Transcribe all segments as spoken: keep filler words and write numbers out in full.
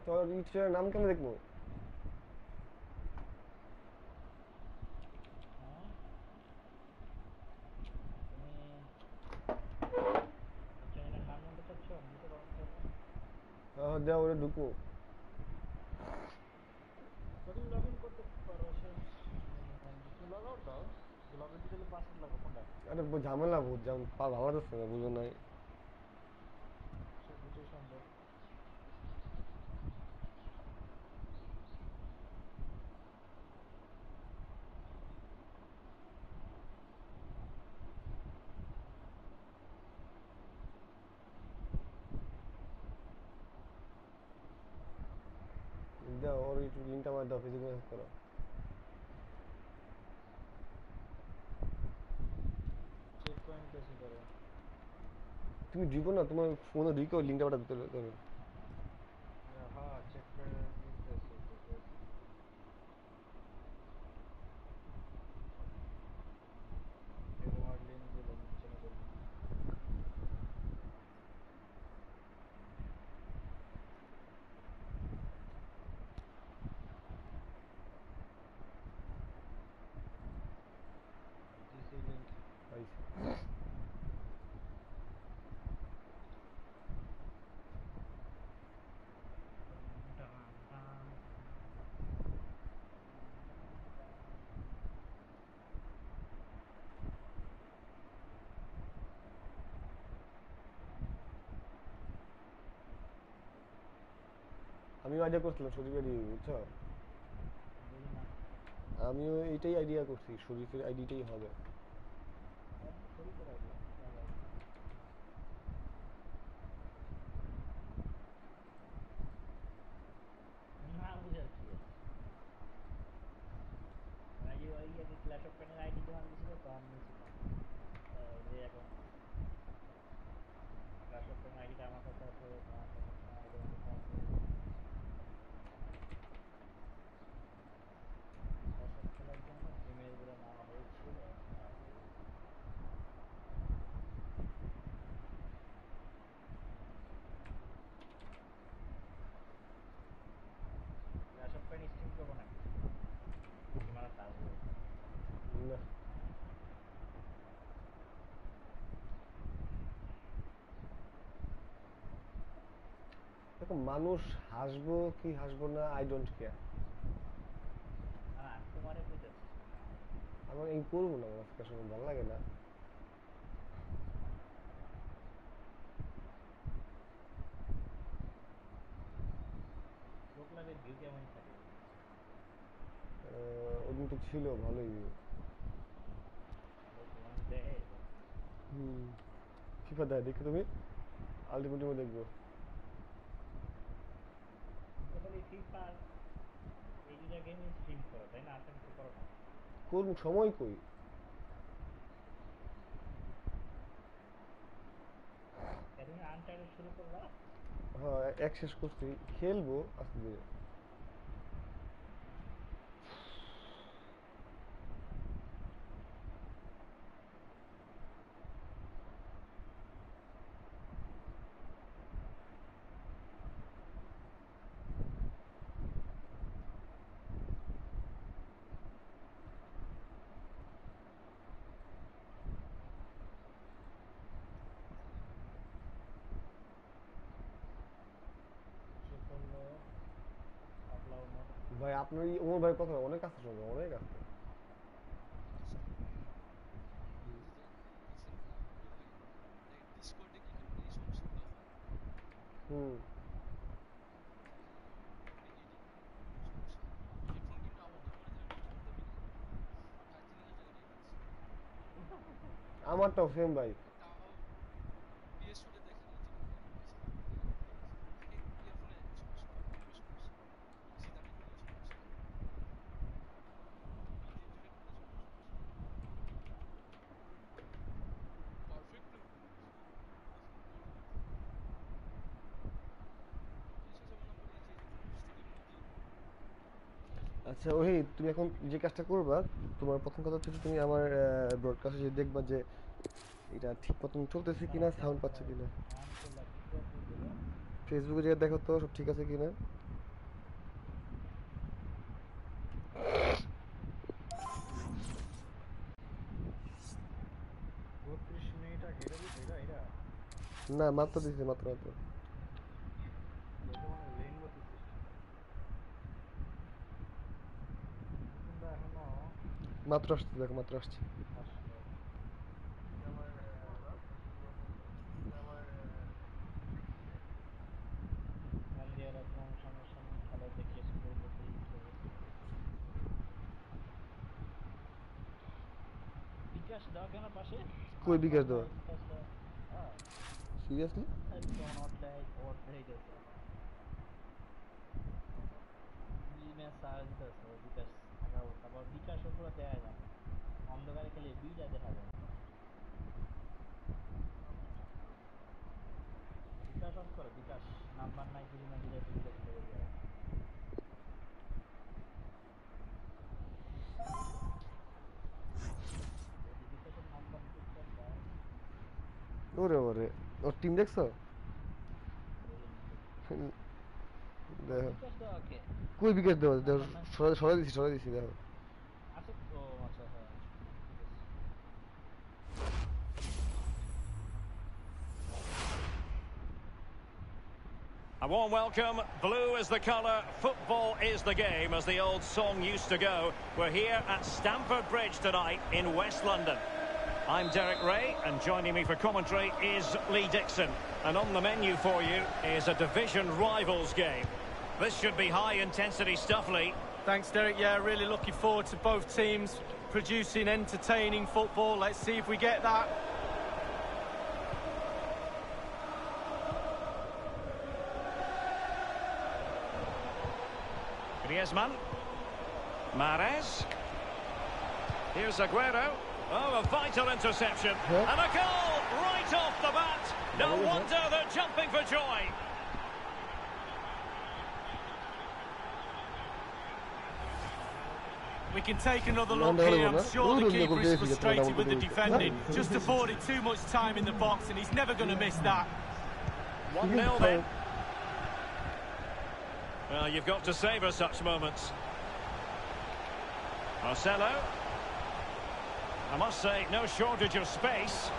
তোর ইউটিউবের নাম কেন দেখবো? হ্যাঁ, তুমি চ্যানেলের নাম জানতে চাচ্ছ? আমি দিতে পারবো চাইলে। দেওয়া ওরে ঢুকবো। তো তুমি লগ ইন করতে পারো সে, তুমি লগ আউট দাও। লগ ইন দিতে হলে পাসওয়ার্ড লাগবে কোনটা? আরে ব- ঝামেলা বহুত, যেমন পা ভালো যাচ্ছে না, বুঝো নাই। সে দুটোই সম্ভব। দাও ওর ইউটিউব লিঙ্কটা আমার দাও, ফেসবুক মেসেজ করো। চেক করে নিতেছি ধরো। তুমি ঢুকো না, তোমার ফোনে ঢুকে ওই লিঙ্কটা পাঠাতে হবে। হ্যাঁ, চেক করে দিতেছি দিতেছি। এই তোমার লিঙ্ক দিলাম চ্যানেলের লিঙ্ক। দিছি লিঙ্ক। আইসা। আমিও আইডিয়া করছিলাম শরীফ আইডি, বুঝছো? বুঝি না। আমিও এইটাই আইডিয়া করছি, শরীফের আইডিটাই হবে। একদম শরীফের আইডিয়া কার আইডি? না বুঝার কি আছে? আইডি ওই আগে ক্ল্যাশ অফ ক্ল্যানের আইডি যখন দিছিল তখন নিয়েছিলাম। যে এখন ক্ল্যাশ অফ ক্ল্যানের আইডিটা আমার কাছে আছে, তোমার কাছে তোমার আইডির কাছে আছে। ক্ল্যাশ অফ খেলার জন্য জিমেইল গুলো নেওয়া হয়েছিল আগে। ক্ল্যাশ অফ ক্ল্যান স্ট্রিম করবো নাকি? নাকি মারা আসবো? না, দেখো মানুষ হাসবো কি হাসবো না, আই ডোন্ট কেয়ার। না না, আমি তোমারে কইতেছি। আমার এই করবো না, আমার আজকে আসলে ভালো লাগে না। প্রোক লাইভের ভিউ কেমন থাকে? আহ, ওদিন তো ছিল ভালোই। ভালো তো মানুষ দেখে। হুম, ফিফা দেয় দেখো তুমি, আলটিমেটলি দেখবো। তুমি তো খালি ফিফা এই দুটা গেমই স্ট্রিম করো তাই না? আর তো কিছু করো না? কোন সময় কই? এ তুমি আনটাইটেল শুরু করলা? হ্যাঁ, এক শেষ করছি, খেলবো আস্তে ধীরে। সে করলো পাগলা ওমর। ভাই আপনার এই ওমর ভাইয়ের কথা অনেক আছে, শুনবো অনেক আছে। হুম। আমারটাও সেম ভাই। আচ্ছা ওই, তুমি এখন যে কাজটা করবা, তোমার প্রথম কথা হচ্ছে তুমি আমার ব্রডকাস্টে যে দেখবা যে এটা ঠিক মতন চলতেছে কিনা, দাঁড়াও সাউন্ড দাঁড়াও পাচ্ছে দাঁড়াও, কিনা। অন করলা কি করে দেখবো? ফেসবুকে যে দেখো তো সব ঠিক আছে কিনা। না মাত্র দিছি মাত্র মাত্র বলতে মানে রেইনবো সিস্টেম কিন্তু এখনো মাত্র আসছে দেখো মাত্র আসছে আসলো মন দিয়ে রাখলাম সমস্যা নেই খেলা দেখে স্কোর দেখেই খেলবে বিকাশ দাও কেন পাশে কই বিকাশ দেওয়া বিকাশ দাও হ্যাঁ সিরিয়াসলি একদম অটলাই অটলাই দিতে বিজনেস সার্চ দিতেছে বিকাশ থাকা তারপর বিকাশও পুরো দেয়া যায় না অন্ধকারে খেলে দুইটা দেখা যায় বিকাশ অফ করো বিকাশ নাম্বার নাই কিছু না দিলে তো বিকাশ করে দেওয়া যদি বিকাশের নাম্বার টুকটাক দেয় ওরে ওরে ওর টিম দেখছো দেখো বিকাশ দেওয়া ওকে কই বিকাশ দেওয়া দেখো সরাই সরাই দিছি সরাই দিছি দেখো আছে ও আচ্ছা হ্যাঁ A warm welcome. Blue is the colour, football is the game, as the old song used to go. We're here at Stamford Bridge tonight in West London. I'm Derek Ray, and joining me for commentary is Lee Dixon. And on the menu for you is a division rivals game. This should be high-intensity stuff, Lee. Thanks, Derek. Yeah, really looking forward to both teams producing entertaining football. Let's see if we get that. Griezmann. Mahrez. Here's Aguero. Oh, a vital interception. Huh? And a goal right off the bat. No Oh, wonder they're jumping for joy. We can take another No, look no, here. no, I'm no. sure No, the no, keeper no, is no, frustrated no, with the no, no. defending. Just afforded too much time in the box, and he's never going to miss that. one nil then. Well, you've got to savour such moments. Marcelo. I must say, no shortage of space.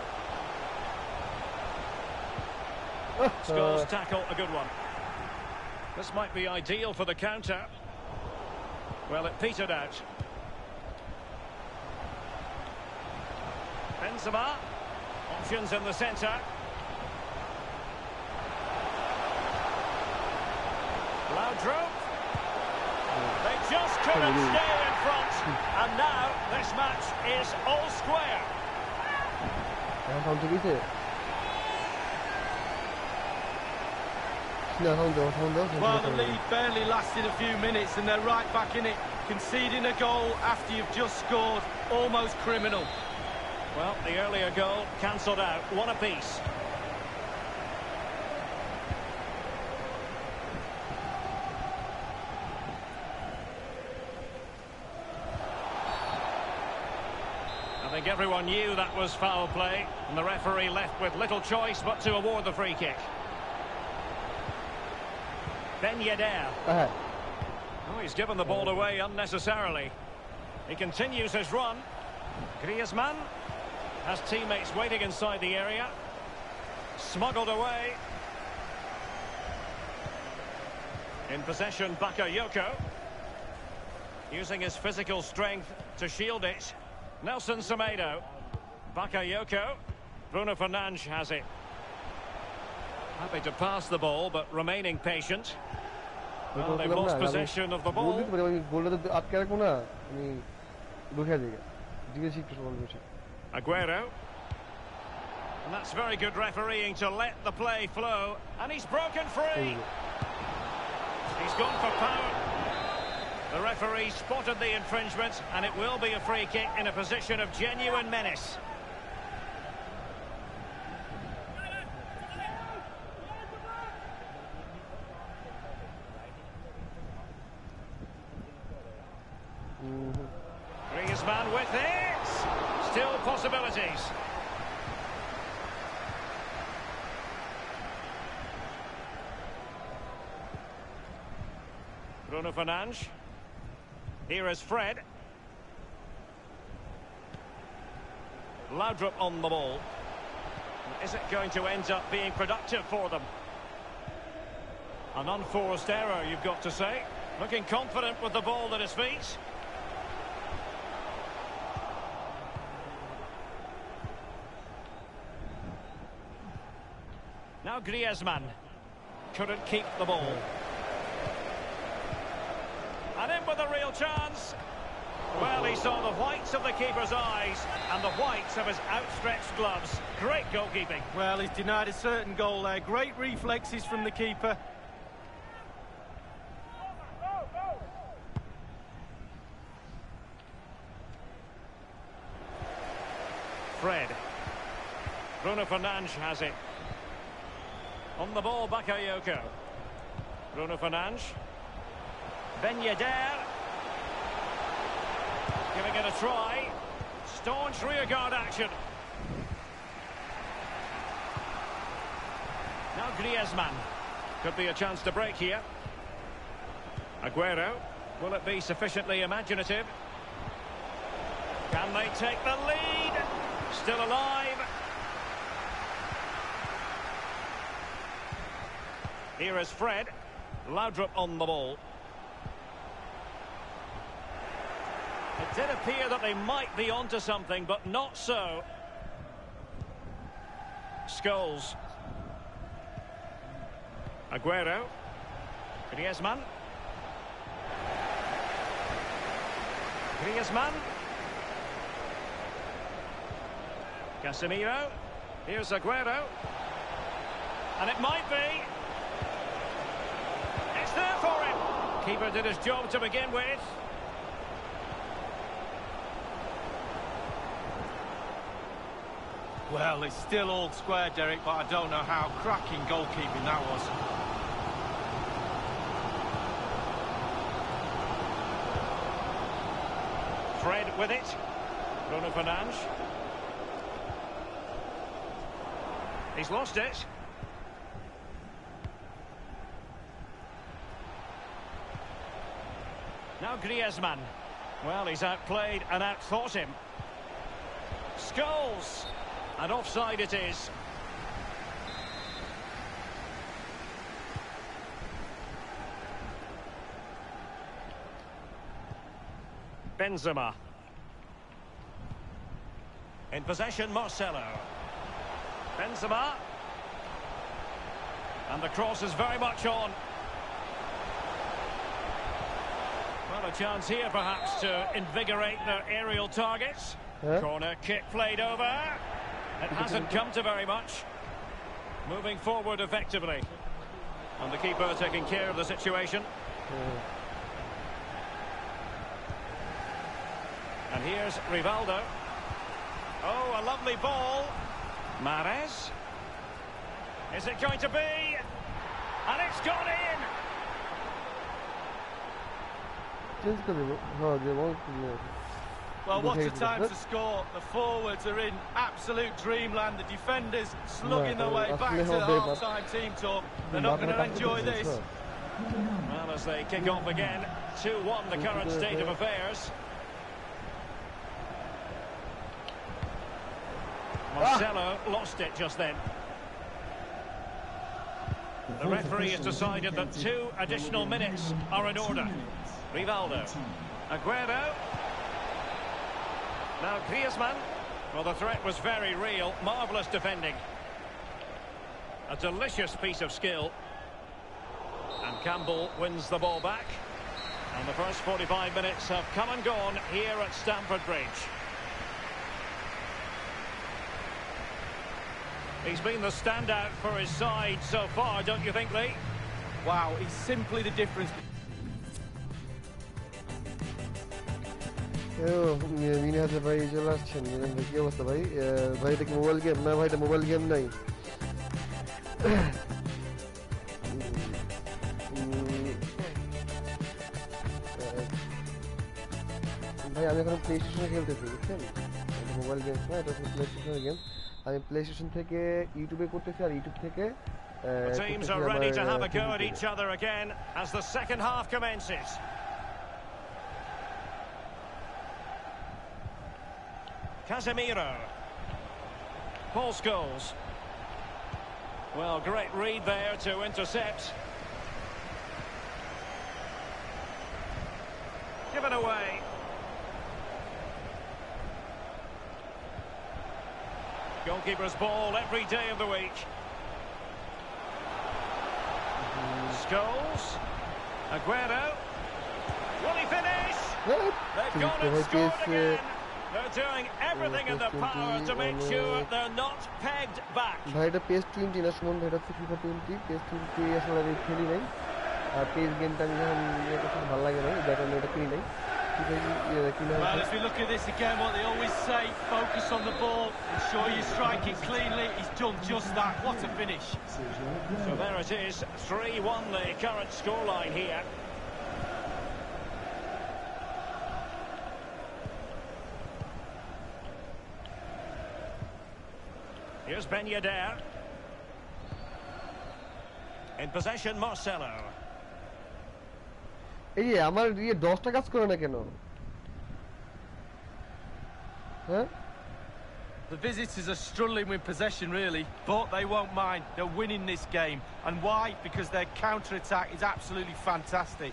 Scholes tackle, a good one. This might be ideal for the counter. Well, it petered out. Benzema. Options in the centre. Laudrup. They just couldn't stay in front. And now this match is all square. এখন sound ঠিকইছে না sound দাও sound দাও Well, the lead barely lasted a few minutes, and they're right back in it. Conceding a goal after you've just scored, almost criminal. Well, the earlier goal cancelled out. One apiece. I think everyone knew that was foul play, and the referee left with little choice but to award the free kick. Ben Yedder. হ্যাঁ Oh, he's given the ball away unnecessarily. He continues his run. Griezmann has teammates waiting inside the area. Smuggled away. In possession, Bakayoko. Using his physical strength to shield it. Nelson Semedo. Bakayoko. Bruno Fernandes has it. Happy to pass the ball, but remaining patient. Well, they've lost possession of the goal ball. দিতে পারি আমি গোলটা তো আটকে রাখবো না আমি ঢুকে যাই জিজ্ঞেস একটু সময় বেশি Aguero. And that's very good refereeing to let the play flow. And he's broken free. He's gone for power. The referee spotted the infringement, and it will be a free kick in a position of genuine menace. Griezmann with it. Still possibilities. Bruno Fernandes. Here is Fred. Laudrup on the ball. Is it going to end up being productive for them? An unforced error, you've got to say. Looking confident with the ball at his feet. Now Griezmann. Couldn't keep the ball. And in with a real chance. Well, he saw the whites of the keeper's eyes and the whites of his outstretched gloves. Great goalkeeping. Well, he's denied a certain goal there. Great reflexes from the keeper. Fred. Bruno Fernandes has it. On the ball, Bakayoko. Bruno Fernandes. Ben Yedder. Giving it a try. Staunch rearguard action. Now Griezmann. Could be a chance to break here. Aguero. Will it be sufficiently imaginative? Can they take the lead? Still alive. Here is Fred. Laudrup on the ball. It did appear that they might be onto something, but not so. Scholes. Aguero. Griezmann. Griezmann. Casemiro. Here's Aguero. And it might be. It's there for him. Keeper did his job to begin with. Well, it's still all square, Derek, but I don't know how cracking goalkeeping that was. Fred with it. Bruno Fernandes. He's lost it. Now Griezmann. Well, he's outplayed and outthought him. Scholes. And offside it is. Benzema. In possession, Marcelo. Benzema. And the cross is very much on. Well, a chance here perhaps to invigorate their aerial targets. Huh? Corner kick played over. It hasn't come to very much. Moving forward effectively. And the keeper taking care of the situation. Yeah. And here's Rivaldo. Oh, a lovely ball. Mahrez. Is it going to be? And it's gone in! Change कर दो हाँ ये बहुत Well, what a time to score. The forwards are in absolute dreamland. The defenders slugging their way back to the half-time team talk. They're not going to enjoy this. Well, as they kick off again, two one the current state of affairs. Marcelo lost it just then. The referee has decided that two additional minutes are in order. Rivaldo. Aguero. Now Griezmann. Well, the threat was very real. Marvellous defending. A delicious piece of skill. And Campbell wins the ball back. And the first forty-five minutes have come and gone here at Stamford Bridge. He's been the standout for his side so far, don't you think, Lee? Wow, he's simply the difference. মিনি হাতে ভাই চলে আসছেন কি অবস্থা ভাই ভাই এটা কি মোবাইল গেম না ভাই এটা মোবাইল গেম নাই ভাই আমি এখন প্লে স্টেশনে খেলতেছি বুঝছেন এটা মোবাইল গেম না এটা প্লে স্টেশনের গেম আমি প্লে স্টেশন থেকে ইউটিউবে করতেছি আর ইউটিউব থেকে The teams are ready to have a go at each other again as the second half commences. Casemiro. Paul Scholes. Well, great read there to intercept. Given away. Goalkeeper's ball every day of the week. Scholes. Aguero. Will he finish? They've gone and scored again. They're doing everything in their power to make sure they're not pegged back. ভাই এটা pace twenty না সুমন ভাই, এটা FIFA twenty. Pace twenty আসলে আমি খেলি নাই, আর pace গেমটা আমি যখন এটা খুব ভালো লাগে না, যার কারণে এটা কিনি নাই। Well, as we look at this again, what they always say, focus on the ball, ensure you strike it cleanly. He's done just that. What a finish. So there it is, three one the current scoreline here. Here's Ben Yedder. In possession, Marcelo. এই যে আমার এই দশটা কাজ করে না কেন? হ্যাঁ? The visitors are struggling with possession really, but they won't mind. They're winning this game. And why? Because their counter-attack is absolutely fantastic.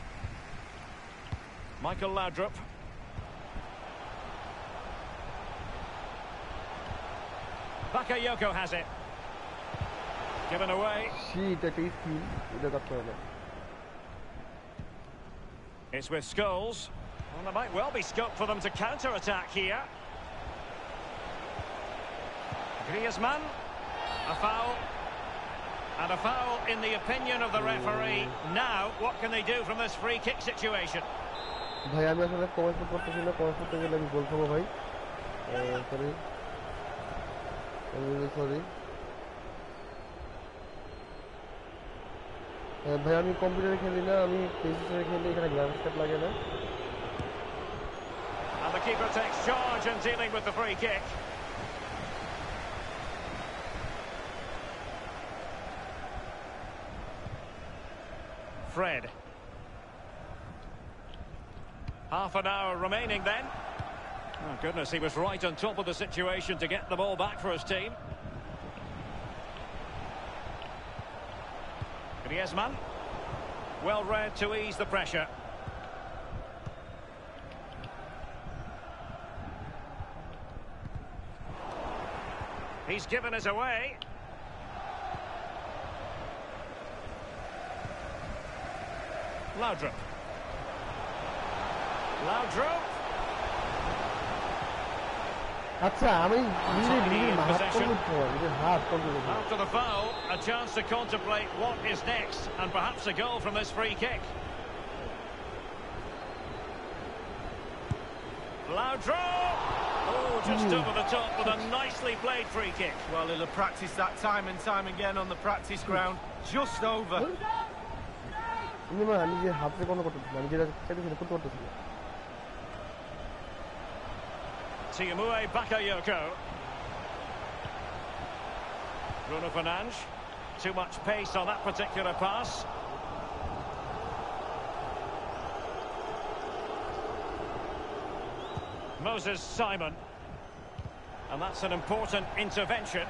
Michael Laudrup. Bakayoko has it. Given away. Shit, that is skill. এটা কাজ করে না। It's with Scholes. Well, there might well be scope for them to counter-attack here. Griezmann. A foul. And a foul in the opinion of the referee. Now, what can they do from this free kick situation? ভাই আমি আসলে comment করতেছি না, comment করতে গেলে আমি গোল খাবো ভাই। সরি সরি ভাই, আমি কম্পিউটারে খেলি না, আমি পিসিতে খেলি, এখানে গ্রাফিক্স লাগে না। And the keeper takes charge in dealing with the free kick. Fred. Half an hour remaining then. Oh goodness, he was right on top of the situation to get the ball back for his team. Griezmann. Well read to ease the pressure. He's given us away. Laudrup. Laudrup. আচ্ছা আমি নিজে নিজে হাত control করব, হাত control করব। After the foul, a chance to contemplate what is next, and perhaps a goal from this free kick. Laudrup. Oh, just mm. over the top with a nicely played free kick. Well, he'll have practiced that time and time again on the practice ground. Just over. আমি যে হাতে কোনো করতেছি, আমি যেটা চাইতেছি করতে করতেছি না। Tiamue Bakayoko. Bruno Fernandes. Too much pace on that particular pass. Moses Simon. And that's an important intervention.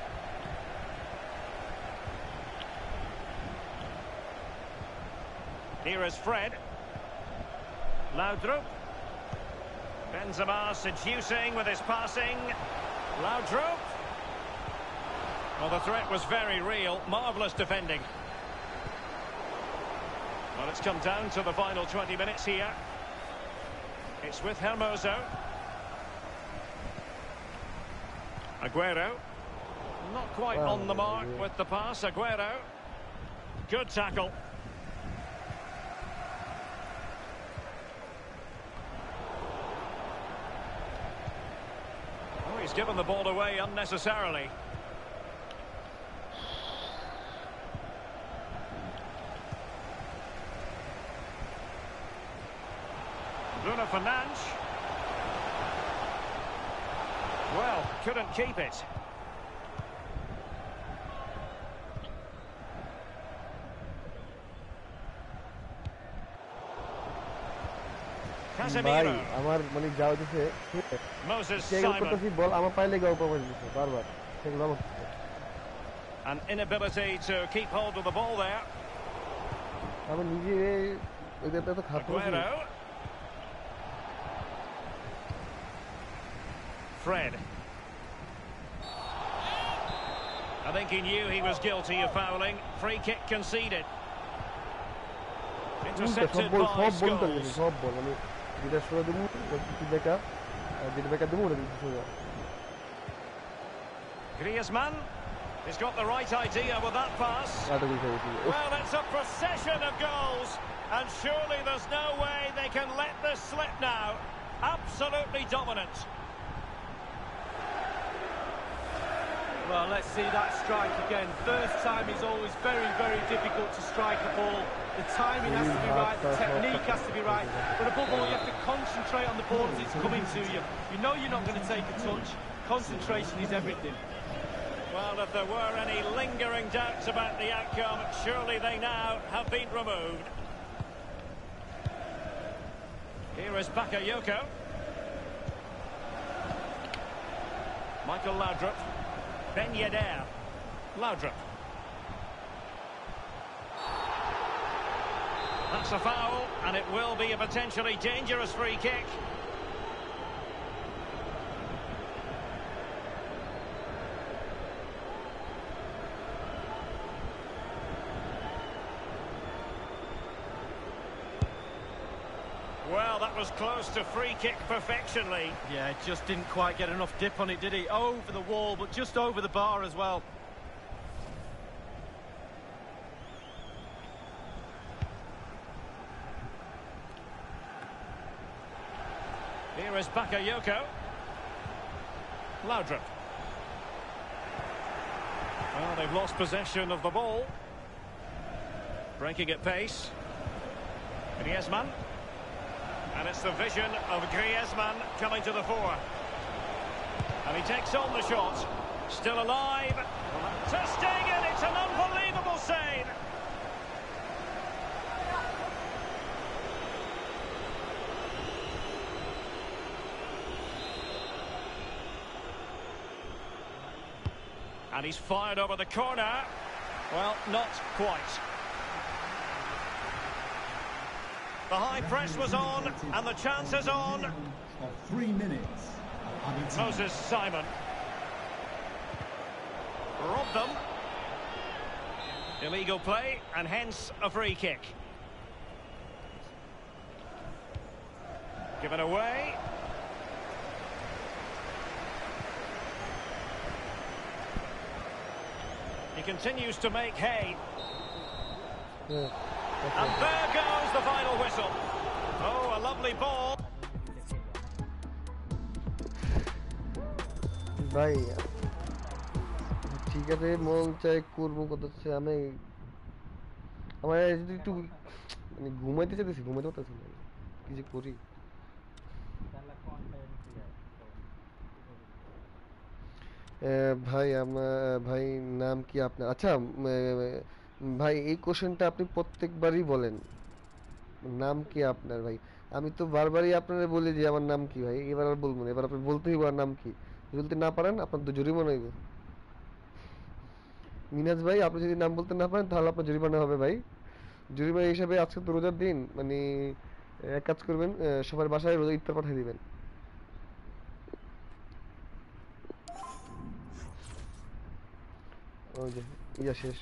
Here is Fred. Laudrup. Benzema seducing with his passing. Laudrup. Well, the threat was very real. Marvellous defending. Well, it's come down to the final twenty minutes here. It's with Hermoso. Aguero. Not quite well, on the mark yeah. with the pass. Aguero. Good tackle. He's given the ball away unnecessarily. Bruno Fernandes. Well, couldn't keep it. Casemiro. আমার মানে যাও দিছে Moses Simon. বল আমার পায়ে লেগে উপর দিছে বারবার, সেগুলো আমার An inability to keep hold of the ball there. আমি নিজে ওইটা তো খাতে Aguero. Fred. I think he knew he was guilty of fouling. Free kick conceded. Intercepted by Scholes. সব বল আমি যেটা শুরু দেবো যেটা যেটা বেকার দেবো ওটা দিতে শুরু Griezmann. He's got the right idea with that pass. Well, it's a procession of goals, and surely there's no way they can let this slip now. Absolutely dominant. Well, let's see that strike again. First time is always very, very difficult to strike a ball. The timing has to be right, the technique has to be right, but above all, you have to concentrate on the ball as it's coming to you. You know you're not going to take a touch. Concentration is everything. Well, if there were any lingering doubts about the outcome, surely they now have been removed. Here is Bakayoko. Michael Laudrup. Ben Yedder. Laudrup. That's a foul, and it will be a potentially dangerous free kick. Well, that was close to free kick perfection, Lee. Yeah, just didn't quite get enough dip on it, did he? Over the wall, but just over the bar as well. Here is Bakayoko. Laudrup. Well, they've lost possession of the ball. Breaking at pace. Griezmann. And it's the vision of Griezmann coming to the fore. And he takes on the shot. Still alive. Ter Stegen, it's an unbelievable save. And he's fired over the corner. Well, not quite. The high press was on, and the chance is on. Of three minutes. Moses Simon. Robbed them. Illegal play, and hence a free kick. Given away. He continues to make hay. Yeah. And there goes the final whistle. Oh, a lovely ball. ভাই ঠিক আছে মন চাই করবো কত আমি আমার যদি একটু মানে ঘুমাইতে চাইতেছি ঘুমাইতে পারতেছি না কি যে করি ভাই আমার ভাই নাম কি আপনার আচ্ছা ভাই এই কোশ্চেনটা আপনি প্রত্যেকবারই বলেন নাম কি আপনার ভাই আমি তো বারবারই আপনারা বলি যে আমার নাম কি ভাই এবার আর বলবো না এবার আপনি বলতেই পারেন নাম কি বলতে না পারেন আপনার তো জরিমানা হইব মিনাজ ভাই আপনি যদি নাম বলতে না পারেন তাহলে আপনার জরিমানা হবে ভাই জরিমানা হিসাবে আজকে তো রোজার দিন মানে এক কাজ করবেন সবার বাসায় রোজা ইফতার পাঠিয়ে দিবেন ওই যে ইয়া শেষ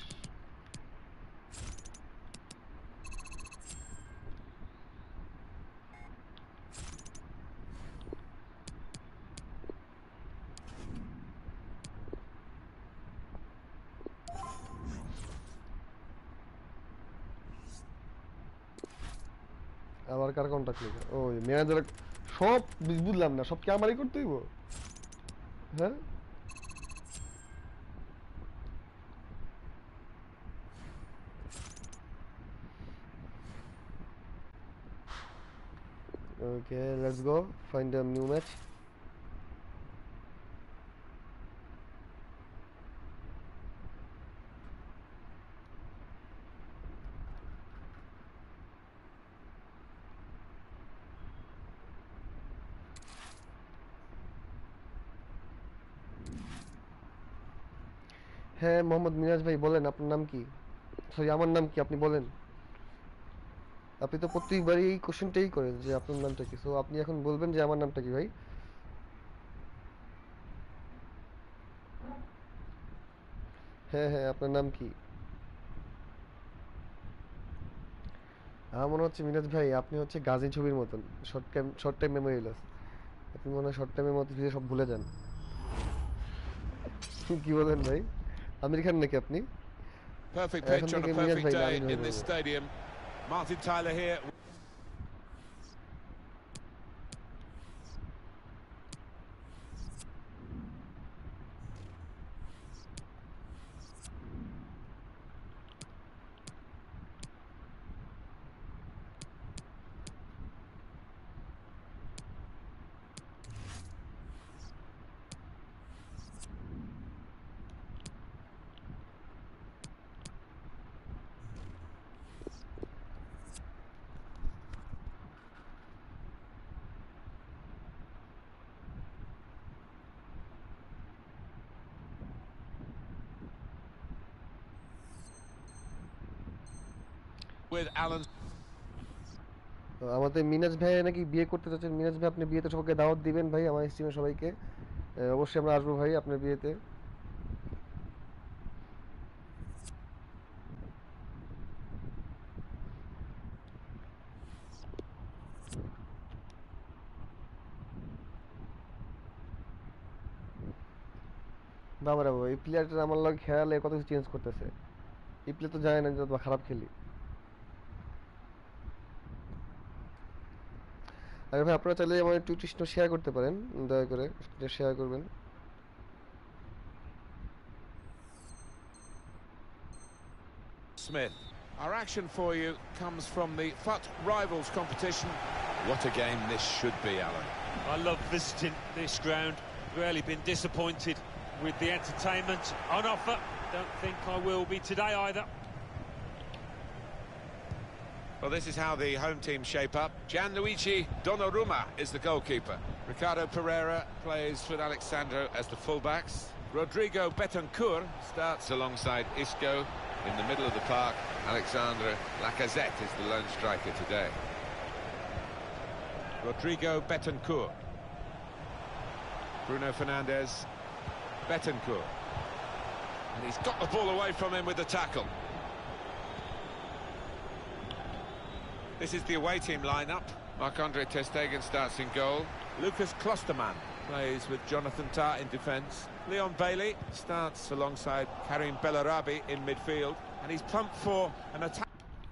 আবার কার কন্টাক্ট নেই ওই ম্যানেজার সব বুঝলাম না সব কি আমারই করতে হইব হ্যাঁ Okay, let's go find a new match. হ্যাঁ মোহাম্মদ মিরাজ ভাই বলেন আপনার নাম কি? সরি আমার নাম কি আপনি বলেন। আপনি তো প্রত্যেকবারই এই কোশ্চেনটাই করেন যে আপনার নামটা কি, সো আপনি এখন বলবেন যে আমার নামটা কি ভাই। হ্যাঁ হ্যাঁ আপনার নাম কি? আমার মনে হচ্ছে মিরাজ ভাই আপনি হচ্ছে গাজী ছবির মতন, short time short time memory loss. আপনি মনে হয় শর্ট টাইমের মধ্যে দিয়ে সব ভুলে যান। কি বলেন ভাই? আমির খান নাকি আপনি? Perfect এখন pitch on থেকে a মিরাজ perfect ভাই না day আমির ভাই in this বলবো। stadium. Martin Tyler here. With Alan. তো আমাদের মিনাজ ভাই নাকি বিয়ে করতে চাচ্ছেন। মিনাজ ভাই আপনি বিয়েতে সবাইকে দাওয়াত দিবেন ভাই, আমার স্ট্রিমে সবাইকে। আহ, অবশ্যই আমরা আসবো ভাই আপনার বিয়েতে। বাবা রে বাবা, এই প্লেয়ারটা আমার লাগে খেয়ালে কত কিছু চেঞ্জ করতেছে। এই প্লেয়ার তো জানে না যে খারাপ খেলি। আরে ভাই আপনারা চাইলে আমার একটু কৃষ্ণ শেয়ার করতে পারেন, দয়া করে শেয়ার করবেন। Smith. Our action for you comes from the F U T Rivals competition. What a game this should be, Alan. I love visiting this ground. Rarely been disappointed with the entertainment on offer. Don't think I will be today either. Well, this is how the home team shape up. Gianluigi Donnarumma is the goalkeeper. Ricardo Pereira plays with Alexandro as the fullbacks. Rodrigo Betancourt starts alongside Isco. In the middle of the park, Alexandre Lacazette is the lone striker today. Rodrigo Betancourt. Bruno Fernandes. Betancourt. And he's got the ball away from him with the tackle. This is the away team lineup. Marc-Andre ter Stegen starts in goal. Lucas Klostermann plays with Jonathan Tah in defence. Leon Bailey starts alongside Karim Bellarabi in midfield. And he's pumped for an attack.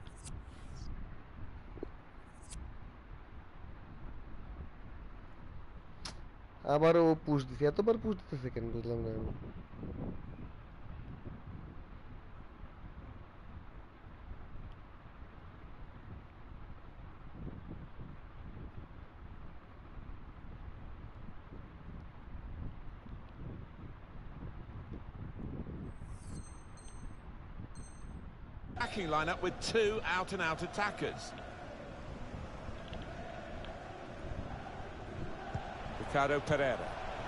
আবারও push দিছে, এতবার push দিতেছে কেন বুঝলাম না আমি। Attacking lineup with two out-and-out attackers. Ricardo Pereira.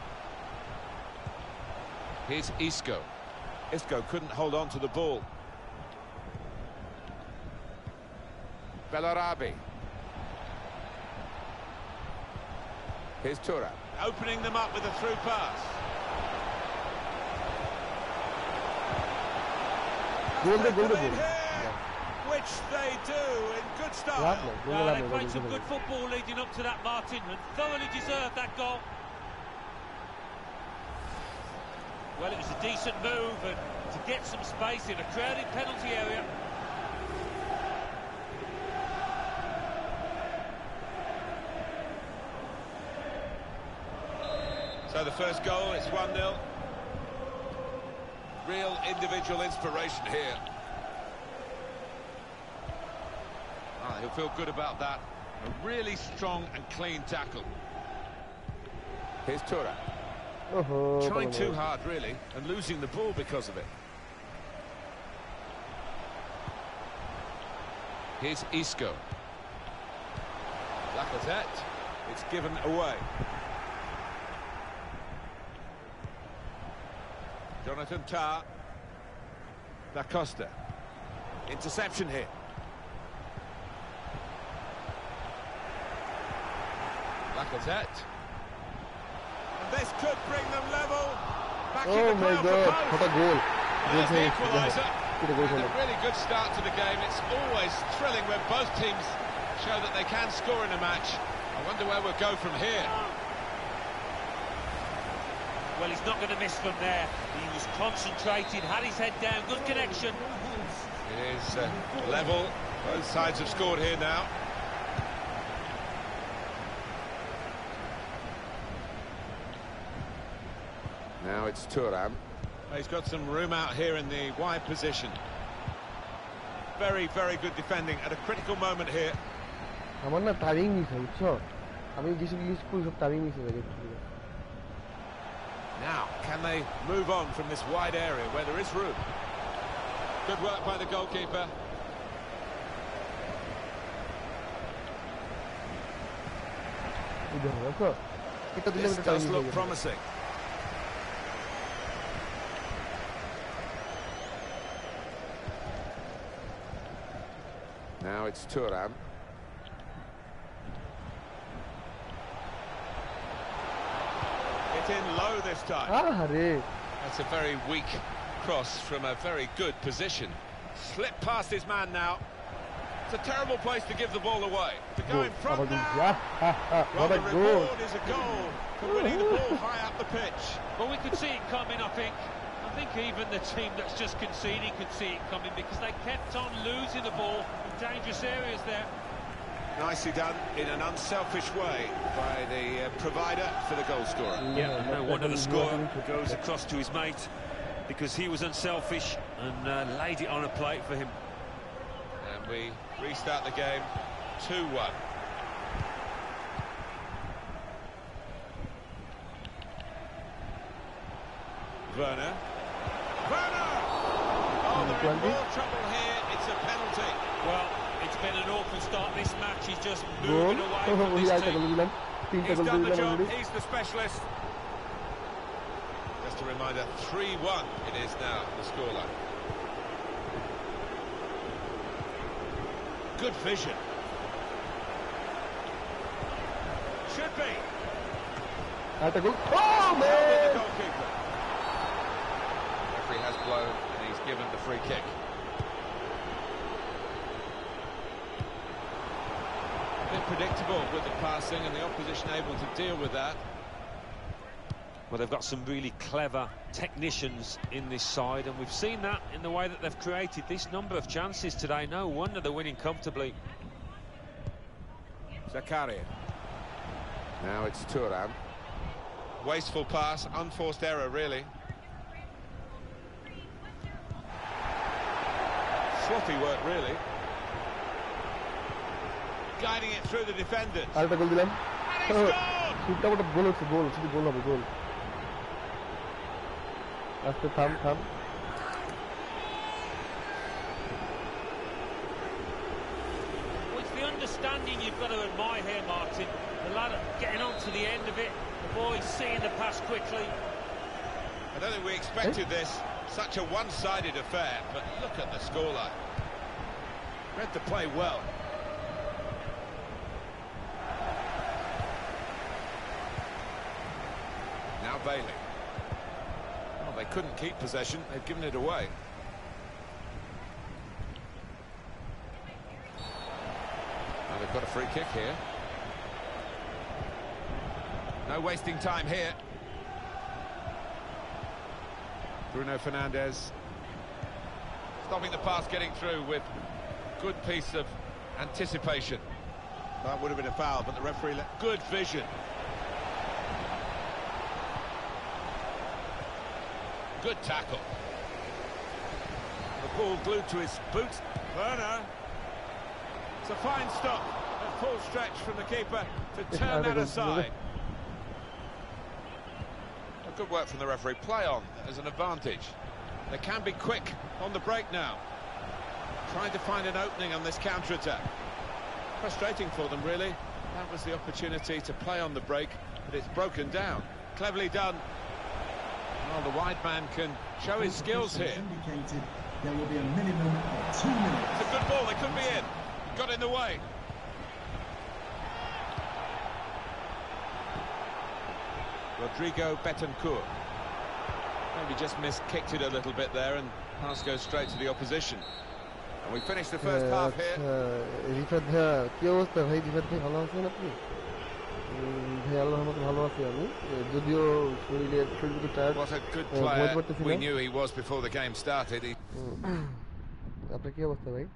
Here's Isco. Isco couldn't hold on to the ball. Bellarabi. Here's Tura. Opening them up with a through pass. Goal they goal they goal. Which they do in good love style. নাই, গোল Well, love they নাই, played goal some goal. good football leading up to that, Martin, and thoroughly deserved that goal. Well, it was a decent move and to get some space in a crowded penalty area. So the first goal, it's one nil. Real individual inspiration here. Ah, he'll feel good about that. A really strong and clean tackle. Here's Tura. ওহো, Trying বাবা too রে। hard, really, and losing the ball because of it. Here's Isco. Lacazette. It's given away. Jonathan Tah. Da Costa. Interception here. Lacazette. And this could bring them level. Back in Oh the my corner god, for what a both. goal. There's the Goal equaliser. to the goal And a goal. really good start to the game. It's always thrilling when both teams show that they can score in a match. I wonder where we'll go from here. Well, he's not going to miss from there. He was concentrated, had his head down, good connection. It is uh, level. Both sides have scored here now. Now it's Thuram. He's got some room out here in the wide position. Very, very good defending at a critical moment here. আমার না timing miss হয় বুঝছো আমি যেসব use করি সব timing miss হয়ে যায় Now, can they move on from this wide area where there is room? Good work by the goalkeeper. বুঝছো এটা দিলে This একটা does timing look promising. Now it's Thuram. It's in low this time. আরে That's a very weak cross from a very good position. Slipped past his man now. It's a terrible place to give the ball away. To go in front now. what Well, a the goal. reward is a goal for winning the ball high up the pitch. Well, we could see it coming, I think. I think even the team that's just conceded could see it coming because they kept on losing the ball in dangerous areas there. Nicely done in an unselfish way by the uh, provider for the goal scorer. Yeah, no wonder the scorer goes across to his mate because he was unselfish and uh, laid it on a plate for him. And we restart the game two one. Werner. Werner! Oh, they're in more trouble here. It's a penalty. Well, it's been an awful start this match. He's just goal moving away from ওই this আরেকটা team. গোল দিলাম তিনটা He's goal done the দিলাম job. Already He's the specialist. Just a reminder, three one it is now, the scoreline. Good vision. Should be. আরেকটা goal ও Well with the man goalkeeper. Referee has blown and he's given the free kick. A bit predictable with the passing and the opposition able to deal with that. Well, they've got some really clever technicians in this side, and we've seen that in the way that they've created this number of chances today. No wonder they're winning comfortably. Zakaria. Now it's Thuram. Wasteful pass, unforced error really. Sloppy work really. Guiding it through the defenders. আরেকটা গোল দিলাম And he scored! শুটটা ওটা গোল হচ্ছে গোল শুধু গোল হবে গোল আস্তে থাম থাম Well, it's the understanding you've got to admire here, Martin. The lad getting on to the end of it, the boy seeing the pass quickly. I don't think we expected this, such a one-sided affair, but look at the scoreline. Read the play well. Now Bailey. Well, they couldn't keep possession, they've given it away. Now they've got a free kick here. No wasting time here. Bruno Fernandes stopping the pass getting through with good piece of anticipation. That would have been a foul, but the referee let good vision. Good tackle. The ball glued to his boot. Werner. It's a fine stop at full stretch from the keeper to turn that aside. Good work from the referee. Play on as an advantage. They can be quick on the break now. Trying to find an opening on this counter-attack. Frustrating for them, really. That was the opportunity to play on the break, but it's broken down. Cleverly done. Well, the wide man can show his skills here. Indicated There will be a minimum of two minutes. It's a good ball, they could be in. Got in the way. Rodrigo Betancourt. Maybe just miskicked it a little bit there, and pass goes straight to the opposition. And we finish the first half here. Rifat ভাই কি অবস্থা ভাই? রিফাত ভাই ভালো আছেন আপনি? ভাই আল্লাহর মতো ভালো আছি আমি, যদিও শরীরের শরীর একটু tired. What a good player. We knew he was before the game started. He... আপনার কি অবস্থা ভাই?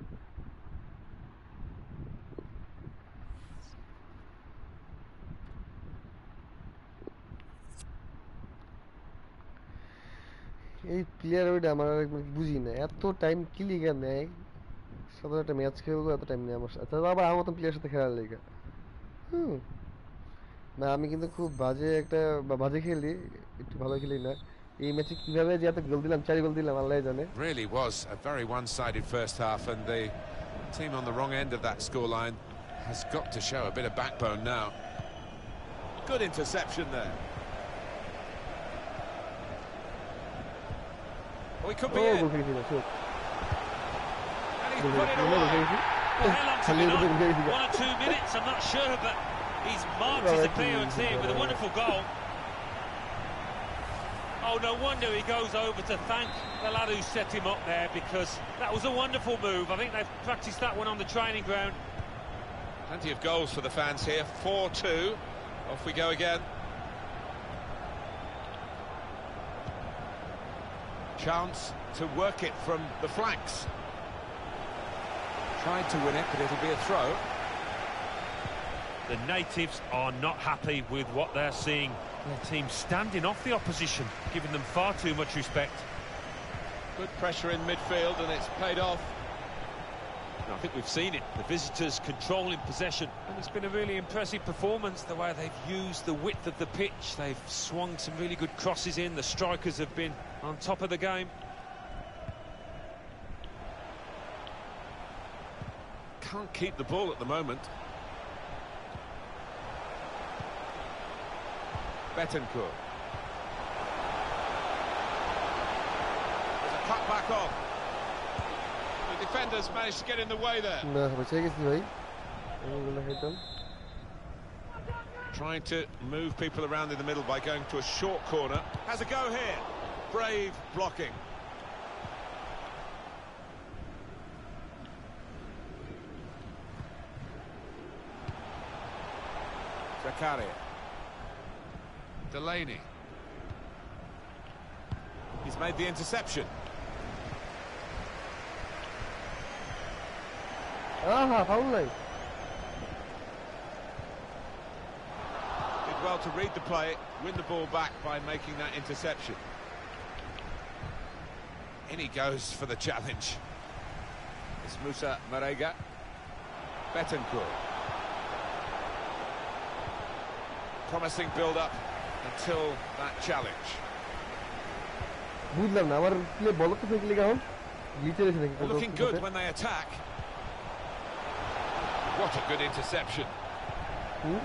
এই প্লেয়ার ওইটা আমার বুঝি না, এত টাইম কি লিগা নেয়? সাধারণ একটা ম্যাচ খেলবো, এত টাইম নেই আমার সাথে, আবার আমার মতন প্লেয়ার সাথে খেলার লিগা। হুম না, আমি কিন্তু খুব বাজে একটা বাজে খেলি, একটু ভালো খেলি না। এই ম্যাচে কিভাবে যে এত গোল দিলাম, চার গোল দিলাম আল্লাহ জানে। Really was a very one-sided first half, and the team on the wrong end of that scoreline has got to show a bit of backbone now. Good interception there. We could be O in. Goal খেয়েছিল shoot. And he's goal put it goal away. খেয়েছি। Well, how long খালি to goal খেয়েছি। One or two minutes, I'm not sure, but he's marked his appearance here with a wonderful goal. Oh, no wonder he goes over to thank the lad who set him up there, because that was a wonderful move. I think they've practiced that one on the training ground. Plenty of goals for the fans here. four two. Off we go again. Chance to work it from the flanks. Tried to win it, but it'll be a throw. The natives are not happy with what they're seeing. Their team standing off the opposition, giving them far too much respect. Good pressure in midfield, and it's paid off. I think we've seen it. The visitors controlling possession, and it's been a really impressive performance, the way they've used the width of the pitch. They've swung some really good crosses in. The strikers have been on top of the game. Can't keep the ball at the moment. Betancourt. There's a cut back off. The defenders managed to get in the way there. না বেঁচে গেছি ভাই, আমি গোলটা খাইতাম। Trying to move people around in the middle by going to a short corner. Has a go here. Brave blocking. Zakaria. Delaney. He's made the interception. আহা foul নাই। Did well to read the play, win the ball back by making that interception. In he goes for the challenge. It's Musa Marega. Betancourt. Promising build-up until that challenge. বুঝলাম না, আমার play বল তো ফেকলি কেমন গ্লিচে রয়েছে নাকি? They're looking good when they attack. What a good interception. Hmm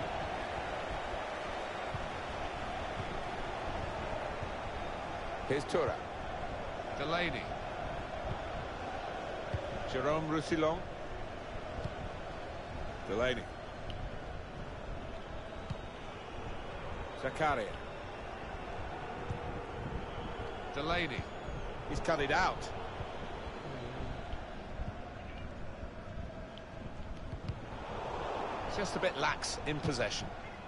Here's Tura. Delaney. Jerome Roussillon. Delaney. Zakaria. Delaney. He's cut it out. Just a bit lax in possession.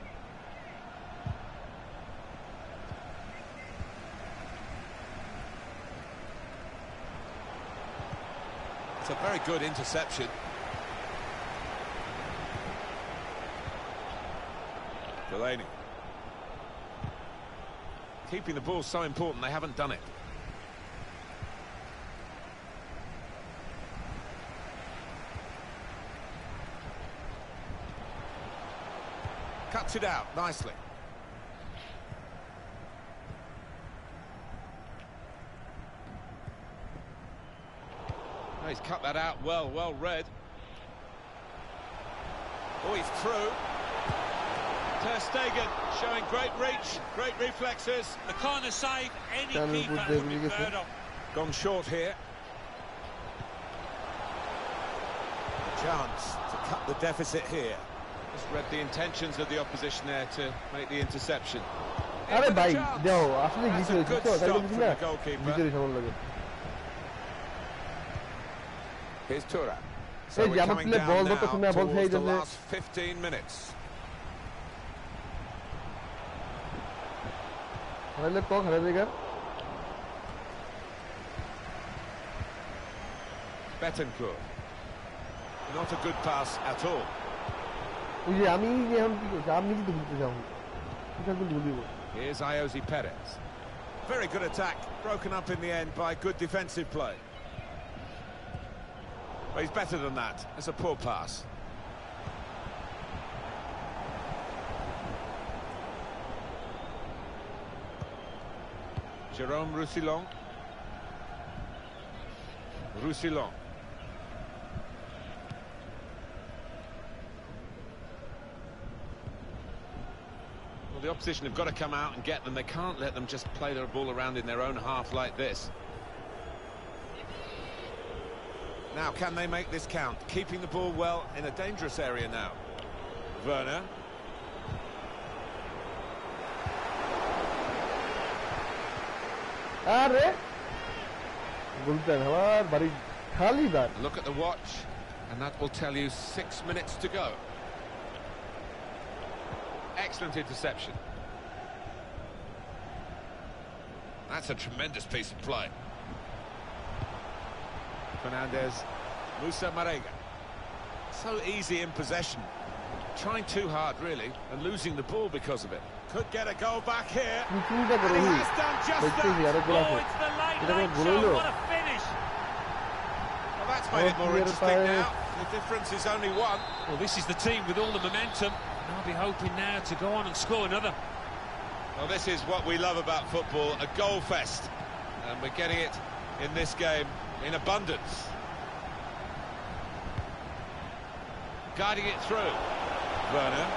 It's a very good interception. Delaney. Keeping the ball so important, they haven't done it. Cuts it out nicely. Oh, he's cut that out well, well read. Oh, he's through. Ter Stegen showing great reach, great reflexes. The corner save, any Canım keeper burada would be bilgisi. proud of. Gone short here. chance to cut the deficit here. Just read the intentions of the opposition there to make the interception. In আরে with a ভাই chance. দাও আসলে That's জিতে a হয়েছে good তো তাই stop বলছি from না the goalkeeper. জিতে কেমন লাগে Here's Tura. So এই যে we're আমার coming play down ball now ধরতেছে না বল towards খেয়ে the যাচ্ছে last fifteen minutes. হারাইলে কক হারাই দেগা Betancourt. Not a good pass at all. ওই যে আমি এখন কি করছি আমি কিন্তু বুঝতে যাবো এটা কিন্তু বলিব Here's Iosi Perez. Very good attack, broken up in the end by good defensive play. But he's better than that. It's a poor pass. Jérôme Roussillon. Roussillon. Well, the opposition have got to come out and get them. They can't let them just play their ball around in their own half like this. Now, can they make this count? Keeping the ball well in a dangerous area now. Werner. আরে গুলতেন আমার বাড়ি খালি দাঁড় Look at the watch, and that will tell you six minutes to go. Excellent interception. That's a tremendous piece of play. Fernandez, Musa Marega. So easy in possession. Trying too hard, really, and losing the ball because of it. Could get a goal back here. কি চিন্তা করে And he নি has done just দেখতেছি that. আরে গোল Oh, আছে it's the late, এটা কোনো late গোল shot. হইলো What a finish. Well, that's made it more Oh, interesting Pierre now. The difference is only one. Well, this is the team with all the momentum. And I'll be hoping now to go on and score another. Well, this is what we love about football, a goal fest. And we're getting it in this game in abundance. Guiding it through. Werner.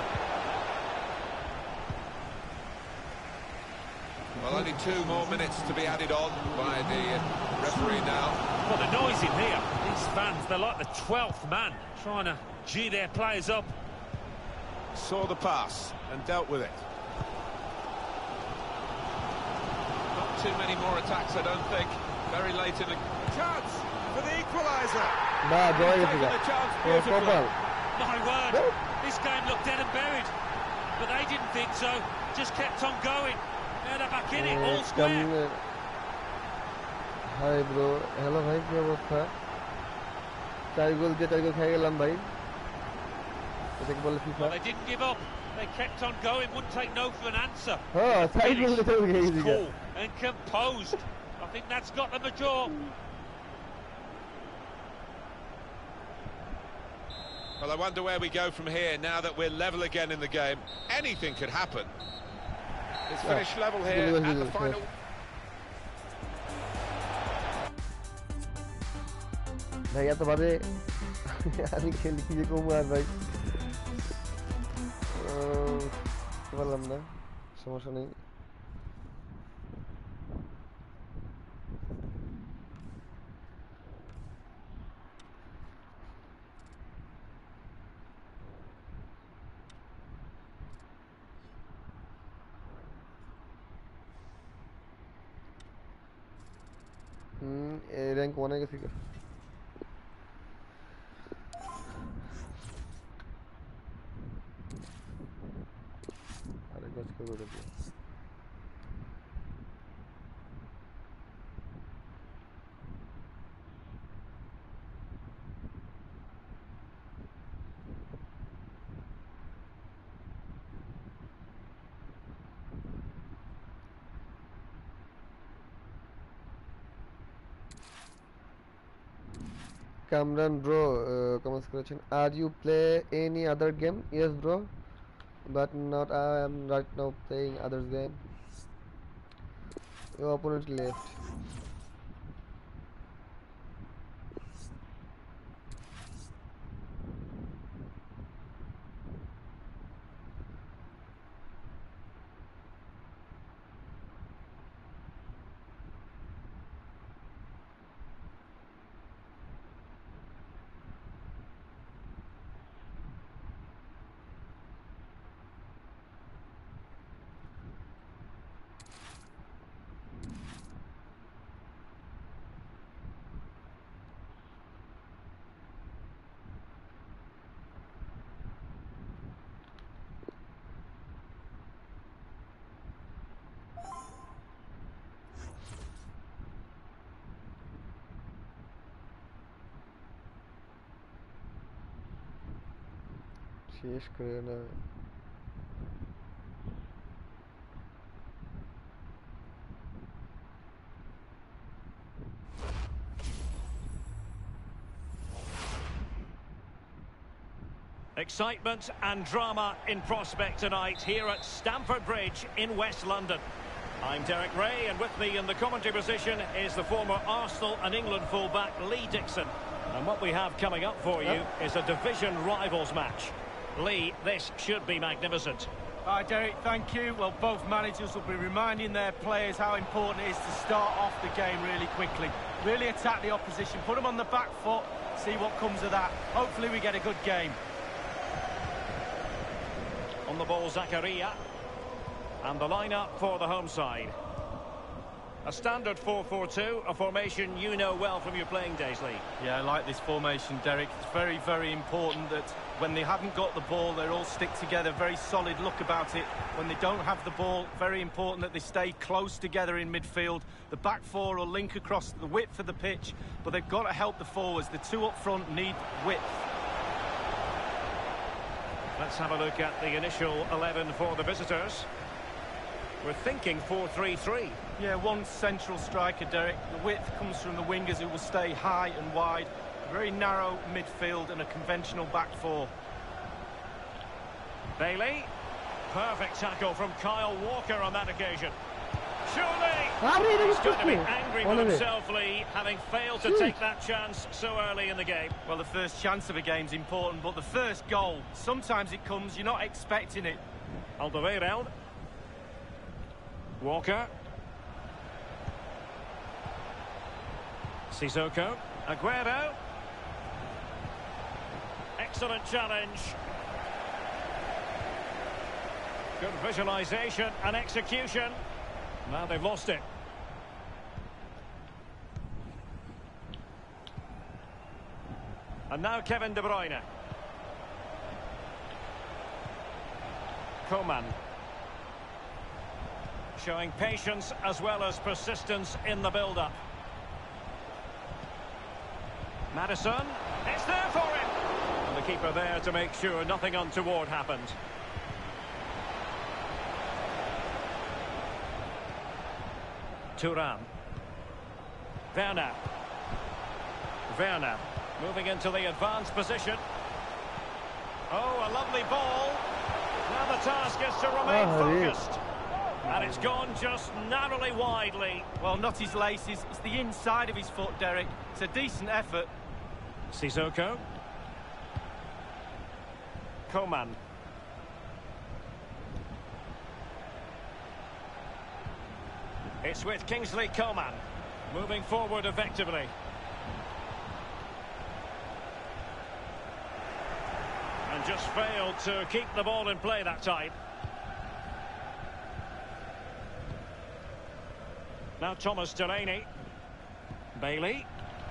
Well, only two more minutes to be added on by the uh, referee now. Well, the noise in here. These fans, they're like the twelfth man, trying to gee their players up. Saw the pass and dealt with it. Not too many more attacks, I don't think. Very late in the... Chance for the equaliser. না জয় গেছে Taking গা the chance ও beautifully. কপাল My word, this game looked dead and buried. But they didn't think so, just kept on going. Now they're back in it, all square. কেমনে hi bro hello ভাই কি অবস্থা চার গোল দিয়ে চার গোল খেয়ে গেলাম ভাই এটাকে বলে FIFA Well, they didn't give up. They kept on going, wouldn't take no for an answer. হ্যাঁ চার গোল দিয়ে চার গোল খেয়ে গেছি গা Cool and composed. I think that's got them a draw. Well, I wonder where we go from here now that we're level again in the game. Anything could happen. It's finished level here at the final. ভাই এত বাজে আমি খেলি কি যে কুমার ভাই আহ, পারলাম না সমস্যা নেই হুম এই র্যাঙ্ক ওয়ানে গেছি গা। আরেক গাছ করে দিই Kamran bro uh, comments করেছেন are you play any other game yes bro but not I am right now playing other game your opponent left শেষ করে না। Excitement and drama in prospect tonight here at Stamford Bridge in West London. I'm Derek Ray, and with me in the commentary position is the former Arsenal and England fullback Lee Dixon. And what we have coming up for you is a division rivals match. Lee, this should be magnificent. Hi Derek, thank you. Well, both managers will be reminding their players how important it is to start off the game really quickly. Really attack the opposition, put them on the back foot, see what comes of that. Hopefully we get a good game. On the ball, Zakaria. And the lineup for the home side. A standard four four two, a formation you know well from your playing days, Lee. Yeah, I like this formation, Derek. It's very, very important that when they haven't got the ball, they all stick together. Very solid look about it. When they don't have the ball, very important that they stay close together in midfield. The back four will link across the width of the pitch, but they've got to help the forwards. The two up front need width. Let's have a look at the initial eleven for the visitors. We're thinking four three three. Yeah, one central striker, Derek. The width comes from the wingers who will stay high and wide. A very narrow midfield and a conventional back four. Bailey. Perfect tackle from Kyle Walker on that occasion. Surely Abre, he's going to be Gusto. angry Olha with ver. himself, Lee, having failed to take that chance so early in the game. Well, the first chance of a game's important, but the first goal, sometimes it comes, you're not expecting it. Alderweireld. Walker. Sissoko. Aguero. Excellent challenge. Good visualisation and execution. Now they've lost it. And now Kevin De Bruyne. Coman. Showing patience as well as persistence in the build-up. Maddison. It's there for him. And the keeper there to make sure nothing untoward happened. Thuram. Werner. Werner. Moving into the advanced position. Oh, a lovely ball. Now the task is to remain Ah, yeah. focused. And it's gone just narrowly widely. Well, not his laces, it's the inside of his foot, Derek. It's a decent effort. Sissoko. Coman. It's with Kingsley Coman. Moving forward effectively. And just failed to keep the ball in play that time. Now Thomas Delaney. Bailey.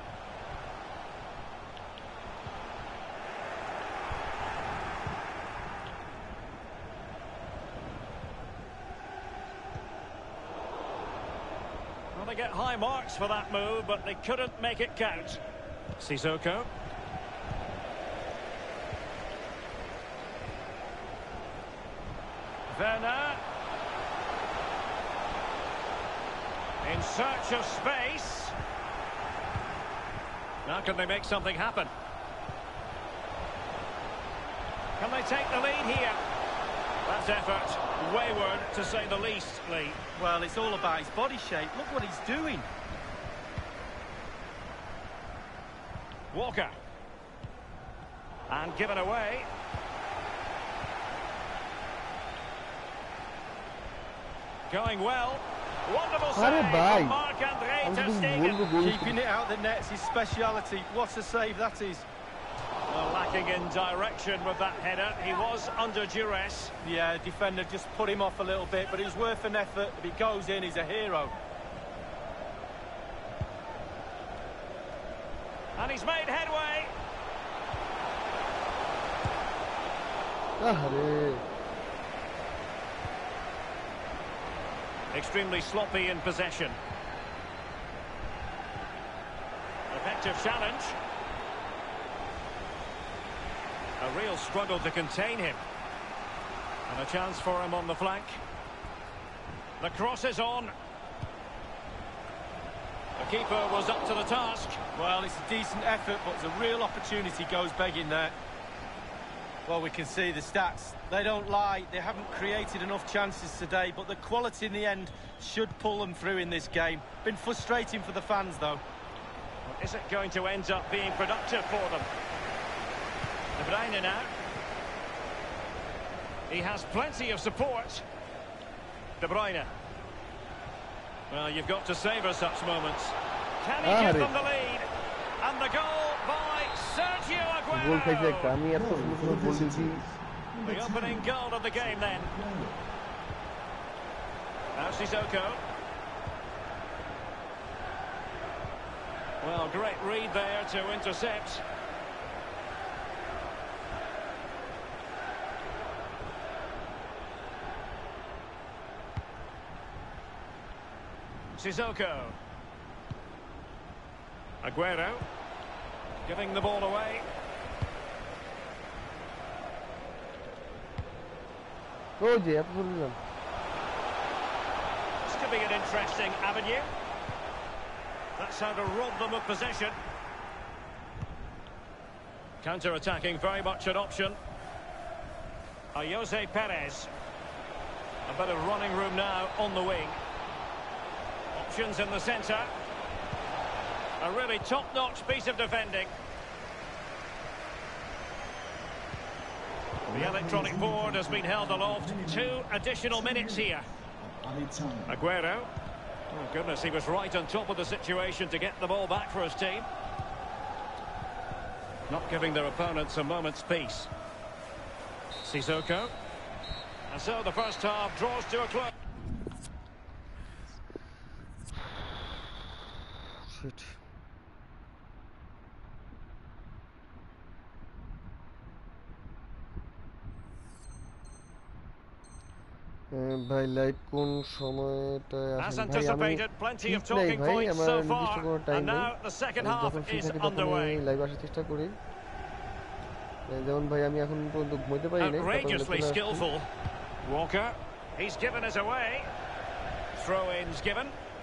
Well, they get high marks for that move, but they couldn't make it count. Sissoko. Werner. In search of space. Now can they make something happen? Can they take the lead here? That's effort. Wayward, to say the least, Lee. Well, it's all about his body shape. Look what he's doing. Walker. And given away. Going well. Wonderful Hadi save bay. from Marc-Andre Ama Ter bu Stegen. vurdu golü. Keeping it out the net's his speciality. What a save that is. Well, lacking in direction with that header. He was under duress. Yeah, defender just put him off a little bit, but it was worth an effort. If he goes in, he's a hero. And he's made headway. Ah be. Extremely sloppy in possession. Effective challenge. A real struggle to contain him. And a chance for him on the flank. The cross is on. The keeper was up to the task. Well, it's a decent effort, but it's a real opportunity goes begging there. Well, we can see the stats. They don't lie. They haven't created enough chances today, but the quality in the end should pull them through in this game. Been frustrating for the fans, though. Is it going to end up being productive for them? De Bruyne now. He has plenty of support. De Bruyne. Well, you've got to savour such moments. Can he Ah, give Harry. them the lead? And the goal by Sergio গোল খাইছে Aguero. একটা আমি এত সুন্দর সুন্দর গোল দিয়েছি The opening goal of the game then. Now Sissoko. Well, great read there to intercept. Sissoko. Aguero. Giving the ball away. ওই যে এত সুন্দর দিলাম This could be an interesting avenue. That's how to rob them of possession. Counter-attacking, very much an option. Uh, Jose Perez. A bit of running room now on the wing. Options in the centre. A really top-notch piece of defending. The electronic board has been held aloft. Two additional minutes here. Added time. Aguero. Oh goodness, he was right on top of the situation to get the ball back for his team. Not giving their opponents a moment's peace. Sissoko. And so the first half draws to a close. Shit. ভাই live কোন সময়টায় As আসেন ভাই আমি anticipated, plenty of ঠিক নাই talking ভাই points আমার so নির্দিষ্ট far. কোনো টাইম And নেই now the second আমি half যখন ফ্রি is থাকি তখন underway. আমি লাইভ আসার চেষ্টা করি এই যেমন ভাই আমি এখন পর্যন্ত ঘুমাইতে পারি নাই Outrageously skillful. Walker. He's given us away. Throw-ins given.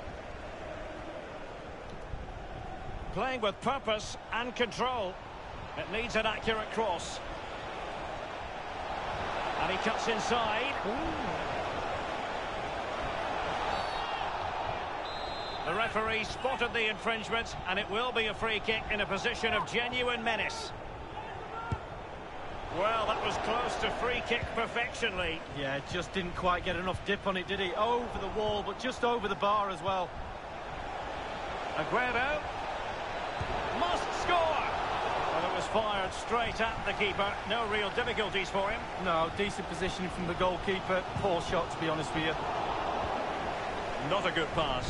Playing with purpose and control. It needs an accurate cross. And he cuts inside. The referee spotted the infringement, and it will be a free kick in a position of genuine menace. Well, that was close to free kick perfection, Lee. Yeah, just didn't quite get enough dip on it, did he? Over the wall, but just over the bar as well. Aguero must score. Well, it was fired straight at the keeper. No real difficulties for him. No, decent positioning from the goalkeeper. Poor shot, to be honest with you. Not a good pass.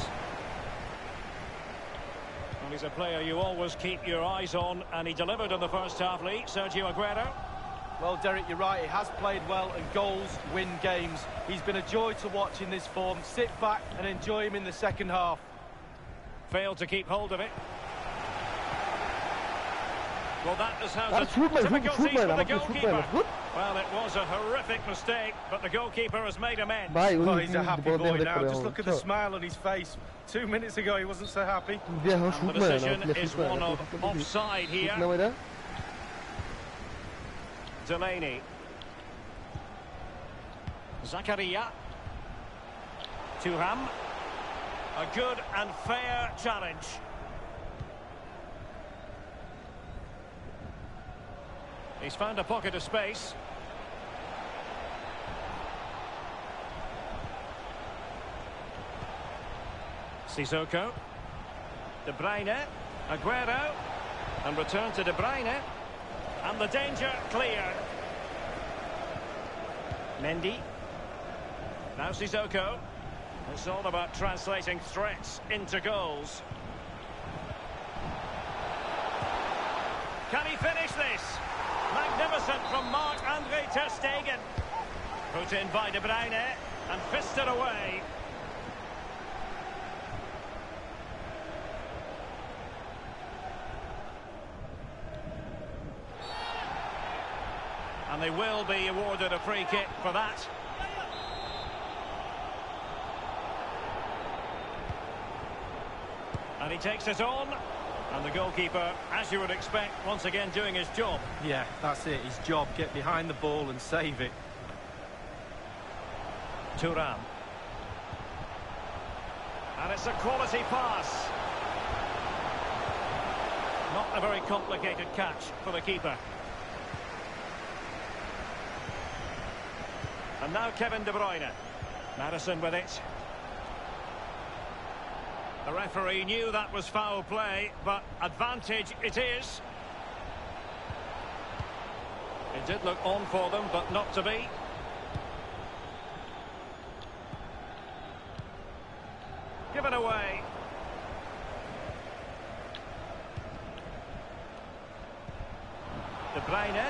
Well, he's a player you always keep your eyes on, and he delivered in the first half, Lee. Sergio Aguero. Well, Derek, you're right. He has played well, and goals win games. He's been a joy to watch in this form. Sit back and enjoy him in the second half. Failed to keep hold of it. Well, that is how That's good, man. Good, difficulties good, man. for the That's good, man. goalkeeper. That's good. Well, it was a horrific mistake, but the goalkeeper has made amends. ভাই উনি Well, he's a happy বড় boy দেখতে now. পারে Just আমার, look at the বুঝছো? smile on his face. Two minutes ago, he wasn't so happy. দিয়ে আমার And shoot the মারে না, decision আসলে is শুট মারে one না, of শুট মারে না। offside shoot here. না মাইরা? Delaney. Zakaria. Thuram. A good and fair challenge. He's found a pocket of space. Sissoko. De Bruyne. Aguero. And return to De Bruyne. And the danger clear. Mendy. Now Sissoko. It's all about translating threats into goals. Can he finish this? Magnificent from Marc-Andre ter Stegen. Put in by De Bruyne and fisted away. And they will be awarded a free kick for that. And he takes it on. And the goalkeeper, as you would expect, once again doing his job. Yeah, that's it, his job. Get behind the ball and save it. Thuram. And it's a quality pass. Not a very complicated catch for the keeper. And now Kevin De Bruyne. Maddison with it. The referee knew that was foul play, but advantage it is. It did look on for them, but not to be. Given away. De Bruyne.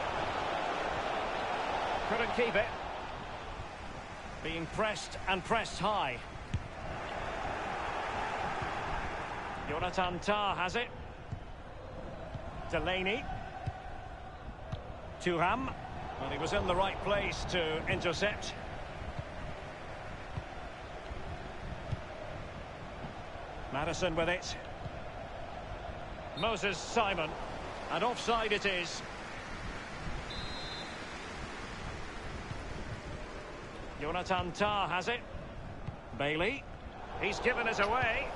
Couldn't keep it. Being pressed and pressed high. Jonathan Tah has it. Delaney. Thuram. Well, he was in the right place to intercept. Maddison with it. Moses Simon. And offside it is. Jonathan Tah has it. Bailey. He's given it away.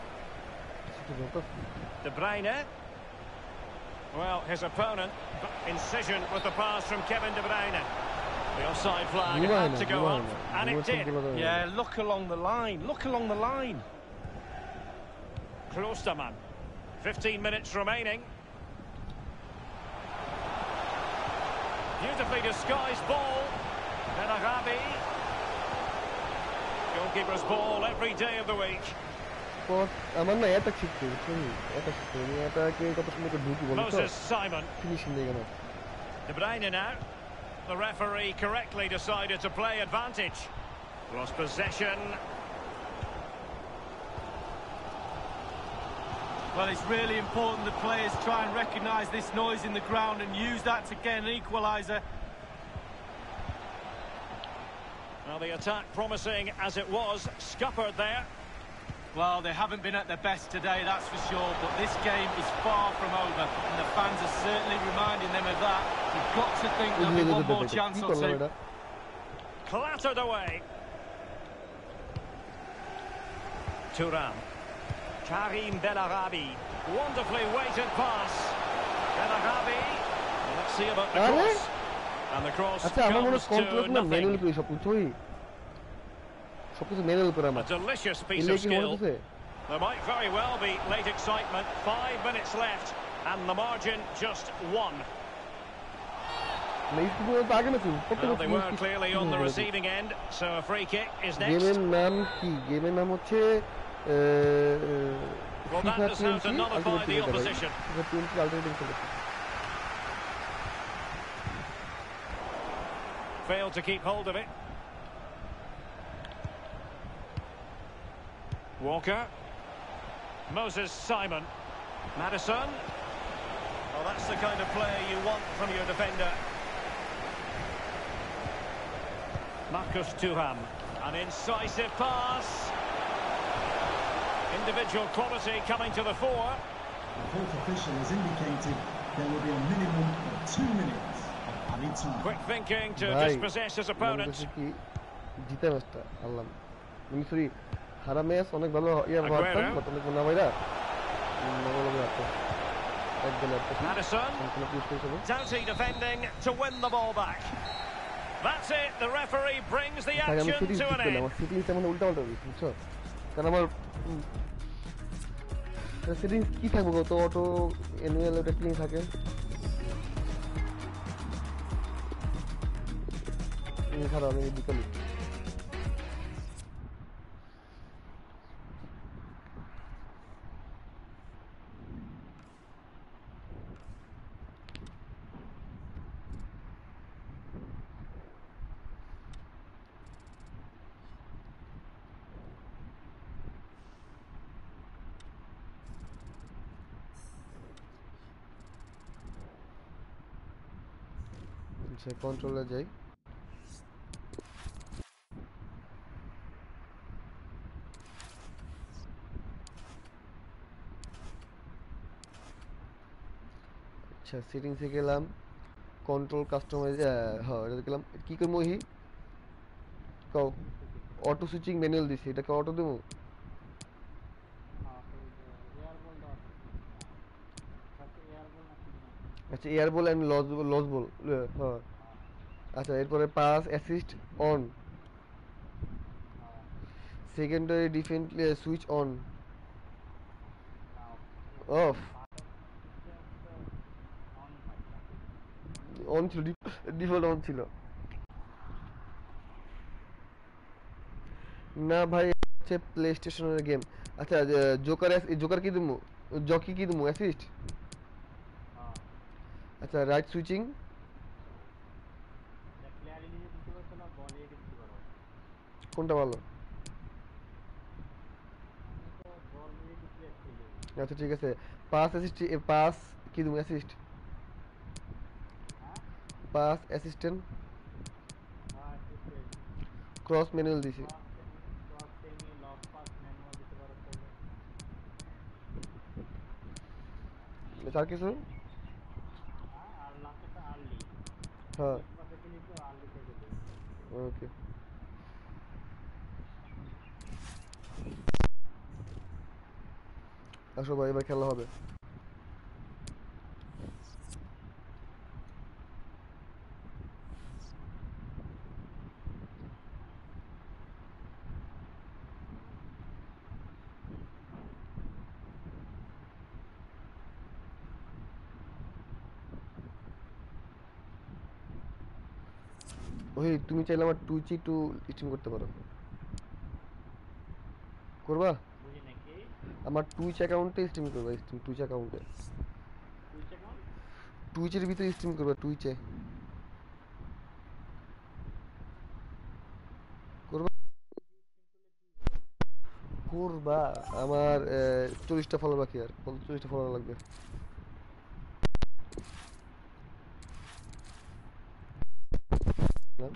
De Bruyne. Well, his opponent, incision with the pass from Kevin De Bruyne. The offside flag had to go on, and it did. Yeah, look along the line. Look along the line. Klostermann. fifteen minutes remaining. Beautifully disguised ball. Benarabi. Goalkeeper's ball every day of the week. আমার না এটা শিখতে বুঝলি এটা শিখতে আমি এটাকে কত সুন্দর করে ঢুকি বলি তো Moses Simon. ফিনিশিং দিয়ে গেল De Bruyne now. The referee correctly decided to play advantage. Lost possession. Well, it's really important the players try and recognise this noise in the ground and use that to get an equaliser. Well, the attack promising as it was, scuppered there. Well, they haven't been at their best today, that's for sure, but this game is far from over, and the fans are certainly reminding them of that. You've got to think there'll be one more chance or two. Clattered away. Thuram. Karim Benarabi. Wonderfully weighted pass. Benarabi. Let's see about the cross. And the cross comes to nothing. A delicious piece of skill. There might very well be late excitement. Five minutes left, and the margin just one. Well, they were clearly on the receiving end, so a free kick is next. Well, that does have to nullify the opposition. Failed to keep hold of it. Walker. Moses Simon. Maddison. Well, that's the kind of player you want from your defender. Marcus Thuram. An incisive pass. Individual quality coming to the fore. The fourth official has indicated there will be a minimum of two minutes of added time. Quick thinking to dispossess his opponent. সারা match অনেক ভালো ইয়ার ভাবতাম but অনেক মনে হয় না ভালো লাগতো একদম Maddison. Doughty defending to win the ball back. That's it. The referee brings the action to an end. আমার সিটিং তেমন উল্টা পাল্টা বুঝছো কারণ আমার সিটিং কি থাকবে কত অটো অ্যানুয়াল ওটা ক্লিন থাকে এই খারাপ আমি বিকল আচ্ছা কন্ট্রোলে যাই। আচ্ছা সেটিংসে গেলাম, কন্ট্রোল কাস্টমাইজ, হ্যাঁ এটা গেলাম। কি করবো মহি কও? অটো সুইচিং ম্যানুয়াল দিছি, এটাকে অটো দেবো? হ্যাঁ তো এয়ার বল দেওয়া থাকে ফার্স্টে এয়ার বল না কি জানি আছে। আচ্ছা air ball and loss loss ball, হ্যাঁ। হ্যাঁ আচ্ছা এরপরে পাস অ্যাসিস্ট অন, হ্যাঁ সেকেন্ডারি ডিফেন্স সুইচ অন না অফ, ডিফেন্স তো অন থাকে না। অন ছিল, ডিফল্ট অন ছিল না ভাই, হচ্ছে প্লে স্টেশনের গেম। আচ্ছা জোকার, জোকার কি দেবো, জকি কি দেবো, অ্যাসিস্ট? হ্যাঁ আচ্ছা রাইট সুইচিং, এটা প্লেয়ার রিলিজে দিতে পারছো না, বল রেটে দিতে পারো। কোনটা ভালো? আমি তো বল রেটে প্লেয়ার খেলি। আচ্ছা ঠিক আছে, পাস অ্যাসিস্ট, পাস কি দেবো, অ্যাসিস্ট? হ্যাঁ পাস অ্যাসিস্ট্যান্ট, হ্যাঁ অ্যাসিস্ট্যান্ট ক্রস ম্যানুয়াল দিছি। Cross semi cross semi long pass manual দিতে পারো চাইলে। আর কিছু? হ্যাঁ আর লাস্টে আর্লি হ্যাঁ কুইক পাসে খেলি তো আর্লি থেকে দেই। ওকে। আসো ভাই এবার খেলা হবে। ওই তুমি চাইলে আমার টুইচি টু স্ট্রিম করতে পারো, করবা? বুঝি নাকি আমার টুইচ অ্যাকাউন্টে স্ট্রিম করবা, স্ট্রিম টুইচ অ্যাকাউন্টে, টুইচ অ্যাকাউন্ট টুইচের ভিতরে স্ট্রিম করবা, টুইচে করবা, করবা। আমার চল্লিশটা ফলো বাকি, আর চল্লিশটা ফলো লাগবে। না?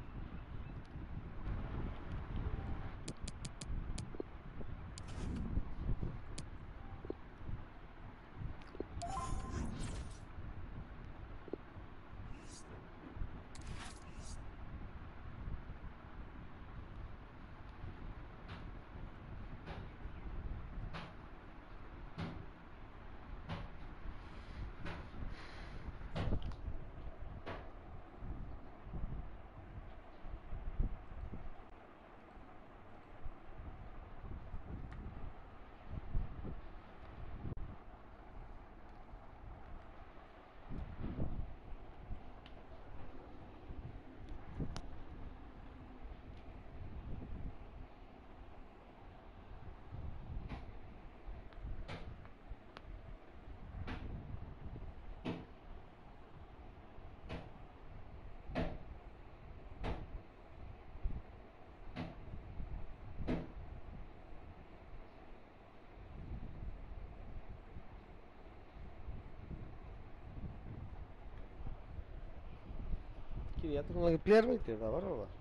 কি এত তোমাকে প্লেয়ার পাইতে, বাবা রে বাবা।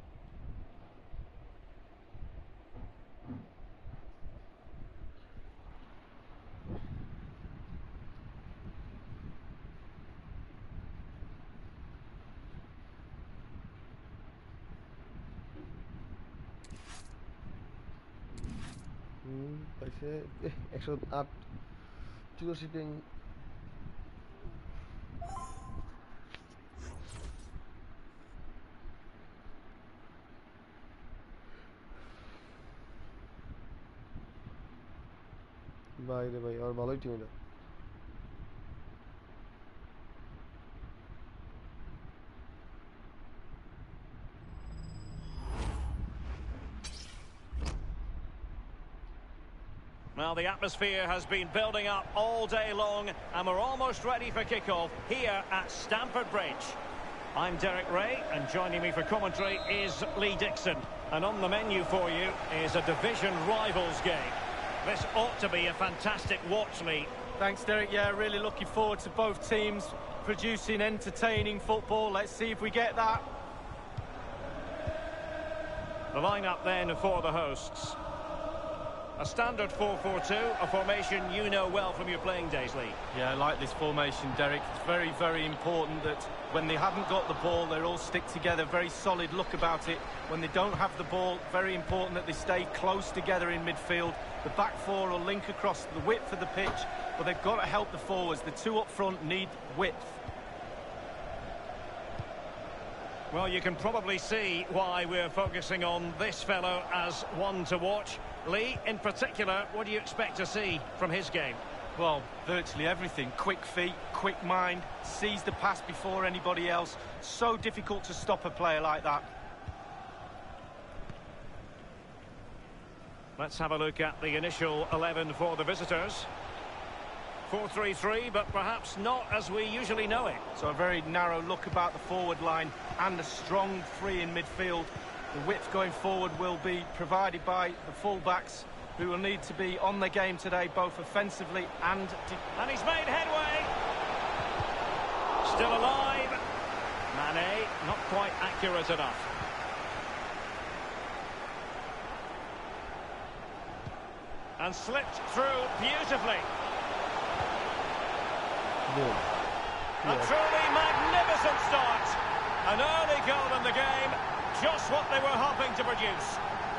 হুম পাইছে, একশো আট চুরাশি পিং। ভাই রে ভাই, আর ভালোই টিম এটা। Well, the atmosphere has been building up all day long, and we're almost ready for kickoff here at Stamford Bridge. I'm Derek Ray, and joining me for commentary is Lee Dixon. And on the menu for you is a division rivals game. This ought to be a fantastic watch, Lee. Thanks, Derek. Yeah, really looking forward to both teams producing entertaining football. Let's see if we get that. The lineup then for the hosts. A standard four four two, a formation you know well from your playing days, Lee. Yeah, I like this formation, Derek. It's very, very important that when they haven't got the ball, they all stick together. Very solid look about it. When they don't have the ball, very important that they stay close together in midfield. The back four will link across the width of the pitch, but they've got to help the forwards. The two up front need width. Well, you can probably see why we're focusing on this fellow as one to watch. Lee, in particular, what do you expect to see from his game? Well, virtually everything. Quick feet, quick mind, sees the pass before anybody else. So difficult to stop a player like that. Let's have a look at the initial eleven for the visitors. four three three, but perhaps not as we usually know it. So a very narrow look about the forward line and a strong three in midfield. The width going forward will be provided by the full-backs, who will need to be on their game today, both offensively and... And he's made headway. Still alive. Mane, not quite accurate enough. And slipped through beautifully. Good. A truly magnificent start. An early goal in the game, just what they were hoping to produce.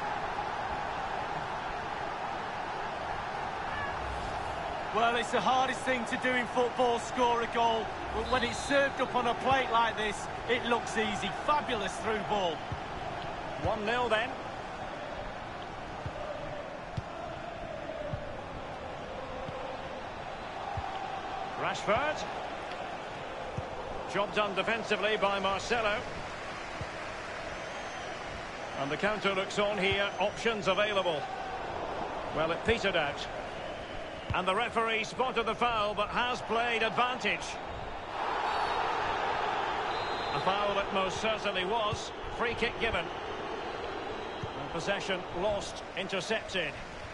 Well, it's the hardest thing to do in football, score a goal. But when it's served up on a plate like this, it looks easy. Fabulous through ball. one nil then. Rashford. Job done defensively by Marcelo. And the counter looks on here. Options available. Well, it petered out. And the referee spotted the foul, but has played advantage. A foul it most certainly was. Free kick given. And possession lost, intercepted.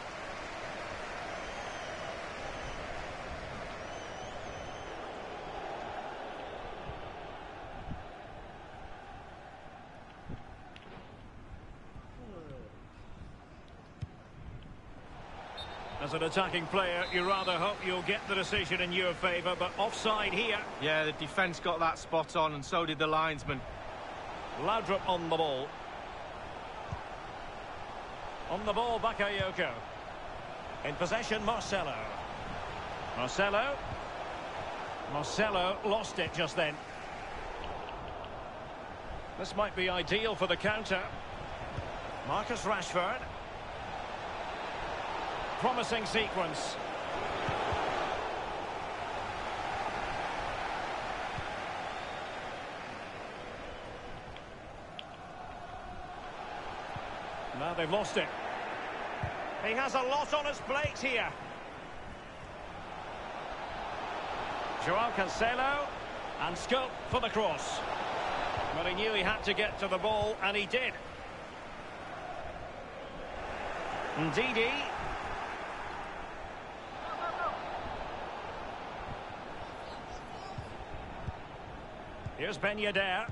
As an attacking player, you rather hope you'll get the decision in your favour, but offside here. Yeah, the defence got that spot on, and so did the linesman. Laudrup on the ball. On the ball, Bakayoko. In possession, Marcelo. Marcelo. Marcelo lost it just then. This might be ideal for the counter. Marcus Rashford. Promising sequence. Now they've lost it. He has a lot on his plate here. Joao Cancelo, and scope for the cross. But he knew he had to get to the ball, and he did. Ndidi. Here's Ben Yedder.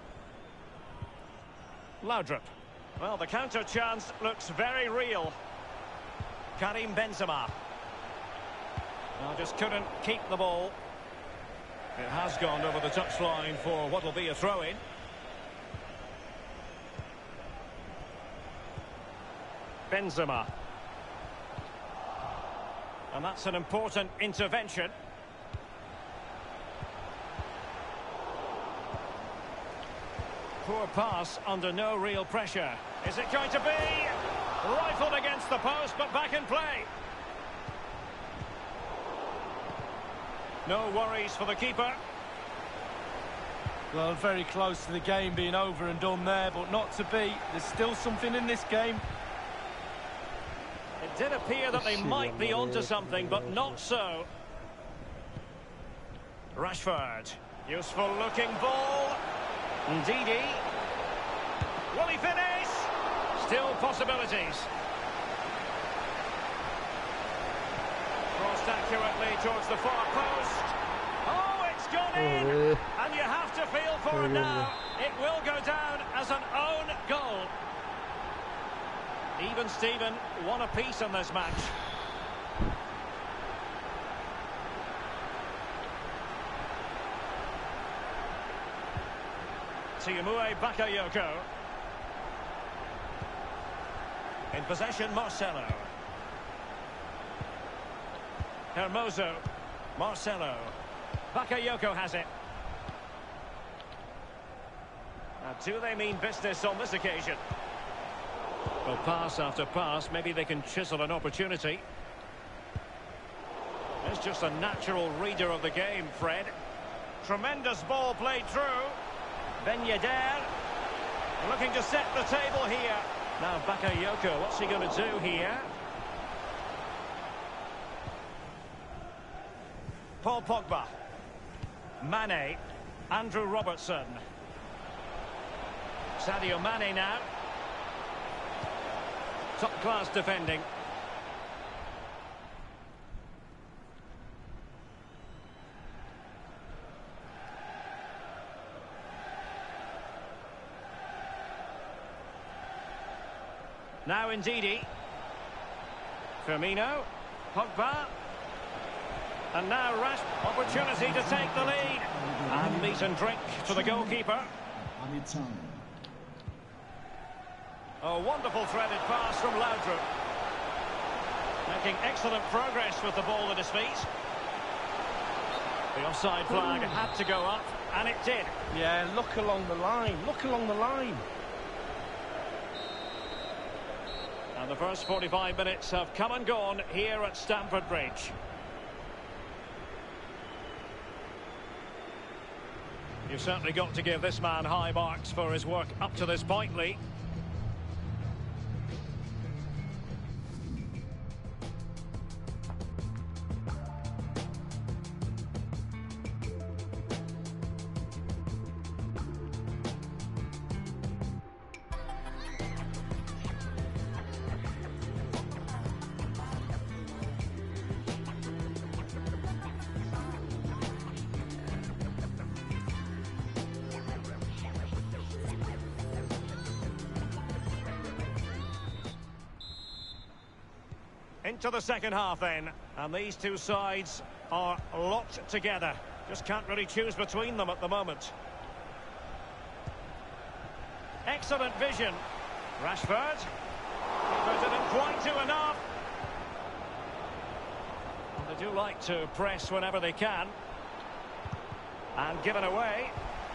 Laudrup. Well, the counter chance looks very real. Karim Benzema. Well, just couldn't keep the ball. It has gone over the touchline for what will be a throw-in. Benzema. And that's an important intervention. Poor pass under no real pressure. Is it going to be? Rifled against the post, but back in play. No worries for the keeper. Well, very close to the game being over and done there, but not to be. There's still something in this game. It did appear that they might be onto something, but not so. Rashford. Useful looking ball. Ndidi. Will he finish? Still possibilities. Crossed accurately towards the far post. Oh, it's gone in, Oh, and you have to feel for Oh, him yeah, now. It will go down as an own goal. Even Steven, one apiece in this match. Tiamue Bakayoko. In possession, Marcelo. Hermoso. Marcelo. Bakayoko has it. Now, do they mean business on this occasion? Well, pass after pass, maybe they can chisel an opportunity. It's just a natural reader of the game, Fred. Tremendous ball played through. Ben Yedder looking to set the table here. Now Bakayoko, what's he going to do here? Paul Pogba. Mane. Andrew Robertson. Sadio Mane now. Top class defending. Now Ndidi. Firmino. Pogba. And now Rash. Opportunity to take the lead. And meat and drink to the goalkeeper. Anytime. A wonderful threaded pass from Laudrup. Making excellent progress with the ball at his feet. The offside flag had to go up, and it did. Yeah, look along the line. Look along the line. And the first forty-five minutes have come and gone here at Stamford Bridge. You've certainly got to give this man high marks for his work up to this point, Lee. Into the second half then, and these two sides are locked together. Just can't really choose between them at the moment. Excellent vision. Rashford. But didn't quite do enough. And they do like to press whenever they can. And given away.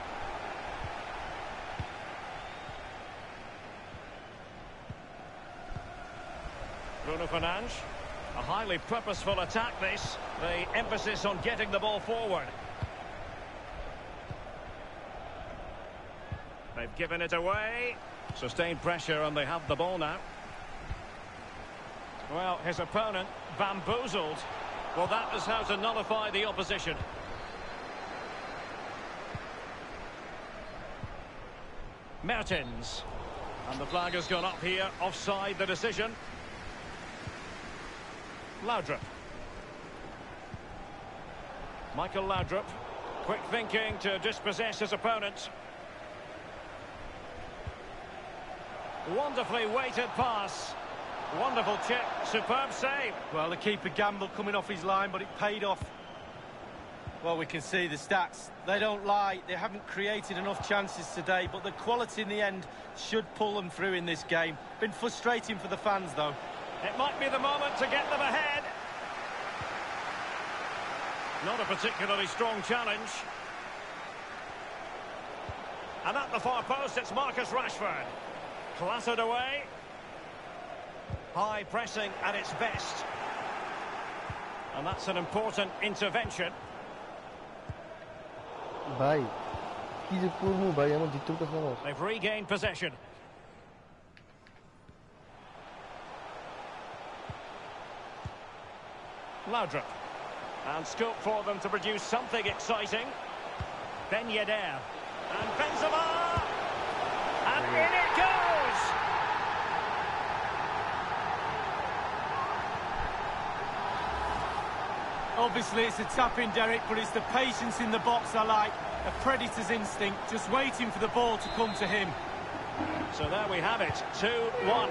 Bruno Fernandes. A highly purposeful attack this. The emphasis on getting the ball forward. They've given it away. Sustained pressure and they have the ball now. Well, his opponent bamboozled. Well, that is how to nullify the opposition. Mertens. And the flag has gone up here. Offside the decision. Laudrup. Michael Laudrup. Quick thinking to dispossess his opponent. Wonderfully weighted pass. Wonderful chip. Superb save. Well, the keeper gambled coming off his line, but it paid off. Well, we can see the stats. They don't lie. They haven't created enough chances today, but the quality in the end should pull them through in this game. Been frustrating for the fans, though. It might be the moment to get them ahead. Not a particularly strong challenge. And at the far post, it's Marcus Rashford. Clattered away. High pressing at its best. And that's an important intervention. ভাই কি যে করবো ভাই আমার জিতুর কথা না They've regained possession. Laudrup. And scope for them to produce something exciting. Ben Yedder. And Benzema! And in it goes! Obviously, it's a tap-in, Derek, but it's the patience in the box I like. A predator's instinct, just waiting for the ball to come to him. So there we have it, two one.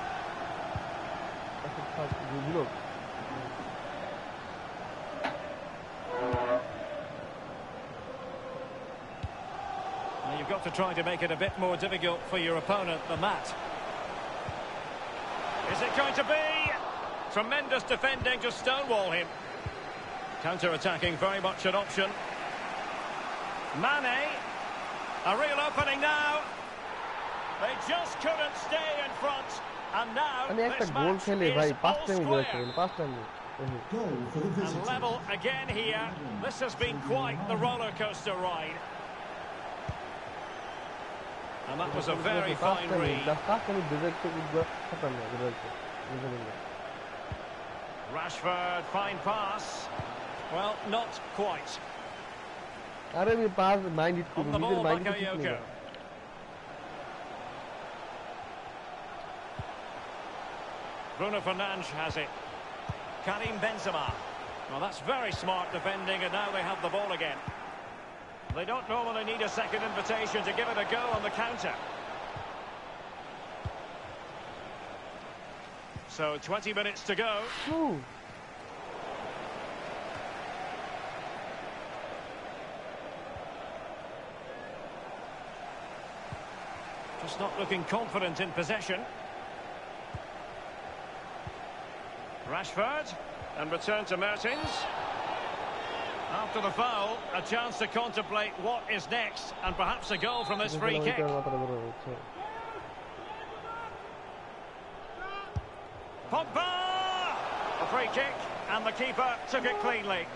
Now you've got to try to make it a bit more difficult for your opponent than that. Is it going to be? Tremendous defending to stonewall him. Counter-attacking very much an option. Mane. A real opening now. They just couldn't stay in front. And now this match is all square. Goal for the visitors. And level again here. This has been quite the roller coaster ride. And that was a very fine read. Rashford, fine pass. Well, not quite. On the ball, Bakayoko. Bruno Fernandes has it. Karim Benzema. Well, that's very smart defending, and now they have the ball again. They don't normally need a second invitation to give it a go on the counter. So twenty minutes to go. Ooh. Just not looking confident in possession. Rashford, and return to Mertens. After the foul, a chance to contemplate what is next, and perhaps a goal from this free kick. Pogba! A free kick, and the keeper took it cleanly.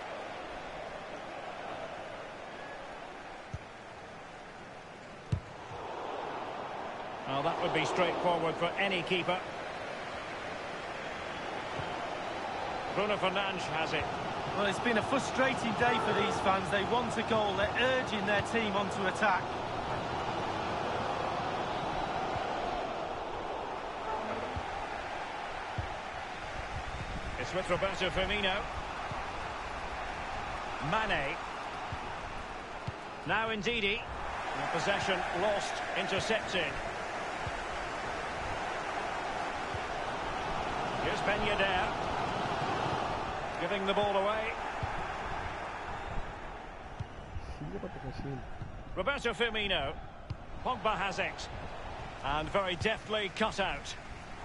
Well, that would be straightforward for any keeper. Bruno Fernandes has it. Well, it's been a frustrating day for these fans. They want a goal. They're urging their team onto attack. It's with Roberto Firmino. Mane. Now Ndidi. Possession lost, intercepted. Here's Ben Yedder. Giving the ball away. Roberto Firmino. Pogba has it. And very deftly cut out.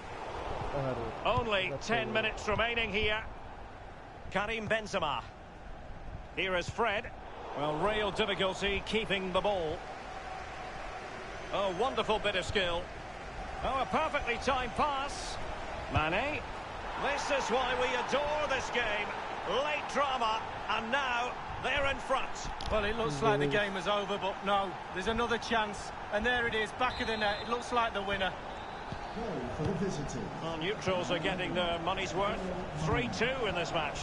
Only ten minutes remaining here. Karim Benzema. Here is Fred. Well, real difficulty keeping the ball. Oh, wonderful bit of skill. Oh, a perfectly timed pass. Mane. This is why we adore this game. Late drama, and now they're in front. Well, it looks like the game is over, but no, there's another chance. And there it is, back of the net. It looks like the winner. Goal for the visitors. Well, neutrals are getting their money's worth. three two in this match.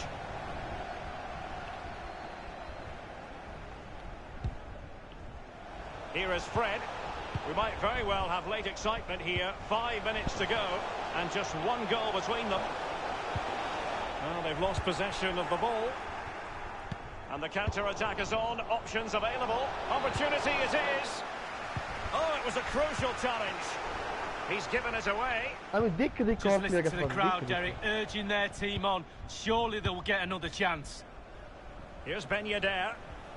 Here is Fred. We might very well have late excitement here. Five minutes to go, and just one goal between them. Well, they've lost possession of the ball. And the counter-attack is on. Options available. Opportunity it is. Oh, it was a crucial challenge. He's given it away. Just listen to the crowd, Derek, urging their team on. Surely they'll get another chance. Here's Ben Yedder.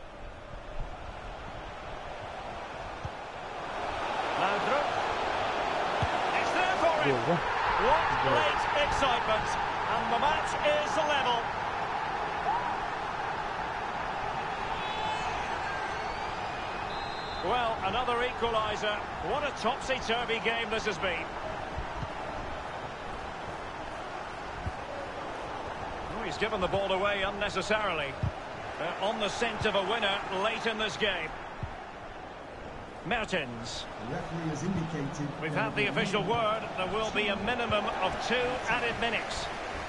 Now through. It's there for him. What late excitement. And the match is level. Well, another equaliser. What a topsy-turvy game this has been. Oh, he's given the ball away unnecessarily. They're on the scent of a winner late in this game. Mertens. The referee has indicated. We've had the official word. There will be a minimum of two added minutes.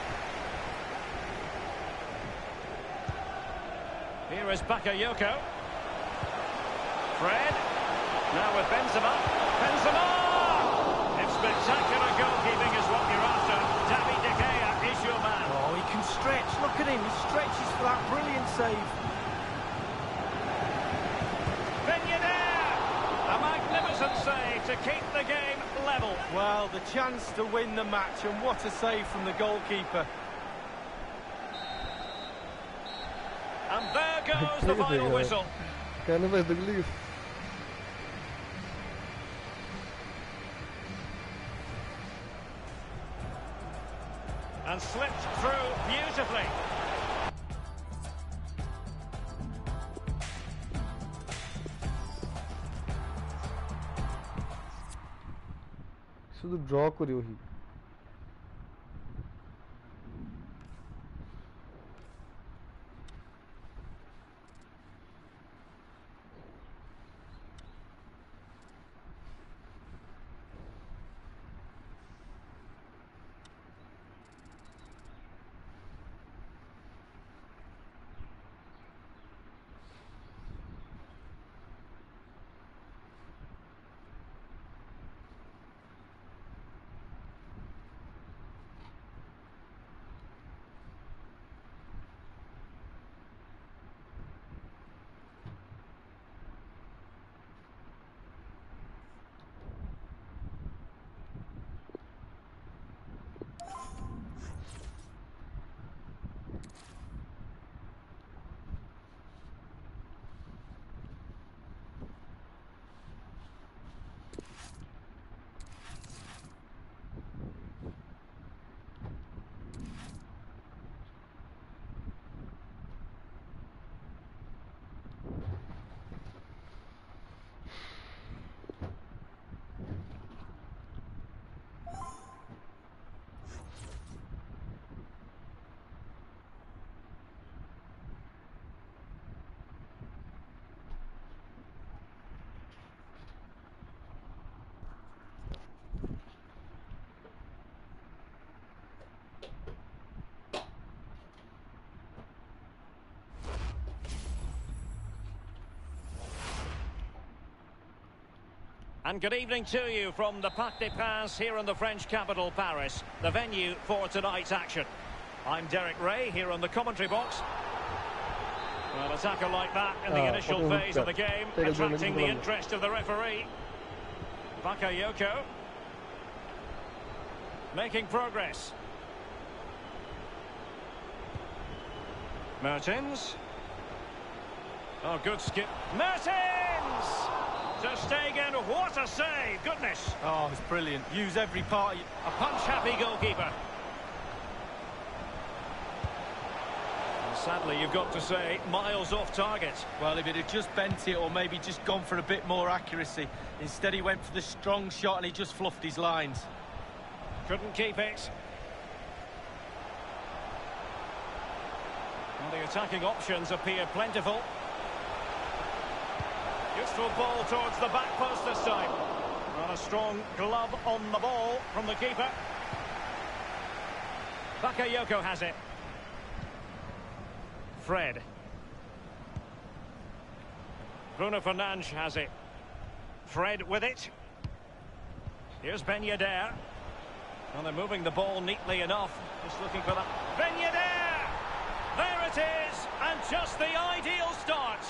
Here is Bakayoko. Fred. Now with Benzema. Benzema! If spectacular goalkeeping is what you're after, David De Gea is your man. Oh, he can stretch. Look at him. He's stretching save. Ben Yedder! A magnificent save to keep the game level. Well, the chance to win the match, and what a save from the goalkeeper. And there goes the final whistle. Kind of as the belief. And slipped through beautifully. শুধু draw করে ওহি And good evening to you from the Parc des Princes here in the French capital, Paris, the venue for tonight's action. I'm Derek Ray here on the commentary box. Well, a tackle like that in the Ah, initial fucking phase of the hooked up. game, Take a attracting the zoom in. interest of the referee. Bakayoko making progress. Mertens. Oh, good skip. Mertens! Ter Stegen, what a save, goodness. Oh, it's brilliant. Use every part. A punch-happy goalkeeper. And sadly, you've got to say, miles off target. Well, if it had just bent it or maybe just gone for a bit more accuracy. Instead, he went for the strong shot and he just fluffed his lines. Couldn't keep it. And the attacking options appear plentiful. Useful ball towards the back post this time. And a strong glove on the ball from the keeper. Bakayoko has it. Fred. Bruno Fernandes has it. Fred with it. Here's Ben Yedder. Well, they're moving the ball neatly enough. Just looking for that. Ben Yedder! There it is! And just the ideal start.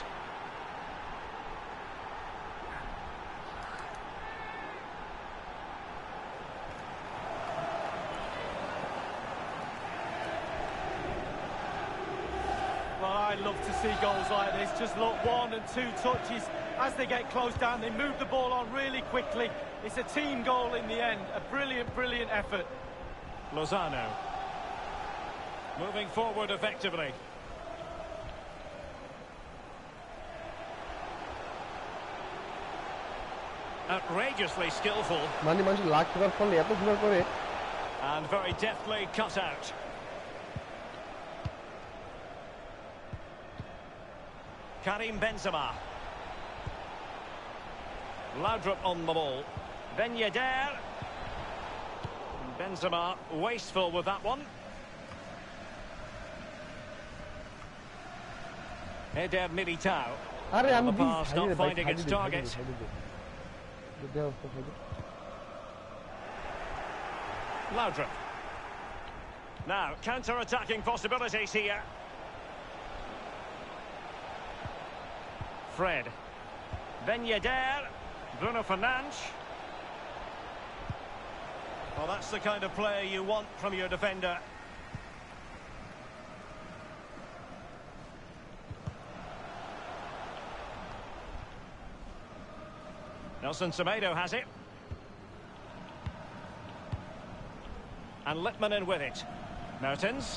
Well, I love to see goals like this. Just look, one and two touches. As they get close down, they move the ball on really quickly. It's a team goal in the end. A brilliant, brilliant effort. Lozano. Moving forward effectively. Outrageously skillful. মানে মানুষ লাখ টাকার ফলে এত সুন্দর করে And very deftly cut out. Karim Benzema. Laudrup on the ball. Ben Yedder. Benzema wasteful with that one. Eder Militao. আরে On আমি the pass, not finding its target. Laudrup. Now, counter-attacking possibilities here. Fred. Ben Yedder. Bruno Fernandes. Well, that's the kind of player you want from your defender. Nelson Semedo has it. And Litmanen with it. Mertens.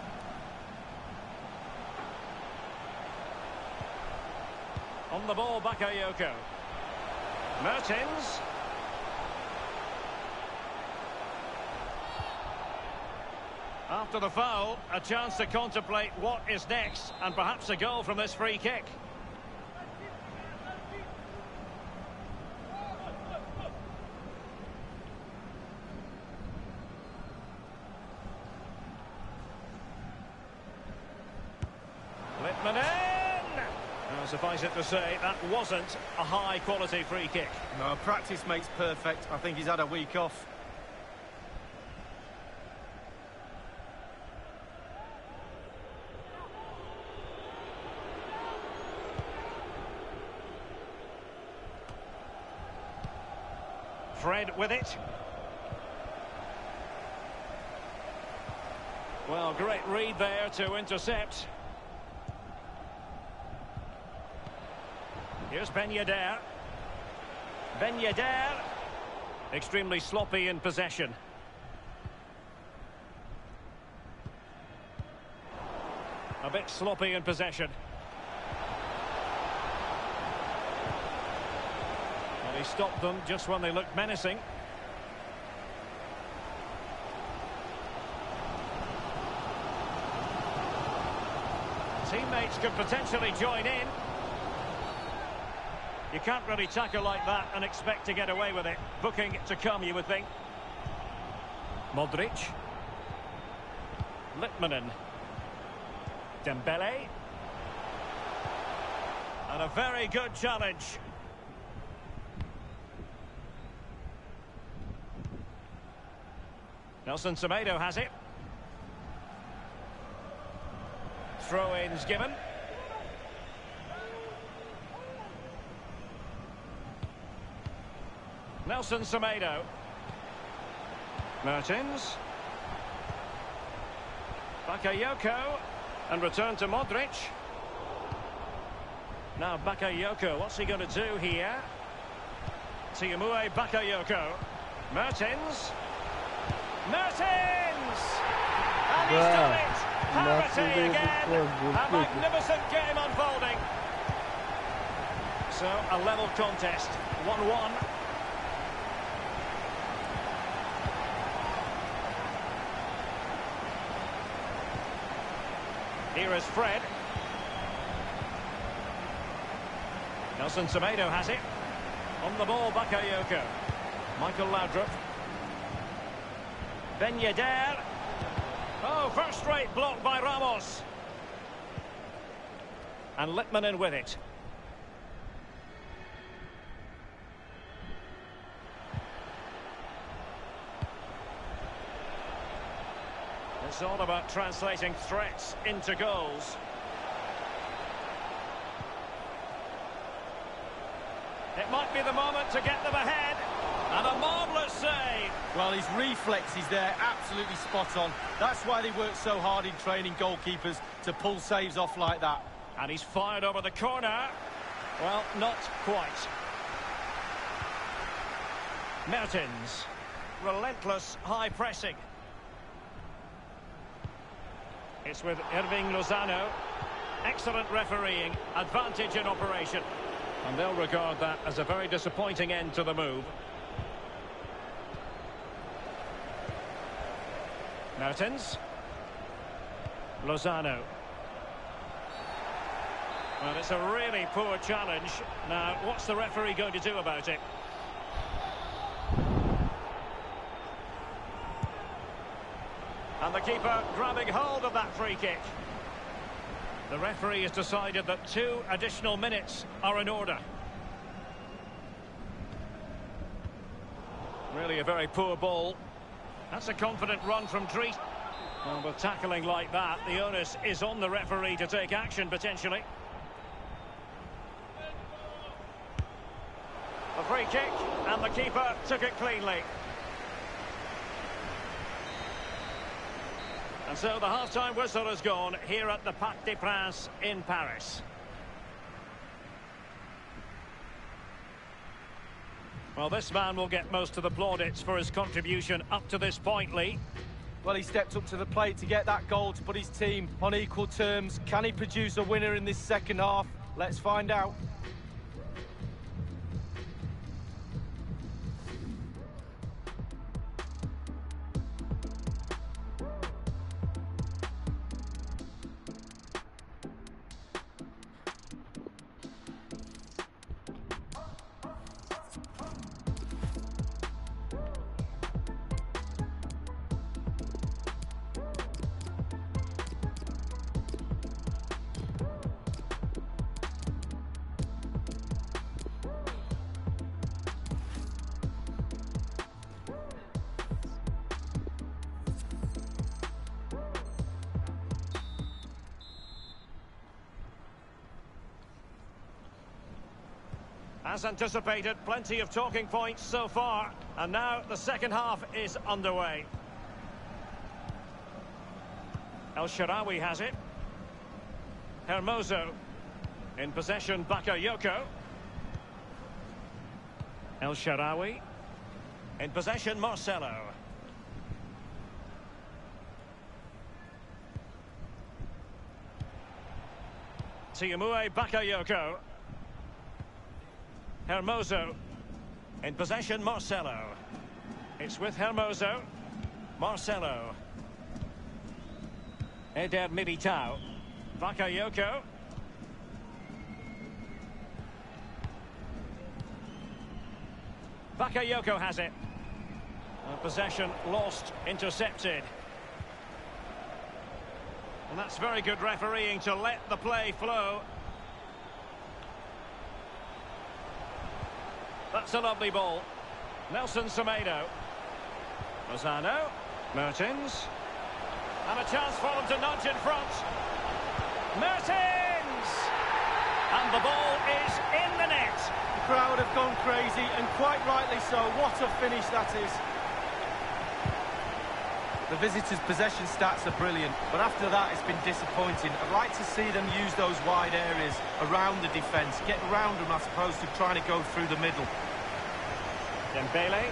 On the ball, Bakayoko. Mertens. After the foul, a chance to contemplate what is next, and perhaps a goal from this free kick. Litmanen! Now, suffice it to say, that wasn't a high-quality free kick. No, practice makes perfect. I think he's had a week off. Fred with it. Well, great read there to intercept. Here's Ben Yedder. Ben Yedder. Extremely sloppy in possession. A bit sloppy in possession. Well, he stopped them just when they looked menacing. Teammates could potentially join in. You can't really tackle like that and expect to get away with it. Booking to come, you would think. Modric. Litmanen. Dembele. And a very good challenge. Nelson Semedo has it. Throw-ins given. Nelson Semedo. Mertens. Bakayoko. And return to Modric. Now Bakayoko, what's he going to do here? Tiamue Bakayoko. Mertens. Mertens! And he's Wow. done it! Parity Martinez again! scored, good A kick. magnificent game unfolding. So, a level contest. one one. Here is Fred. Nelson Semedo has it. On the ball, Bakayoko. Michael Laudrup. Ben Yedder. Oh, first-rate block by Ramos. And Litmanen with it. It's all about translating threats into goals. It might be the moment to get them ahead. And a marvellous save. Well, his reflexes there, absolutely spot on. That's why they work so hard in training goalkeepers, to pull saves off like that. And he's fired over the corner. Well, not quite. Mertens. Relentless high pressing. It's with Irving Lozano. Excellent refereeing. Advantage in operation. And they'll regard that as a very disappointing end to the move. Mertens. Lozano. Well, it's a really poor challenge. Now, what's the referee going to do about it? And the keeper grabbing hold of that free kick. The referee has decided that two additional minutes are in order. Really a very poor ball. That's a confident run from Dries. Well, with tackling like that, the onus is on the referee to take action, potentially. free kick, and the keeper took it cleanly. And so the half-time whistle has gone here at the Parc des Princes in Paris. Well, this man will get most of the plaudits for his contribution up to this point, Lee. Well, he stepped up to the plate to get that goal, to put his team on equal terms. Can he produce a winner in this second half? Let's find out. As anticipated, plenty of talking points so far, and now the second half is underway. El Shaarawy has it. Hermoso. In possession, Bakayoko. El Shaarawy. In possession, Marcelo. Tiamue Bakayoko. Hermoso. In possession, Marcelo. It's with Hermoso. Marcelo. Eder Militao. Bakayoko. Bakayoko has it. And possession lost, intercepted. And that's very good refereeing to let the play flow. That's a lovely ball. Nelson Semedo. Lozano. Mertens. And a chance for them to nudge in front. Mertens! And the ball is in the net. The crowd have gone crazy, and quite rightly so. What a finish that is. The visitors' possession stats are brilliant, but after that it's been disappointing. I'd like to see them use those wide areas around the defence, get around them as opposed to trying to go through the middle. Dembele.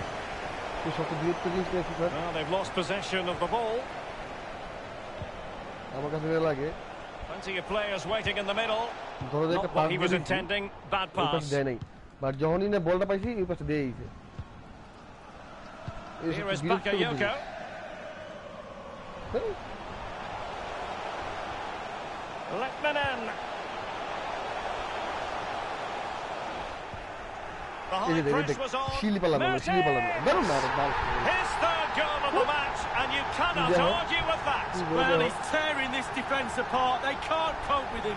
Well, they've lost possession of the ball. Plenty of players waiting in the middle. Not what he was intending. Bad pass. Here is Bakayoko. Lekmanen. The high press was on. Mertens! His third goal of the match, and you cannot argue with that. Well, he's tearing this defence apart. They can't cope with him.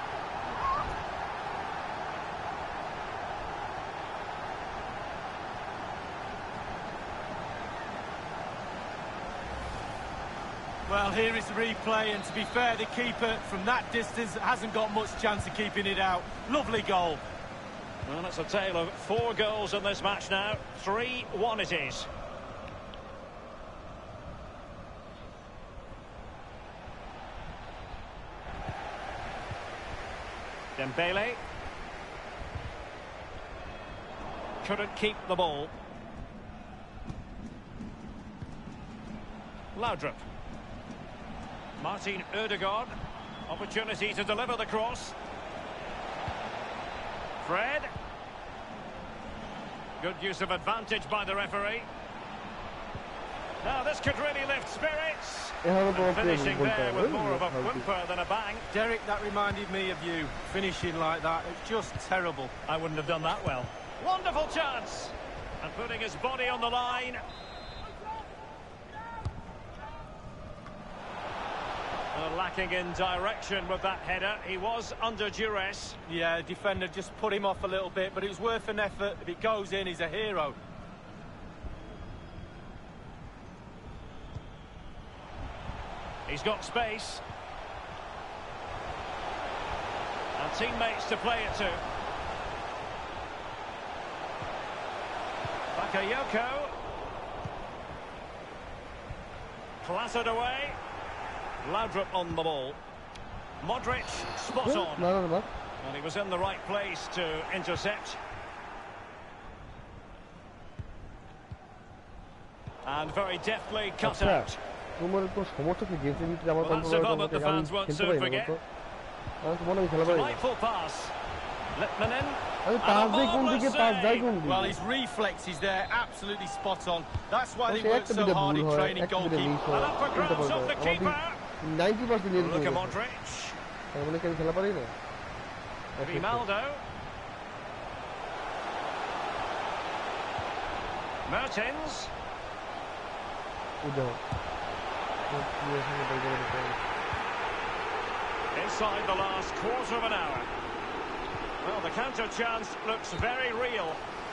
Well, here is the replay, and to be fair, the keeper from that distance hasn't got much chance of keeping it out. Lovely goal. Well, that's a tale of four goals in this match now. three one it is. Dembele. Couldn't keep the ball. Laudrup. Martin Ødegaard. Opportunity to deliver the cross. Fred. Good use of advantage by the referee. Now this could really lift spirits. And finishing there with more of a whimper than a bang. Derek, that reminded me of you, finishing like that. It's just terrible. I wouldn't have done that well. Wonderful chance. And putting his body on the line. Uh, lacking in direction with that header. He was under duress. Yeah, defender just put him off a little bit, but it was worth an effort. If it goes in, he's a hero. He's got space. And teammates to play it to. Bakayoko. Clattered away. Laudrup on the ball. Modric, spot Hı? on. Lan bak. And he was in the right place to intercept. And very deftly cut আচ্ছা out. তোমার তো সমর্থক গেমসের ভিতরে আমার Well, that's a moment the fans won't খেলতে soon পারি না forget. তো আমি তো মনে হয় খেলা পারি না Delightful pass. Lippmann in. আমি And পাস a দেই কোন দিকে marvellous পাস যাই save. কোন দিকে Well, his reflexes there, absolutely spot on. That's why they say work একটা so দুটো hard ভুল in হয় training একটা দুটো goalkeeping. মিস হয় And up for উল্টা grabs পাল্টা off হয় the আমাদের keeper. নাইনটি পার্সেন্ট এরকম Luka হয়ে Modric. তার মানে কি আমি খেলা পারি না Grimaldo. Mertens. উদাহ Inside the last quarter of an hour. Well, the counter chance looks very real.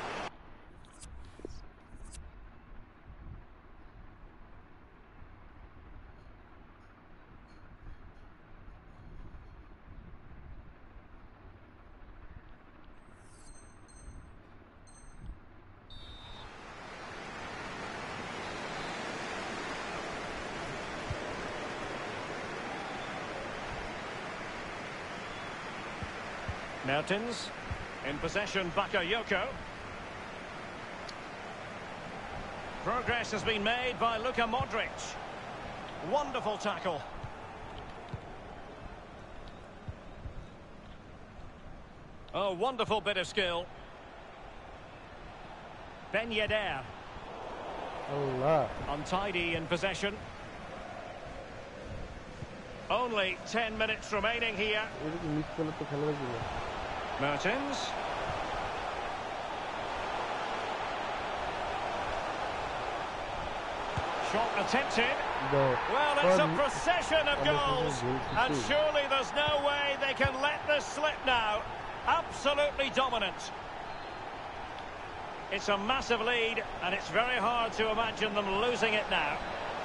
Mertens. In possession, Bakayoko. Progress has been made by Luka Modric. Wonderful tackle. Oh, wonderful bit of skill. Ben Yedder. আল্লাহ Untidy in possession. Only ten minutes remaining here. এরকম miss করলে তো খেলা যাবে না Mertens. Shot attempted. দাও Well, it's a Oh, procession of oh, goals, oh, oh, and oh. surely there's no way they can let this slip now. Absolutely dominant. It's a massive lead, and it's very hard to imagine them losing it now.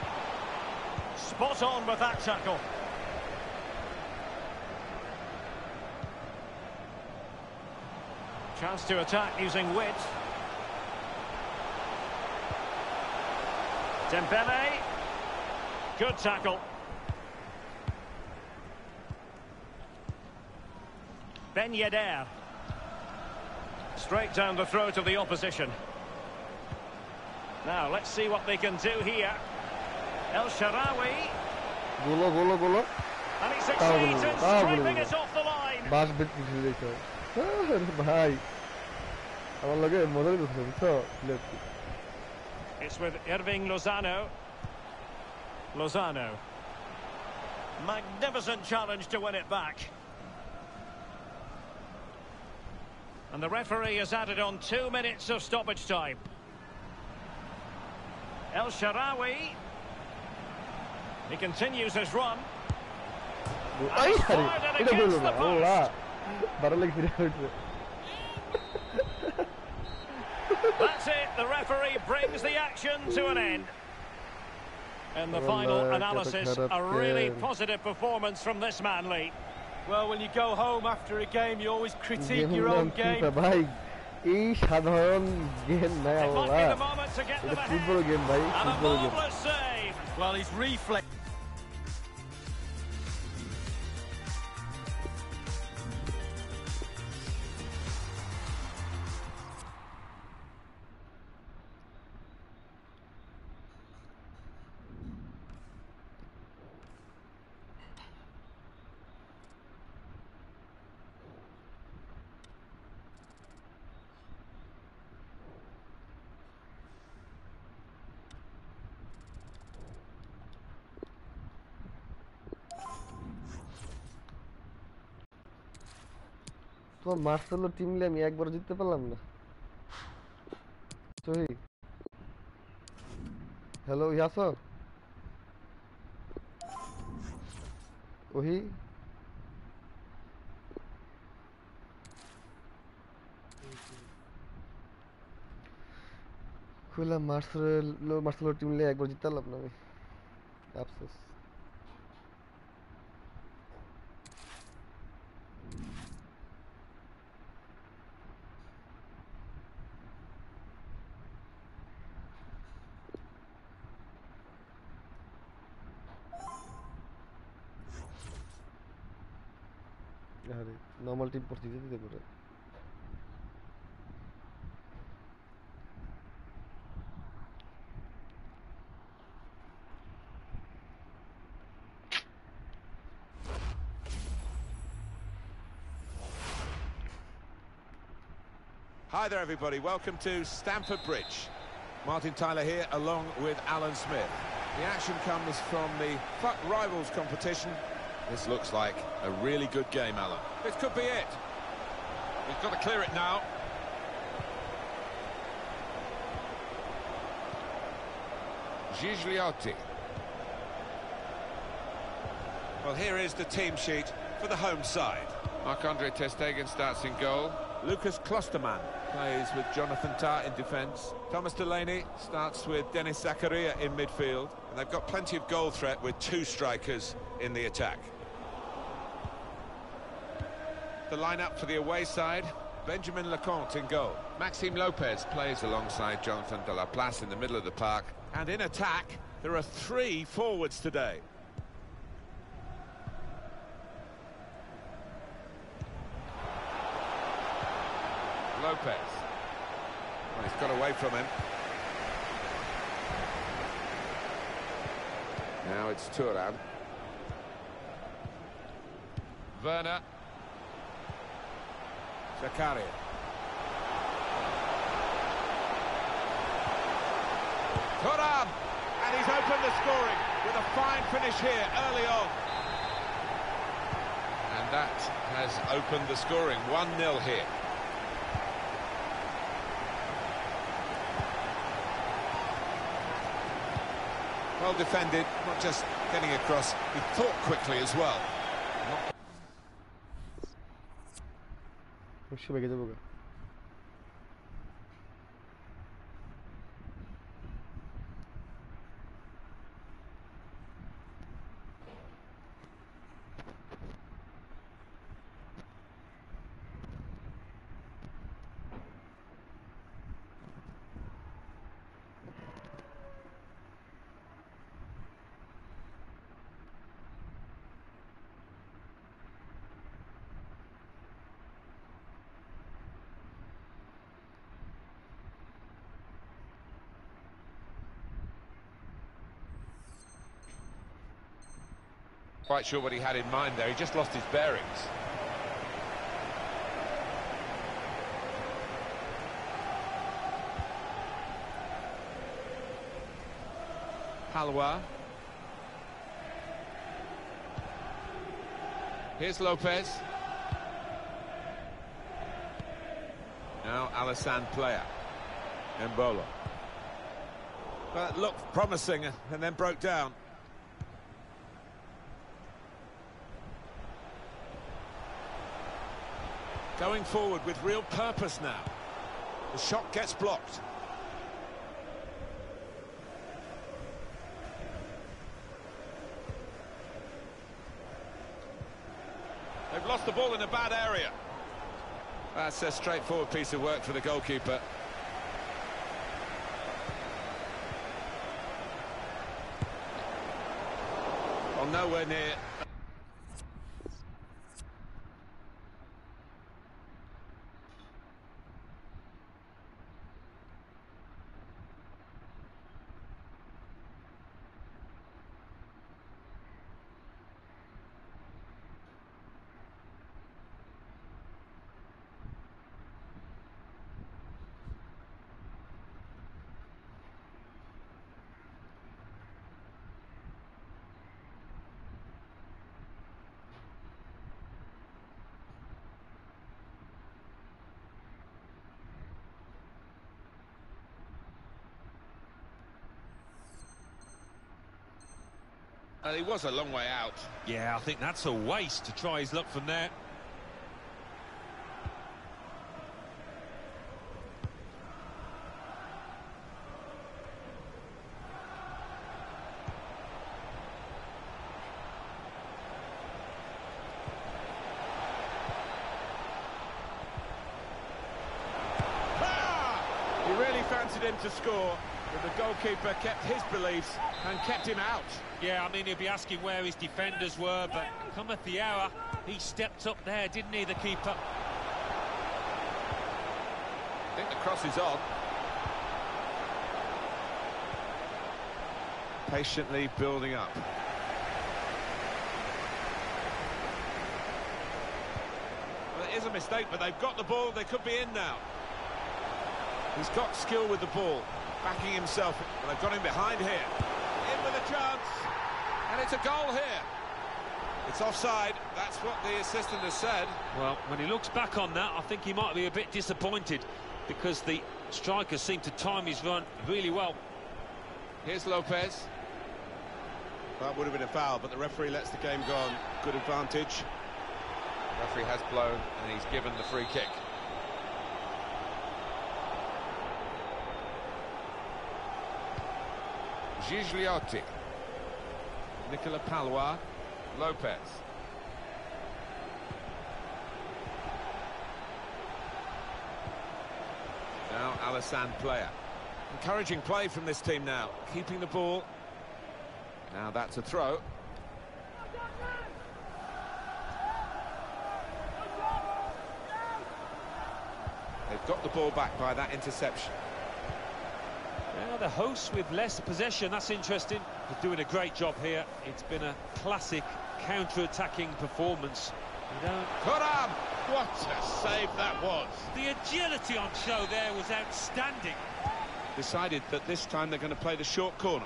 Spot on with that tackle. Chance to attack using width. Dembele. Good tackle. Ben Yedder. Straight down the throat of the opposition. Now, let's see what they can do here. El Shaarawy. Goal goal goal And he Foul, succeeds in foul. stripping it off the line. বাস বেট কিছু দেখো আরে ভাই আমার লগে মজার কথা বুঝছো It's with Irving Lozano. Lozano. Magnificent challenge to win it back. And the referee has added on two minutes of stoppage time. El Shaarawy. He continues his run. আই And he's আরে fired it এটা বললো against না the আল্লাহ post. বারো leg ফিরে উঠছে That's it. The referee brings the action to an end. In the Oh, final no, analysis, get up a really again. positive performance from this man, Lee. Well, when you go home after a game, you always critique গেমের your নাম own game. FIFA ভাই এই সাধারণ game নাই It might Allah be the moment to get এটা them খুব বড় ahead. Game ভাই And খুব a বড় game marvellous save. Well, his reflex. তোমার মার্সেলো টিম নিয়ে আমি একবার জিততে পারলাম না সহি হ্যালো ইয়াসো ওহি খুললাম মার্সেলো মার্সেলো টিম নিয়ে একবার জিততে পারলাম না আমি আফসোস আরে নরমাল টিম পড়তে দিতে পারে। Hi there, everybody. Welcome to Stamford Bridge. Martin Tyler here, along with Alan Smith. The action comes from the Fuck Rivals competition. This looks like a really good game, Alan. This could be it. We've got to clear it now. Gigliotti. Well, here is the team sheet for the home side. Marc-Andre ter Stegen starts in goal. Lucas Klosterman plays with Jonathan Tah in defence. Thomas Delaney starts with Denis Zakaria in midfield. And they've got plenty of goal threat with two strikers in the attack. The lineup for the away side: Benjamin Lecomte in goal. Maxime Lopez plays alongside Jonathan de la Place in the middle of the park. And in attack, there are three forwards today. Lopez. Well, he's got away from him. Now it's Thuram. Werner. Zakaria. Thuram! And he's opened the scoring with a fine finish here early on. And that has opened the scoring. one nil here. Well defended, not just getting across, he thought quickly as well. Şu bekede bu. Quite sure what he had in mind there, he just lost his bearings. Halwa. Here's Lopez. Now Alassane Plea. Embolo. That looked promising and then broke down. Going forward with real purpose now. The shot gets blocked. They've lost the ball in a bad area. That's a straightforward piece of work for the goalkeeper. Well, nowhere near. Uh, he was a long way out. Yeah, I think that's a waste to try his luck from there. Ah! He really fancied him to score. But the goalkeeper kept his beliefs and kept him out. Yeah, I mean, he'll be asking where his defenders were, but cometh the hour. He stepped up there, didn't he, the keeper? I think the cross is on. Patiently building up. Well, it is a mistake, but they've got the ball. They could be in now. He's got skill with the ball, backing himself. And they've got him behind here. In with a chance. And it's a goal here. It's offside. That's what the assistant has said. Well, when he looks back on that, I think he might be a bit disappointed because the striker seemed to time his run really well. Here's Lopez. That would have been a foul, but the referee lets the game go on. Good advantage. The referee has blown, and he's given the free kick. Gigliotti. Nicola Palois. Lopez. Now Alassane Player. Encouraging play from this team now. Keeping the ball. Now that's a throw. They've got the ball back by that interception. Yeah, the hosts with less possession, that's interesting. They're doing a great job here. It's been a classic counter-attacking performance. You don't... Thuram! What a save that was! The agility on show there was outstanding. Decided that this time they're going to play the short corner.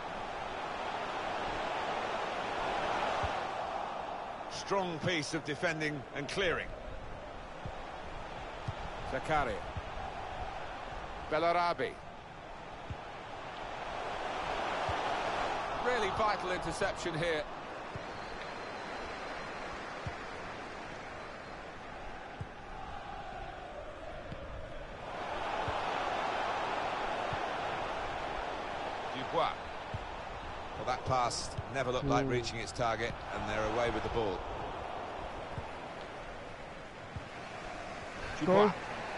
Strong piece of defending and clearing. Zakaria. Bellarabi. Really vital interception here. Dubois. Well, that pass never looked like reaching its target, and they're away with the ball. Dubois.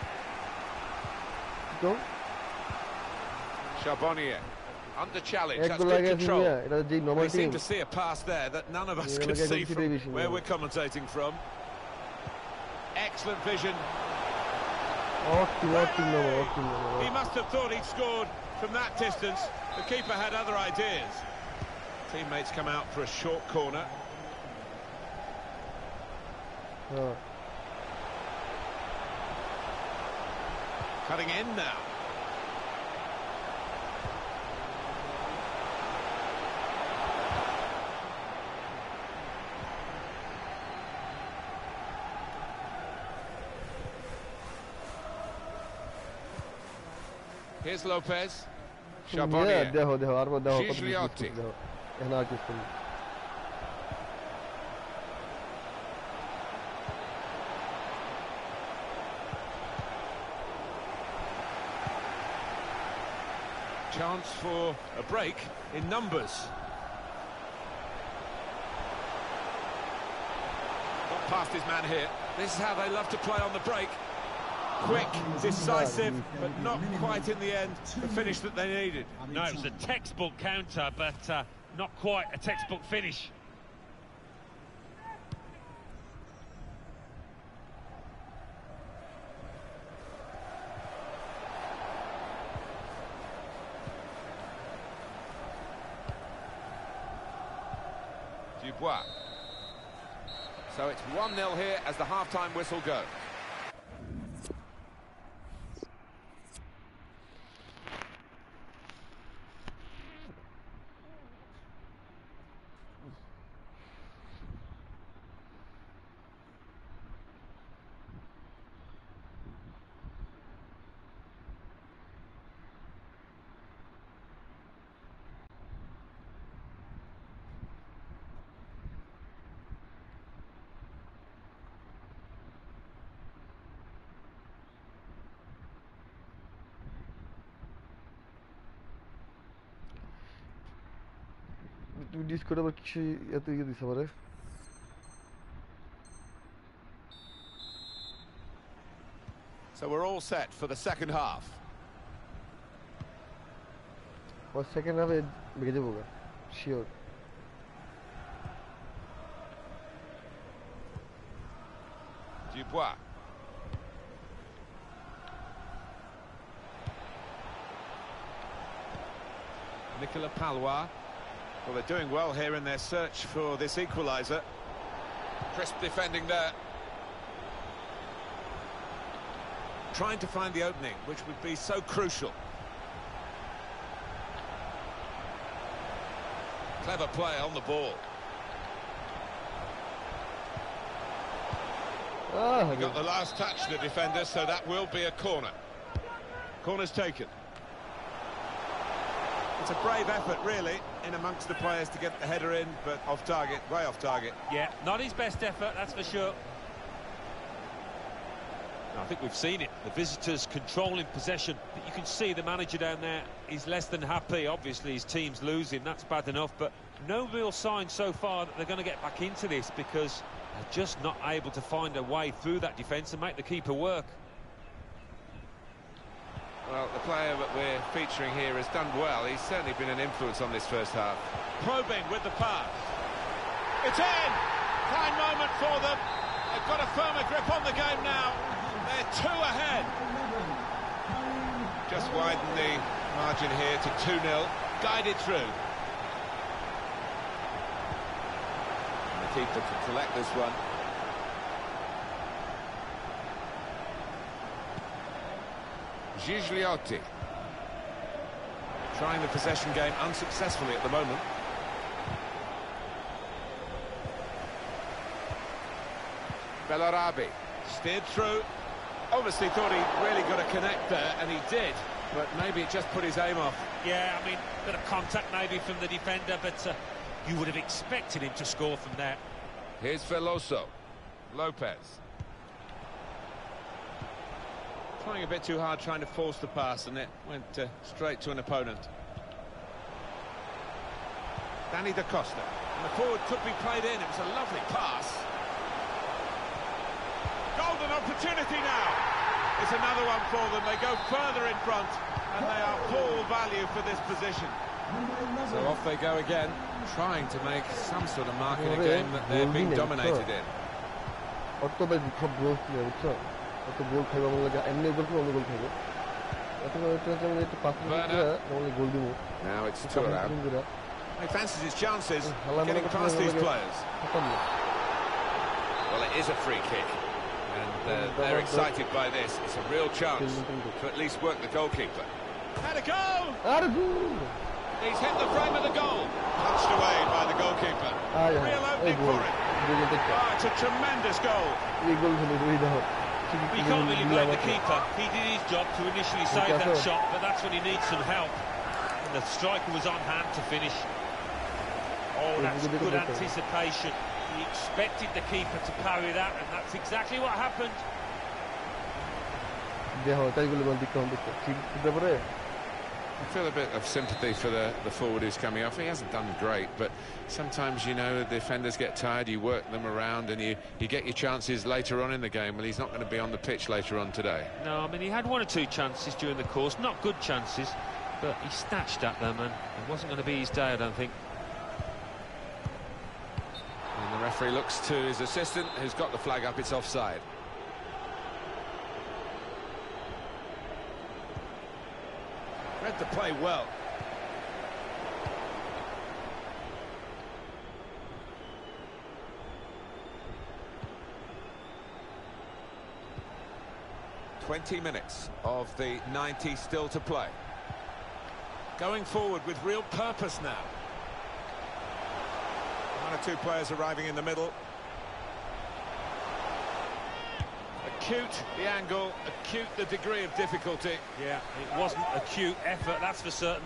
Go. Charbonnier. Under challenge, Ek that's goal good lagaya control. India. It was the normal We seem team. to see a pass there that none of us Yeah, could like I see don't see from television, where yeah. we're commentating from. Excellent vision. Ótimo, ótimo, ótimo. He must have thought he'd scored from that distance. The keeper had other ideas. Teammates come out for a short corner. Oh. Cutting in now. Here's Lopez. Yeah, Charbonnier. দেখো দেখো আরো দেখো কত Gigliotti. দেখো এখন আর কিছু নেই। Chance for a break in numbers. Got past his man here. This is how they love to play on the break. Quick, decisive, but not quite in the end the finish that they needed. No, it was a textbook counter, but uh, not quite a textbook finish. Dubois. So it's one nil here as the half-time whistle goes. তুমি Discord আবার কিছু এত ইয়ে দিছ আমারে So we're all set for the second half. और second हाफे भेजे होगा sure Dubois. Nicolas Palois. Well, they're doing well here in their search for this equaliser. Crisp defending there. Trying to find the opening, which would be so crucial. Clever play on the ball. ah He got the last touch, the defender, so that will be a corner. Corner's taken. It's a brave effort, really, in amongst the players to get the header in, but off target, way off target. Yeah, not his best effort, that's for sure. I think we've seen it. The visitors controlling possession. But you can see the manager down there is less than happy. Obviously, his team's losing. That's bad enough. But no real sign so far that they're going to get back into this because they're just not able to find a way through that defence and make the keeper work. Well, the player that we're featuring here has done well. He's certainly been an influence on this first half. Probing with the pass. It's in! Fine moment for them. They've got a firmer grip on the game now. They're two ahead. Just widen the margin here to two nil. Guided through. And the keeper to collect this one. Gigliotti. Trying the possession game unsuccessfully at the moment. Bellarabi. Steered through. Obviously thought he really got a connect there, and he did, but maybe it just put his aim off. Yeah, I mean, bit of contact maybe from the defender, but uh, you would have expected him to score from there. Here's Veloso. Lopez. Trying a bit too hard, trying to force the pass, and it went uh, straight to an opponent. Danny da Costa. And the forward could be played in. It was a lovely pass. Golden opportunity now. It's another one for them. They go further in front, and they are full value for this position. So off they go again, trying to make some sort of mark in a game that they're being dominated in. October খুব গোল ছিল বুঝছো কত গোল খাইবো মনে লাগে এমনি গোল খাইবো গোল খাইবো এখন এটা যেমন একটু পাস করে মনে গোল দিব Now it's Thuram. He fancies his chances getting past these players. Well, it is a free kick. And uh, they're excited by this. It's a real chance to at least work the goalkeeper. Had a go! He's hit the frame of the goal. Punched away by the goalkeeper. Real opening for him. Oh, it's a tremendous goal. You can't really blame the keeper. He did his job to initially save that shot, but that's when he needs some help. And the striker was on hand to finish. Oh, that's good anticipation. He expected the keeper to parry that, and that's exactly what happened. I feel a bit of sympathy for the, the forward who's coming off. He hasn't done great, but sometimes, you know, the defenders get tired, you work them around, and you, you get your chances later on in the game. Well, he's not going to be on the pitch later on today. No, I mean, he had one or two chances during the course, not good chances, but he snatched at them, and it wasn't going to be his day, I don't think. And the referee looks to his assistant, who's got the flag up. It's offside. Read the play well. Twenty minutes of the ninety still to play. Going forward with real purpose now. One or two players arriving in the middle. Acute the angle, acute the degree of difficulty. Yeah, it wasn't acute effort, that's for certain.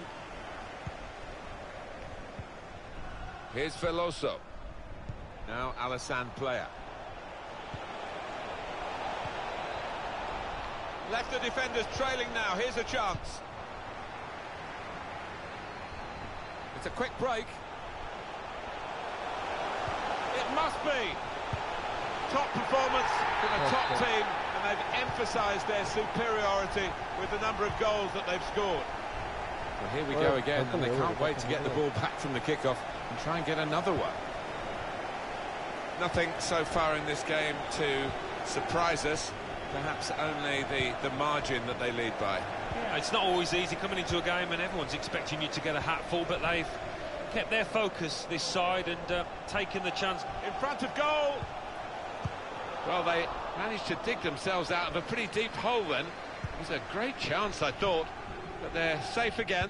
Here's Veloso. Now Alassane Player. Left the defenders trailing now. Here's a chance. It's a quick break. It must be. Top performance from a top team, and they've emphasised their superiority with the number of goals that they've scored. Well, here we Well, go again, and they hopefully, can't wait to get the ball back from the kickoff and try and get another one. Nothing so far in this game to surprise us. Perhaps only the, the margin that they lead by. Yeah, it's not always easy coming into a game and everyone's expecting you to get a hatful, but they've kept their focus this side and uh, taken the chance. In front of goal! Well, they managed to dig themselves out of a pretty deep hole then. It was a great chance, I thought, but they're safe again.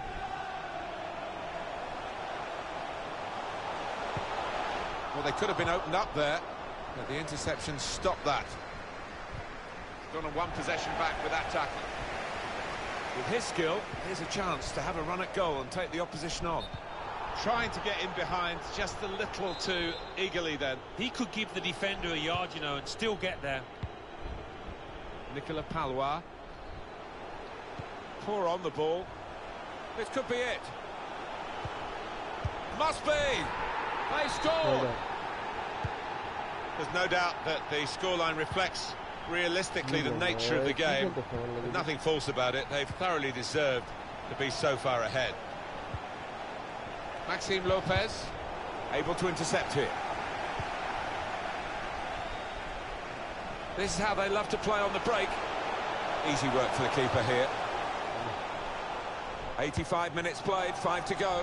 Well, they could have been opened up there, but the interception stopped that. Gone on one possession back with that tackle. With his skill, here's a chance to have a run at goal and take the opposition on. Trying to get in behind just a little too eagerly then. He could give the defender a yard, you know, and still get there. Nicolas Palois. Poor on the ball. This could be it. Must be! They score! There's no doubt that the scoreline reflects realistically the nature of the game. There's nothing false about it. They've thoroughly deserved to be so far ahead. Maxime Lopez able to intercept here. This is how they love to play on the break. Easy work for the keeper here. eighty-five minutes played, five to go.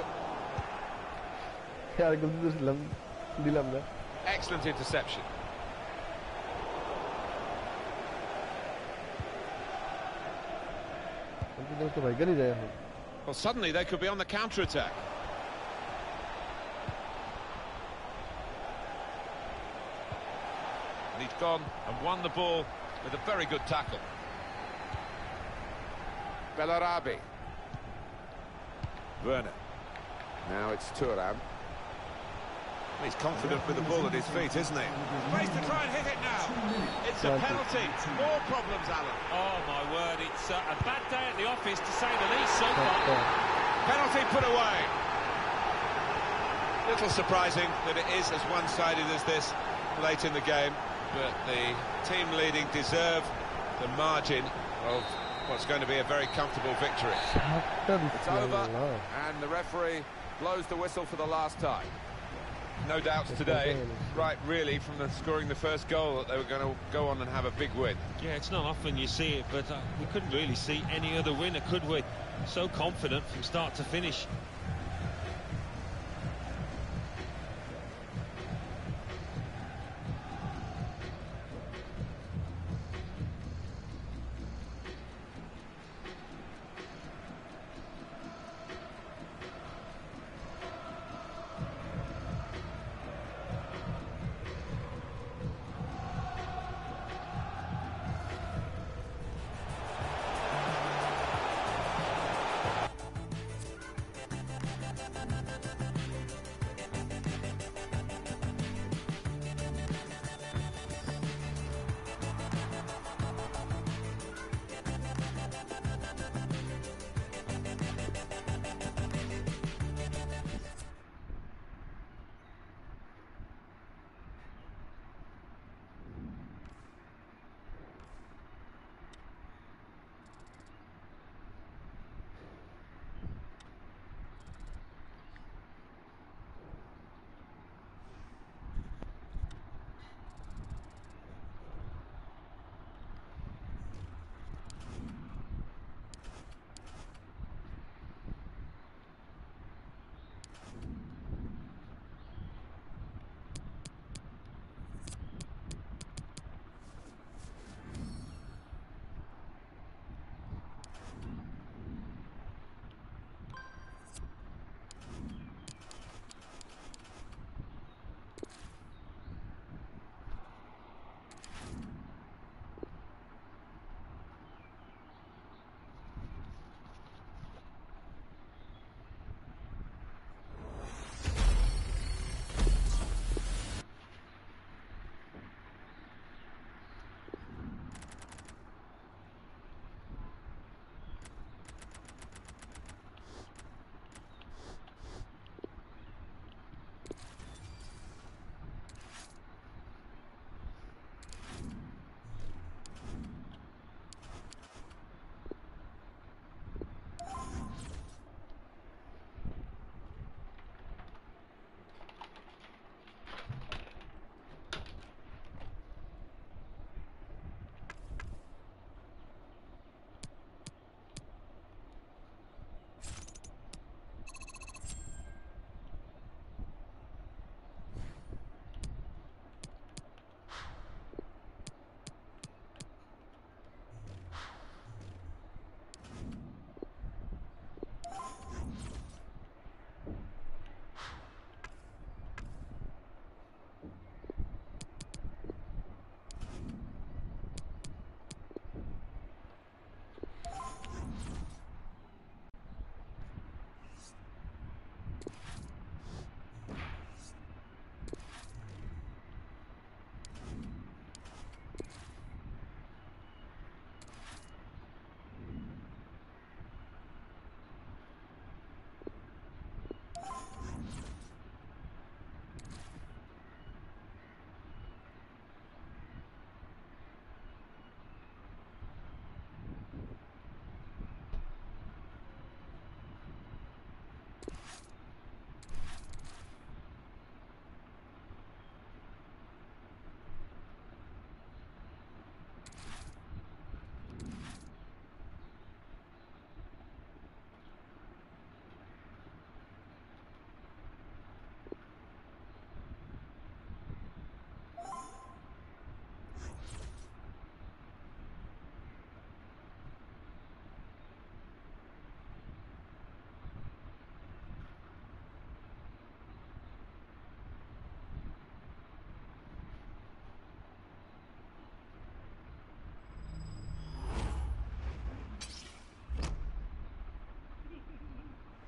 Excellent interception. Well, suddenly they could be on the counter-attack. And he's gone and won the ball with a very good tackle. Bellarabi. Werner. Now it's Thuram. He's confident with the ball at his feet, isn't he? Space to try and hit it now. It's a penalty. More problems, Alan. Oh, my word, it's uh, a bad day at the office, to say the least, so far. Penalty put away. Little surprising that it is as one-sided as this late in the game, but the team leading deserve the margin of what's going to be a very comfortable victory. It's over, and the referee blows the whistle for the last time. No doubts today, right, really, from the scoring the first goal that they were going to go on and have a big win. Yeah, it's not often you see it, but uh, we couldn't really see any other winner, could we? So confident from start to finish.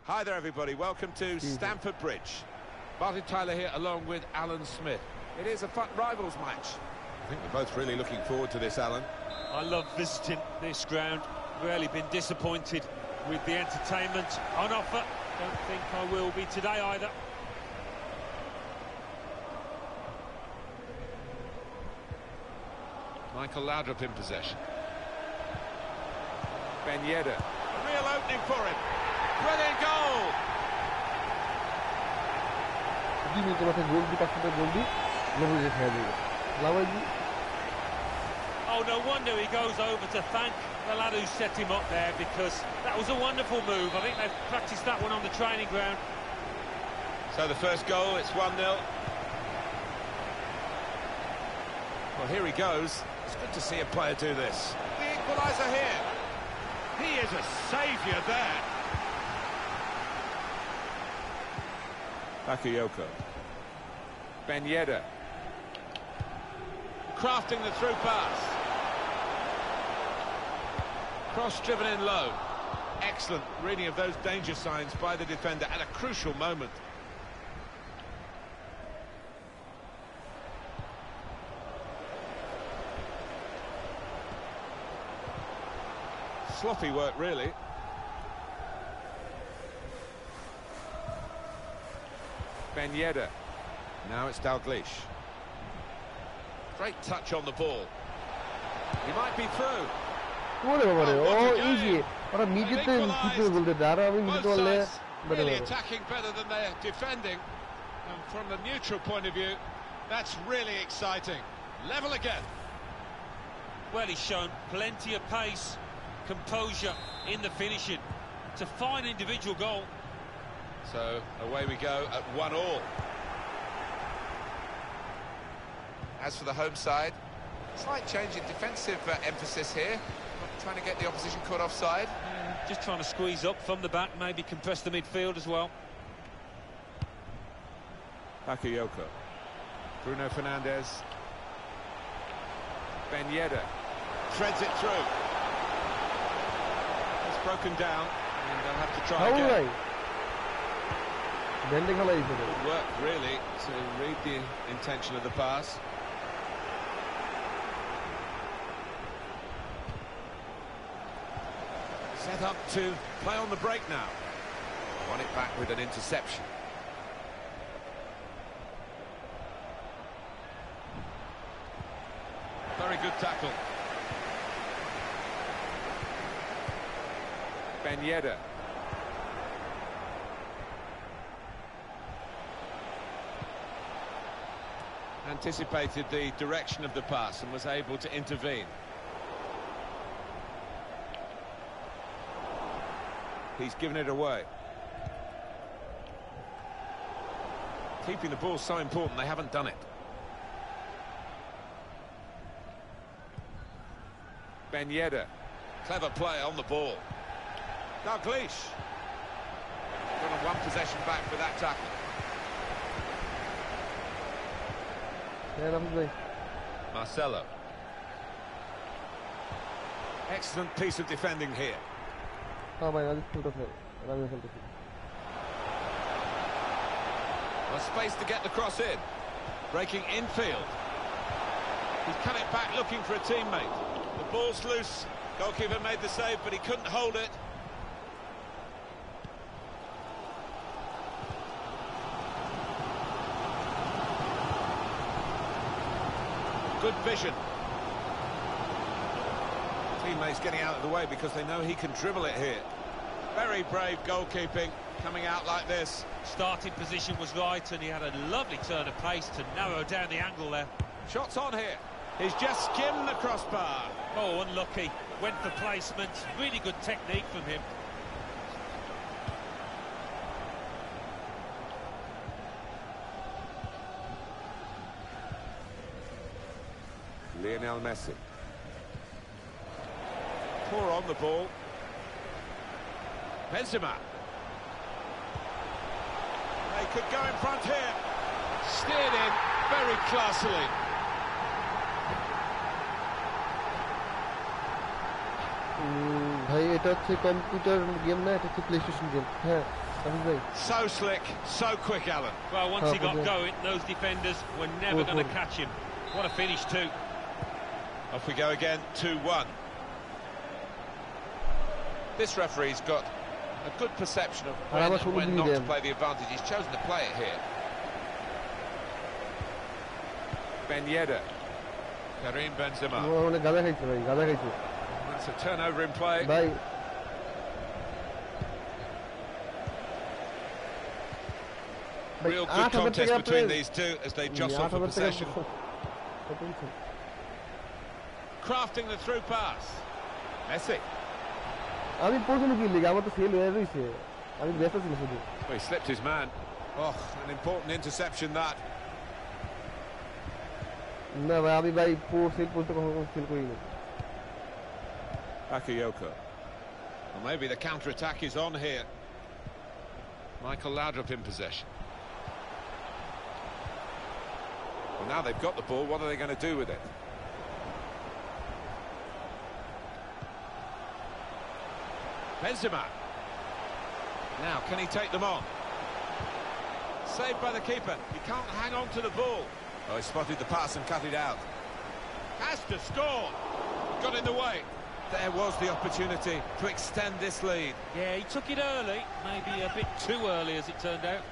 Hi there, everybody. Welcome to Stamford Bridge. Martin Tyler here, along with Alan Smith. It is a fun rivals match. I think we're both really looking forward to this, Alan. I love visiting this ground. Rarely been disappointed with the entertainment on offer. Don't think I will be today either. Michael Laudrup in possession. Ben Yedder. A real opening for him. Brilliant goal! দুই মিনিটের মাথায় গোল দি পাঁচ মিনিটের গোল দি নবুজে খেয়ে দিবে লাভাই দি Oh, no wonder he goes over to thank the lad who set him up there, because that was a wonderful move. I think they've practiced that one on the training ground. So the first goal, it's one nil. Well, here he goes. It's good to see a player do this. The equaliser here. He is a saviour there. Bakayoko. Ben Yedder. Crafting the through pass. Cross-driven in low. Excellent reading of those danger signs by the defender at a crucial moment. Sloppy work, really. Ben Yedder. Now it's Dalglish. Great touch on the ball. He might be through. ওরে বাবা রে Oh, O what a এই যে game. ওরা They've মিডিতে ঠিক equalised. করে বলতে দাঁড়া আমি মিডিতে Both বললে sides বেটার really হবে attacking better than they're defending. And from the neutral point of view, that's really exciting. Level again. Well, he's shown plenty of pace, composure in the finishing. It's a fine individual goal. So away we go at one all. As for the home side, slight change in defensive uh, emphasis here. Trying to get the opposition caught offside. Yeah, just trying to squeeze up from the back, maybe compress the midfield as well. Bakayoko. Bruno Fernandes. Ben Yedder. Threads it through. It's broken down, and they'll have to try হাউল again. ভাই ব্যান্ডে খেলা দিতে Good work, really, to read the intention of the pass. Set up to play on the break now. Won it back with an interception. Very good tackle. Ben Yedder. Anticipated the direction of the pass and was able to intervene. He's given it away. Keeping the ball so important, they haven't done it. Ben Yedder. Clever play on the ball. Dalglish. Got a one possession back for that tackle. হ্যাঁ রাফিজ ভাই Marcelo. Excellent piece of defending here. হ্যাঁ ভাই রাজীব খেলতেছে রাজীব খেলতেছে Well, space to get the cross in. Breaking infield. He's cut it back looking for a teammate. The ball's loose. Goalkeeper made the save, but he couldn't hold it. Good vision. Teammates getting out of the way because they know he can dribble it here. Very brave goalkeeping, coming out like this. Starting position was right, and he had a lovely turn of pace to narrow down the angle there. Shots on here. He's just skimmed the crossbar. Oh, unlucky. Went for placement. Really good technique from him. Lionel Messi. Poor on the ball. Benzema. They could go in front here. Steered in very classily. ভাই এটা হচ্ছে computer game না এটা হচ্ছে PlayStation game হ্যাঁ Hafiz bhai. So slick, so quick, Alan. Well, once Oh, he got okay. going, those defenders were never Good, going to good. catch him. What a finish too. Off we go again, two one. This referee's got a good perception of when Araba and şunu when not to bilmiyorum. play the advantage. He's chosen to play it here. Ben Yedder. Karim Benzema. ও অনেক গাঁজা খাইছে ভাই, গাঁজা খাইছে। That's a turnover in play. ভাই ভাই, Real আট good হাজার contest টাকা between আপনার- these two as they G, jostle আট for হাজার টাকা possession. কত হইছে? Crafting the through pass. Messi. আমি পর্যন্ত কি লিগে আমার তো ফেল হয়ে রইছে, আমি ব্যস্ত ছিল শুধু। Well, he slipped his man. Oh, an important interception that. না ভাই, আমি ভাই পুরো ফেল করতে কখনো ফেল করিনি। Bakayoko. Well, maybe the counter-attack is on here. Michael Laudrup in possession. Well, now they've got the ball, what are they going to do with it? Benzema. Now, can he take them on? Saved by the keeper. He can't hang on to the ball. Oh, he spotted the pass and cut it out. Has to score. Got in the way. There was the opportunity to extend this lead. Yeah, he took it early, maybe a bit too early as it turned out.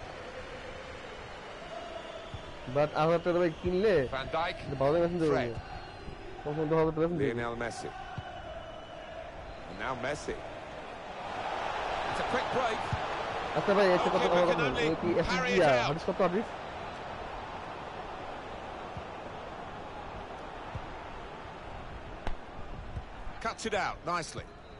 But আমার তো ভাই কিনলে Van Dijk. ভালো machine দেবে। Fred. কখন তো হবে তো মেশিন দেবে। Lionel Messi. And now Messi. It's a quick break. আচ্ছা ভাই, একটা কথা Okay, আমার we কথা can বলুন, only ওই কি এসএস carry it দিয়া out. হাদিস কত হাদিস? Cuts it out nicely.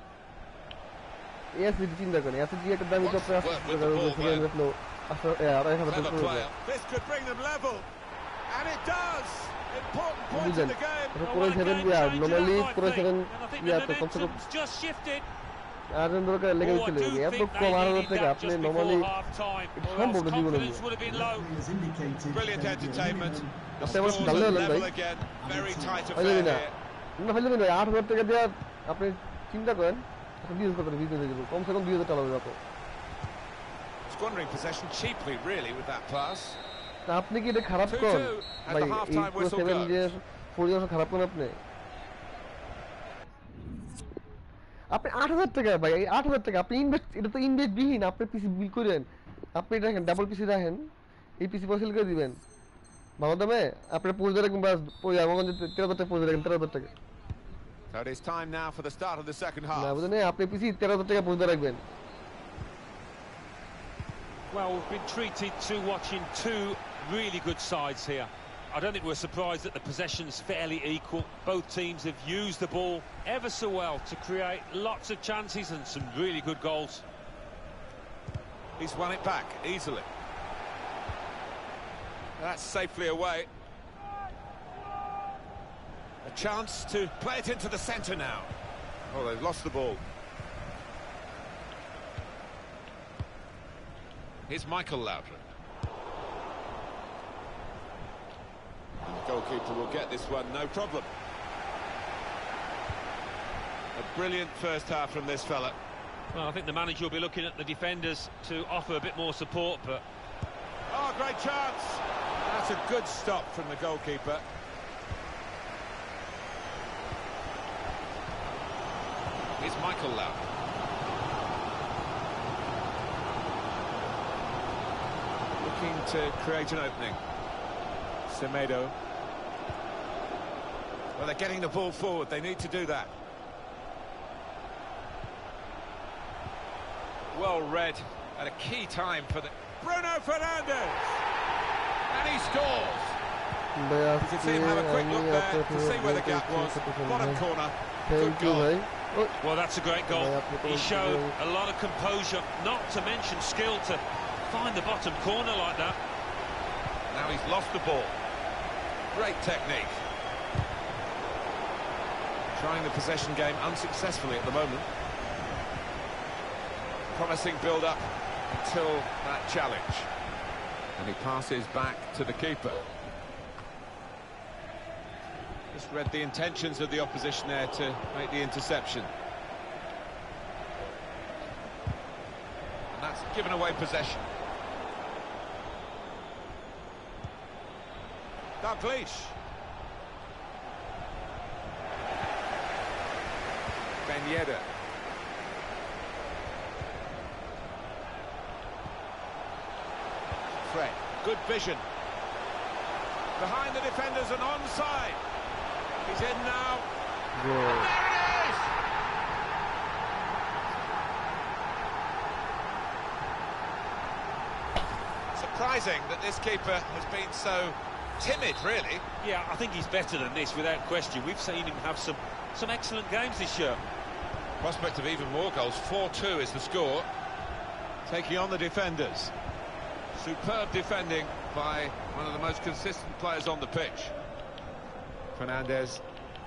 SS চিন্তা করেন, এসএস দিয়ে একটা দামি Wants চপে to আসছে, work with the ball, সেখানে though. দেখলো আসলে আড়াই হাজার Clever টাকা করে player. This could bring them level. And it does. Important point in বুঝলেন the game. এটা Oh, করে what a সেভেন game দিয়া changer নরমালি that might করে be. Seven And I think ইয়া the তো কমসে কম momentum's just shifted. আট দরকার লেগে Oh, I চলে do যাবে, এত think কম they আট হাজার needed টাকা that আপনি just নরমালি before half-time, এটা or সম্ভব else না জীবনে। confidence would have been low. Has indicated Brilliant there will be a entertainment. minimum The After what scores Dallo are Lallai. level again. Very tight হয়ে যাবে affair না, here. না হয়ে যাবে না, আট হাজার টাকা দিয়ে আপনি চিন্তা করেন বিজনেস করতে বিজনেস হয়ে যাবে, কমসে কম দুই হাজার টাকা লাগবে। Squandering possession cheaply, really, with that pass. তা আপনি কি এটা খারাপ two করেন two as ভাই? the এই half-time পুরো whistle সেভেন goes. যে ফোর ইয়ার্স খারাপ করেন আপনি? আপনি আট হাজার টাকা ভাই, এই আট হাজার টাকা আপনি ইনভেস্ট, এটা তো ইনভেস্ট বিহীন, আপনি পিসি বিল করেন, আপনি এটা রাখেন, ডাবল পিসি রাখেন, এই পিসি পয়সা করে দিবেন ভালো দামে, আপনার পৌঁছে রাখবেন, বাস আমার তেরো হাজার টাকা পৌঁছে রাখেন, তেরো হাজার টাকা So it is time now for the start of the second না half. বুঝলেন, আপনি পিসি তেরো হাজার টাকা পৌঁছে রাখবেন। Well, we've been treated to watching two really good sides here. I don't think we're surprised that the possession's fairly equal. Both teams have used the ball ever so well to create lots of chances and some really good goals. He's won it back easily. That's safely away. A chance to play it into the centre now. Oh, they've lost the ball. Here's Michael Laudrup. And the goalkeeper will get this one, no problem. A brilliant first half from this fella. Well, I think the manager will be looking at the defenders to offer a bit more support, but Oh, great chance. That's a good stop from the goalkeeper. Here's Michael Laudrup. Looking to create an opening. Semedo. Well, they're getting the ball forward. They need to do that. Well read at a key time for the... Bruno Fernandes! And he scores! ভাই You আজকে can see him have a quick আমি look there আপনার to see where the gap was. Bottom corner. Good thank you goal. ভাই। ও, well, that's a great goal. Yeah, I He think showed so. a lot of composure, not to mention skill, to find the bottom corner like that. Now he's lost the ball. Great technique. Trying the possession game unsuccessfully at the moment. Promising build-up until that challenge. And he passes back to the keeper. Just read the intentions of the opposition there to make the interception. And that's given away possession. Dalglish. Ben Yedder. Fred, good vision. Behind the defenders and onside. He's in now. Goal. And there it is! Surprising that this keeper has been so timid, really. Yeah, I think he's better than this, without question. We've seen him have some, some excellent games this year. Prospect of even more goals. four two is the score. Taking on the defenders. Superb defending by one of the most consistent players on the pitch. Fernandez.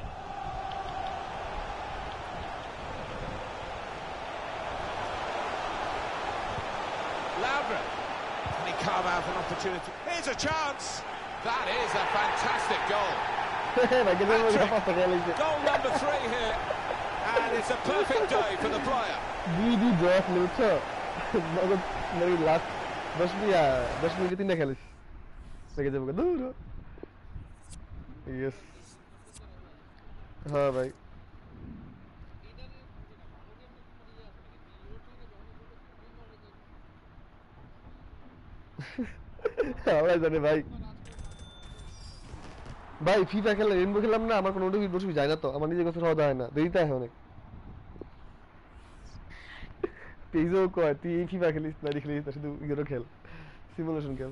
Laudrup. Can he carve out an opportunity? Here's a chance. That is a fantastic goal. Patrick, goal number three here. And it's a perfect day for the player. দুই দুই draw খেলে বুঝছো নগদ মানে last দশ minute দশ মিনিটে তিনটা খেলিস লেগে যাবো দূর ইয়েস হ্যাঁ ভাই আমরা জানি ভাই ভাই ফিফা খেলে রেনবো খেলাম না আমার কোনো নোটিফিকেশন যায় না তো আমার নিজের কাছে সহজ হয় না দেরিতে হয় অনেক পেজও কয় তুই ফিফা খেলিস না খেলিস না শুধু ইউরো খেল সিমুলেশন খেল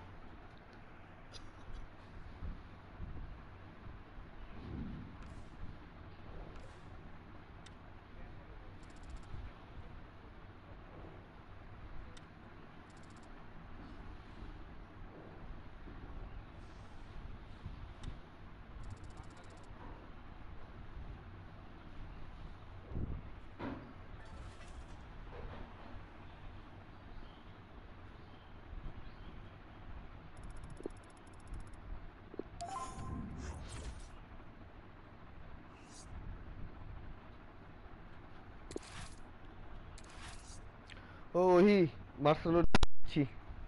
ও ওহি মার্সেলো ছি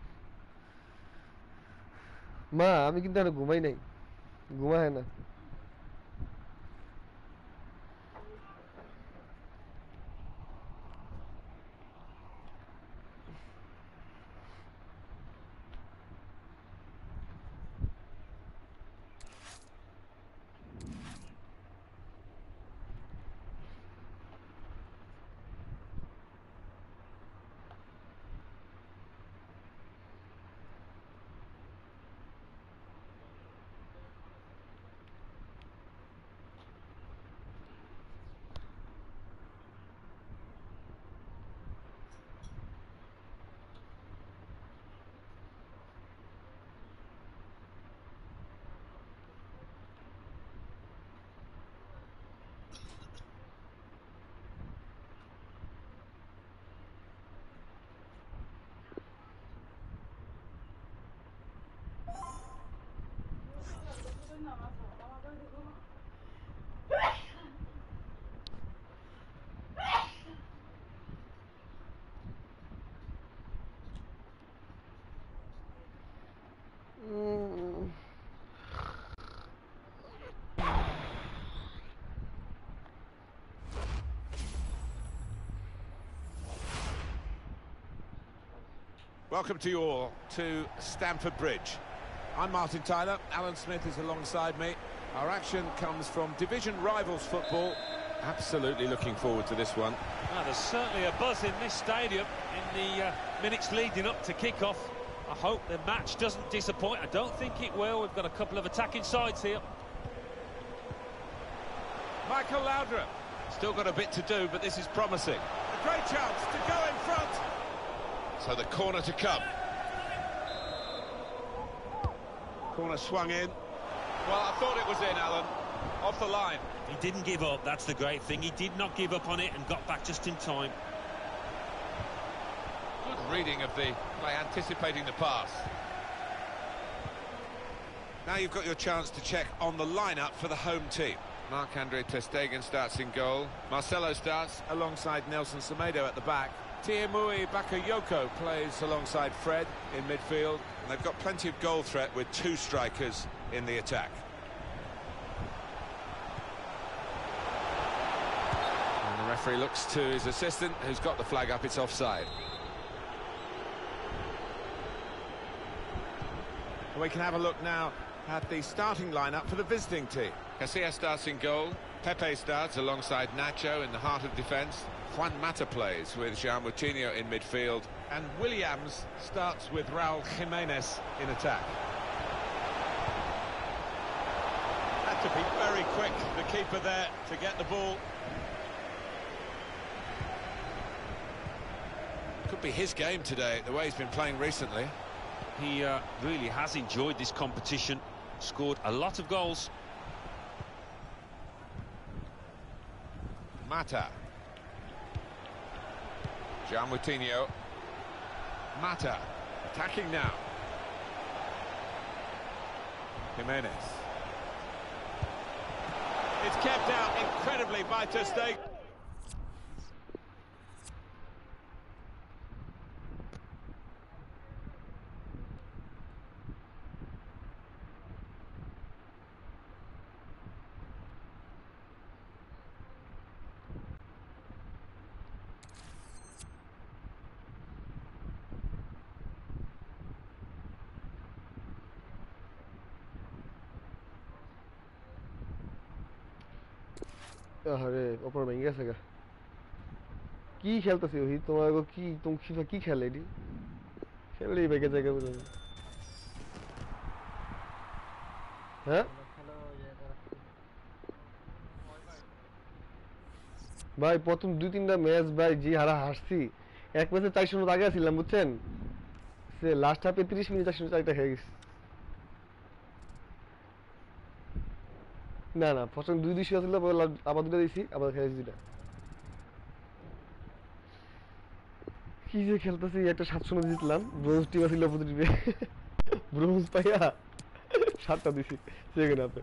মা আমি কিন্তু আর ঘুমাই নাই ঘুমা হয় না Welcome to you all to Stamford Bridge. I'm Martin Tyler, Alan Smith is alongside me. Our action comes from division rivals football. Absolutely looking forward to this one. Now, there's certainly a buzz in this stadium in the uh, minutes leading up to kick-off. I hope the match doesn't disappoint. I don't think it will. We've got a couple of attacking sides here. Michael Laudrup. Still got a bit to do, but this is promising. A great chance to go in front. So the corner to come. Corner swung in. Well, I thought it was in, Alan. Off the line. He didn't give up, that's the great thing. He did not give up on it and got back just in time. Good reading of the play, anticipating the pass. Now you've got your chance to check on the lineup for the home team. Marc-Andre ter Stegen starts in goal. Marcelo starts alongside Nelson Semedo at the back. Tiemui Bakayoko plays alongside Fred in midfield, and they've got plenty of goal threat with two strikers in the attack. And the referee looks to his assistant, who's got the flag up. It's offside. We can have a look now at the starting lineup for the visiting team. Casillas starts in goal. Pepe starts alongside Nacho in the heart of defence. Juan Mata plays with João Moutinho in midfield. And Williams starts with Raúl Jiménez in attack. Had to be very quick, the keeper there, to get the ball. Could be his game today, the way he's been playing recently. He uh, really has enjoyed this competition, scored a lot of goals. Mata. João Moutinho. Mata. Attacking now. Jimenez. It's kept out incredibly by Ter Stegen. আরে ওপর ভেঙে গেছে গা কি খেলতেছি ওই তোমার কি তুমি ফিফা কি খেলে এটি খেলেই ভেঙে জায়গা বুঝলাম হ্যাঁ ভাই প্রথম দুই তিনটা ম্যাচ ভাই জি হারা হারছি এক ম্যাচে চারশো মিনিট আগে ছিলাম বুঝছেন সে লাস্ট হাফে তিরিশ মিনিট চারশো চারটা খেয়ে গেছি না না প্রথম দুই দুইশো ছিল আবার দুটো দিয়েছি আবার খেয়েছি দুটা কি যে খেলতেছি একটা সাতশো মধ্যে জিতলাম ব্রোঞ্জ টিম ছিল প্রতিটিভে ব্রোঞ্জ পাইয়া সাতটা দিছি সেকেন্ড হাফে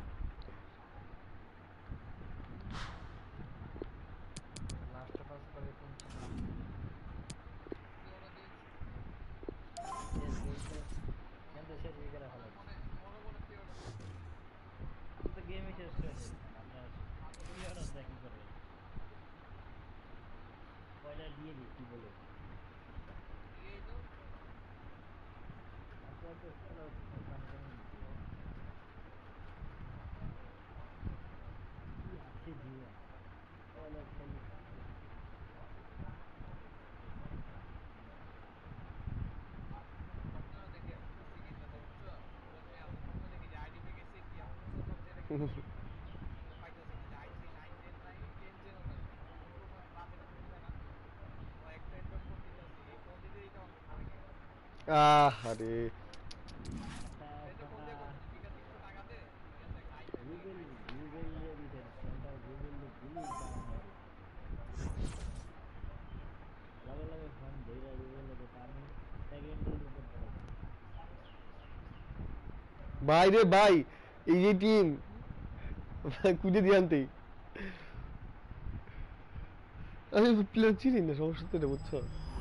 আহ আরে ভাই রে ভাই এই যে টিম কুড়ে দিয়ে আনতেই আমি প্লেয়ার চিনি না সমস্যা তো এটা বুঝছো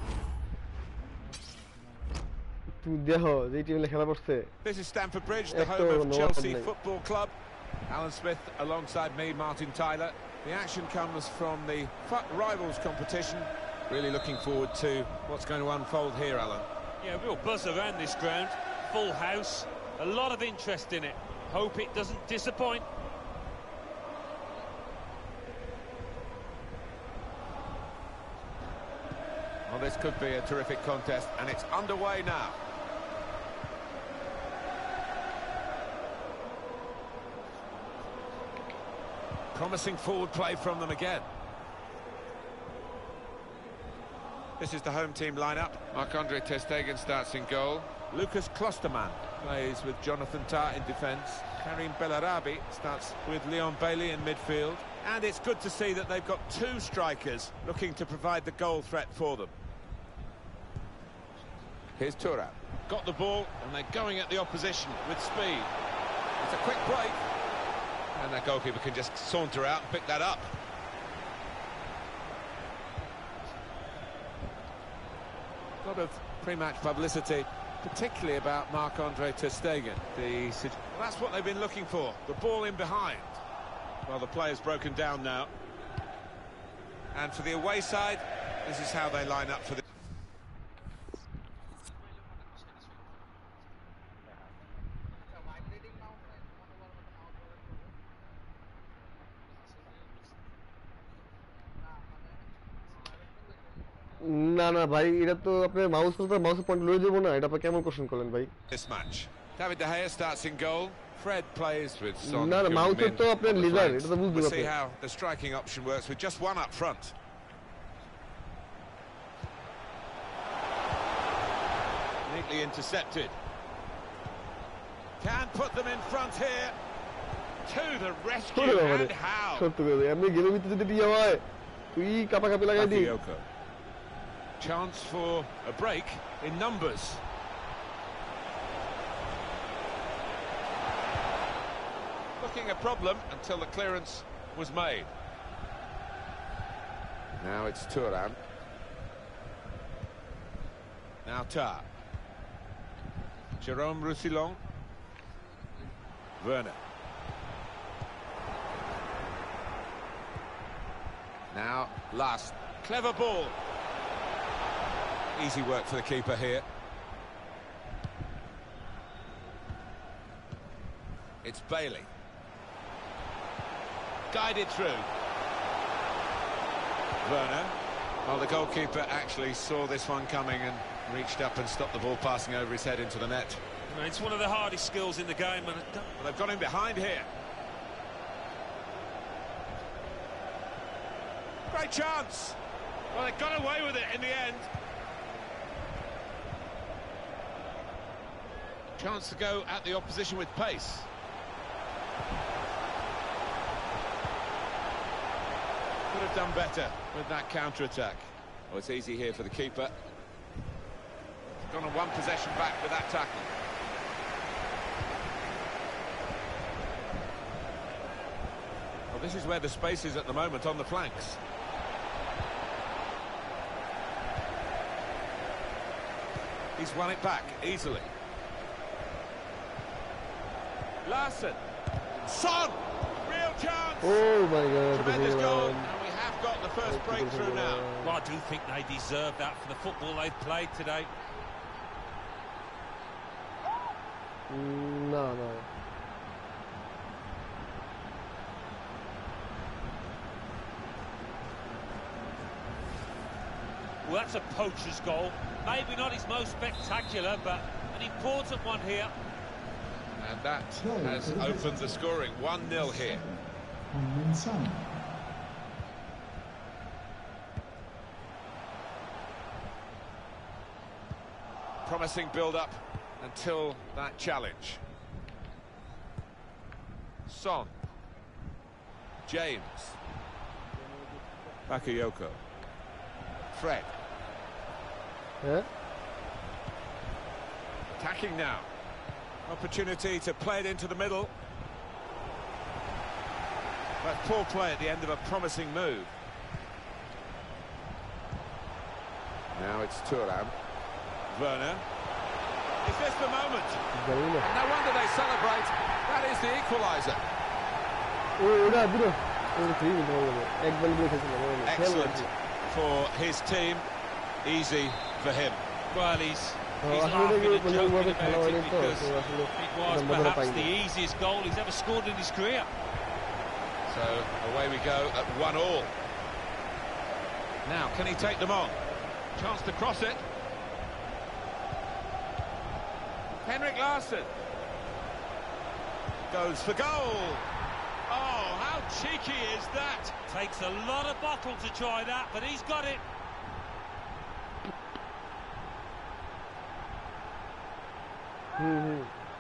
তুমি দেখো যে টিমে খেলা করছে This is Stamford Bridge, the home of Chelsea Football Club. Alan Smith alongside me, Martin Tyler. The action comes from the F U T Rivals competition. Really looking forward to what's going to unfold here, Alan. Yeah, real buzz around this ground. Full house, a lot of interest in it. Hope it doesn't disappoint. Well, this could be a terrific contest, and it's underway now. Promising forward play from them again. This is the home team lineup. Marc-Andre Ter Stegen starts in goal. Lucas Klostermann plays with Jonathan Tah in defence. Karim Bellarabi starts with Leon Bailey in midfield. And it's good to see that they've got two strikers looking to provide the goal threat for them. Here's Thuram. Got the ball, and they're going at the opposition with speed. It's a quick break. And that goalkeeper can just saunter out and pick that up. A lot of pre-match publicity, particularly about Marc-Andre ter Stegen. The well, that's what they've been looking for. The ball in behind. Well, the player's broken down now. And for the away side, this is how they line up for the. না না ভাই, এটা তো আপনার mouse তো mouse point লয়ে যাবো না, এটা আপনি কেমন কোশ্চেন করলেন ভাই? This match. David De Gea starts in goal. Fred plays with Son. না না, মাউসের তো আপনার লিজার, এটা তো বুঝতে We'll পারছেন। see how the striking option works with just one up front. Neatly intercepted. Can put them in front here. To the rescue, and how? সত্যি করে এমনি গেমের ভিতরে যদি ইয়ে হয় তুই কাপা কাপি লাগাই দি। Bakayoko. Chance for a break in numbers. Looking a problem until the clearance was made. Now it's Thuram. Now Tar. Jerome Roussillon. Werner. Now last. Clever ball. Easy work for the keeper here. It's Bailey. Guided through. Werner. Well, the goalkeeper actually saw this one coming and reached up and stopped the ball passing over his head into the net. It's one of the hardest skills in the game. And well, they've got him behind here. Great chance. Well, they got away with it in the end. Chance to go at the opposition with pace. Could have done better with that counter-attack. Oh, it's easy here for the keeper. Gone on one possession back with that tackle. Well, this is where the space is at the moment, on the flanks. He's won it back easily. Larson. Son! Real chance! Oh my god. Tremendous goal. And we have got the first breakthrough now. well, I do think they deserve that for the football they've played today. No, no. Well, that's a poacher's goal. Maybe not his most spectacular, but an important one here. And that has opened the scoring. one nil here. Heung-min Son. Promising build-up until that challenge. Son. James. Bakayoko. Fred. Yeah? Attacking now. Opportunity to play it into the middle. But poor play at the end of a promising move. Now it's Thuram. Werner. Is this the moment? No wonder they celebrate. That is the equaliser. Excellent for his team. Easy for him. Well, he's, he's laughing and joking about it because it was perhaps the easiest goal he's ever scored in his career. So away we go at one all. Now, can he take them on? Chance to cross it. Henrik Larsson goes for goal. Oh, how cheeky is that? Takes a lot of bottle to try that, but he's got it. Mm-hmm.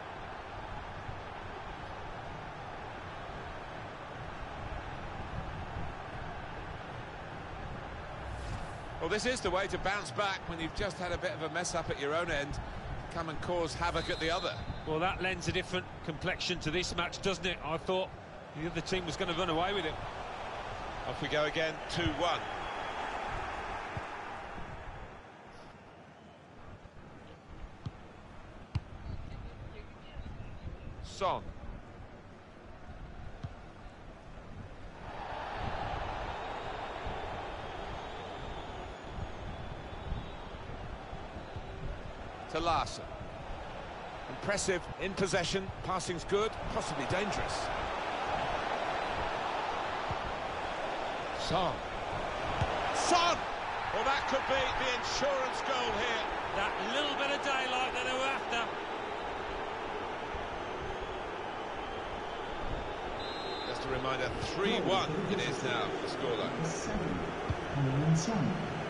Well, this is the way to bounce back when you've just had a bit of a mess up at your own end. Come and cause havoc at the other. Well, that lends a different complexion to this match, doesn't it? I thought the other team was going to run away with it. Off we go again, two one. Son. To Larson. Impressive in possession, passing's good, possibly dangerous. Son. Son! Well, that could be the insurance goal here. That little bit of daylight that they were after. Just a reminder, three one it is now, the scoreline. Seven. Heung-min Son.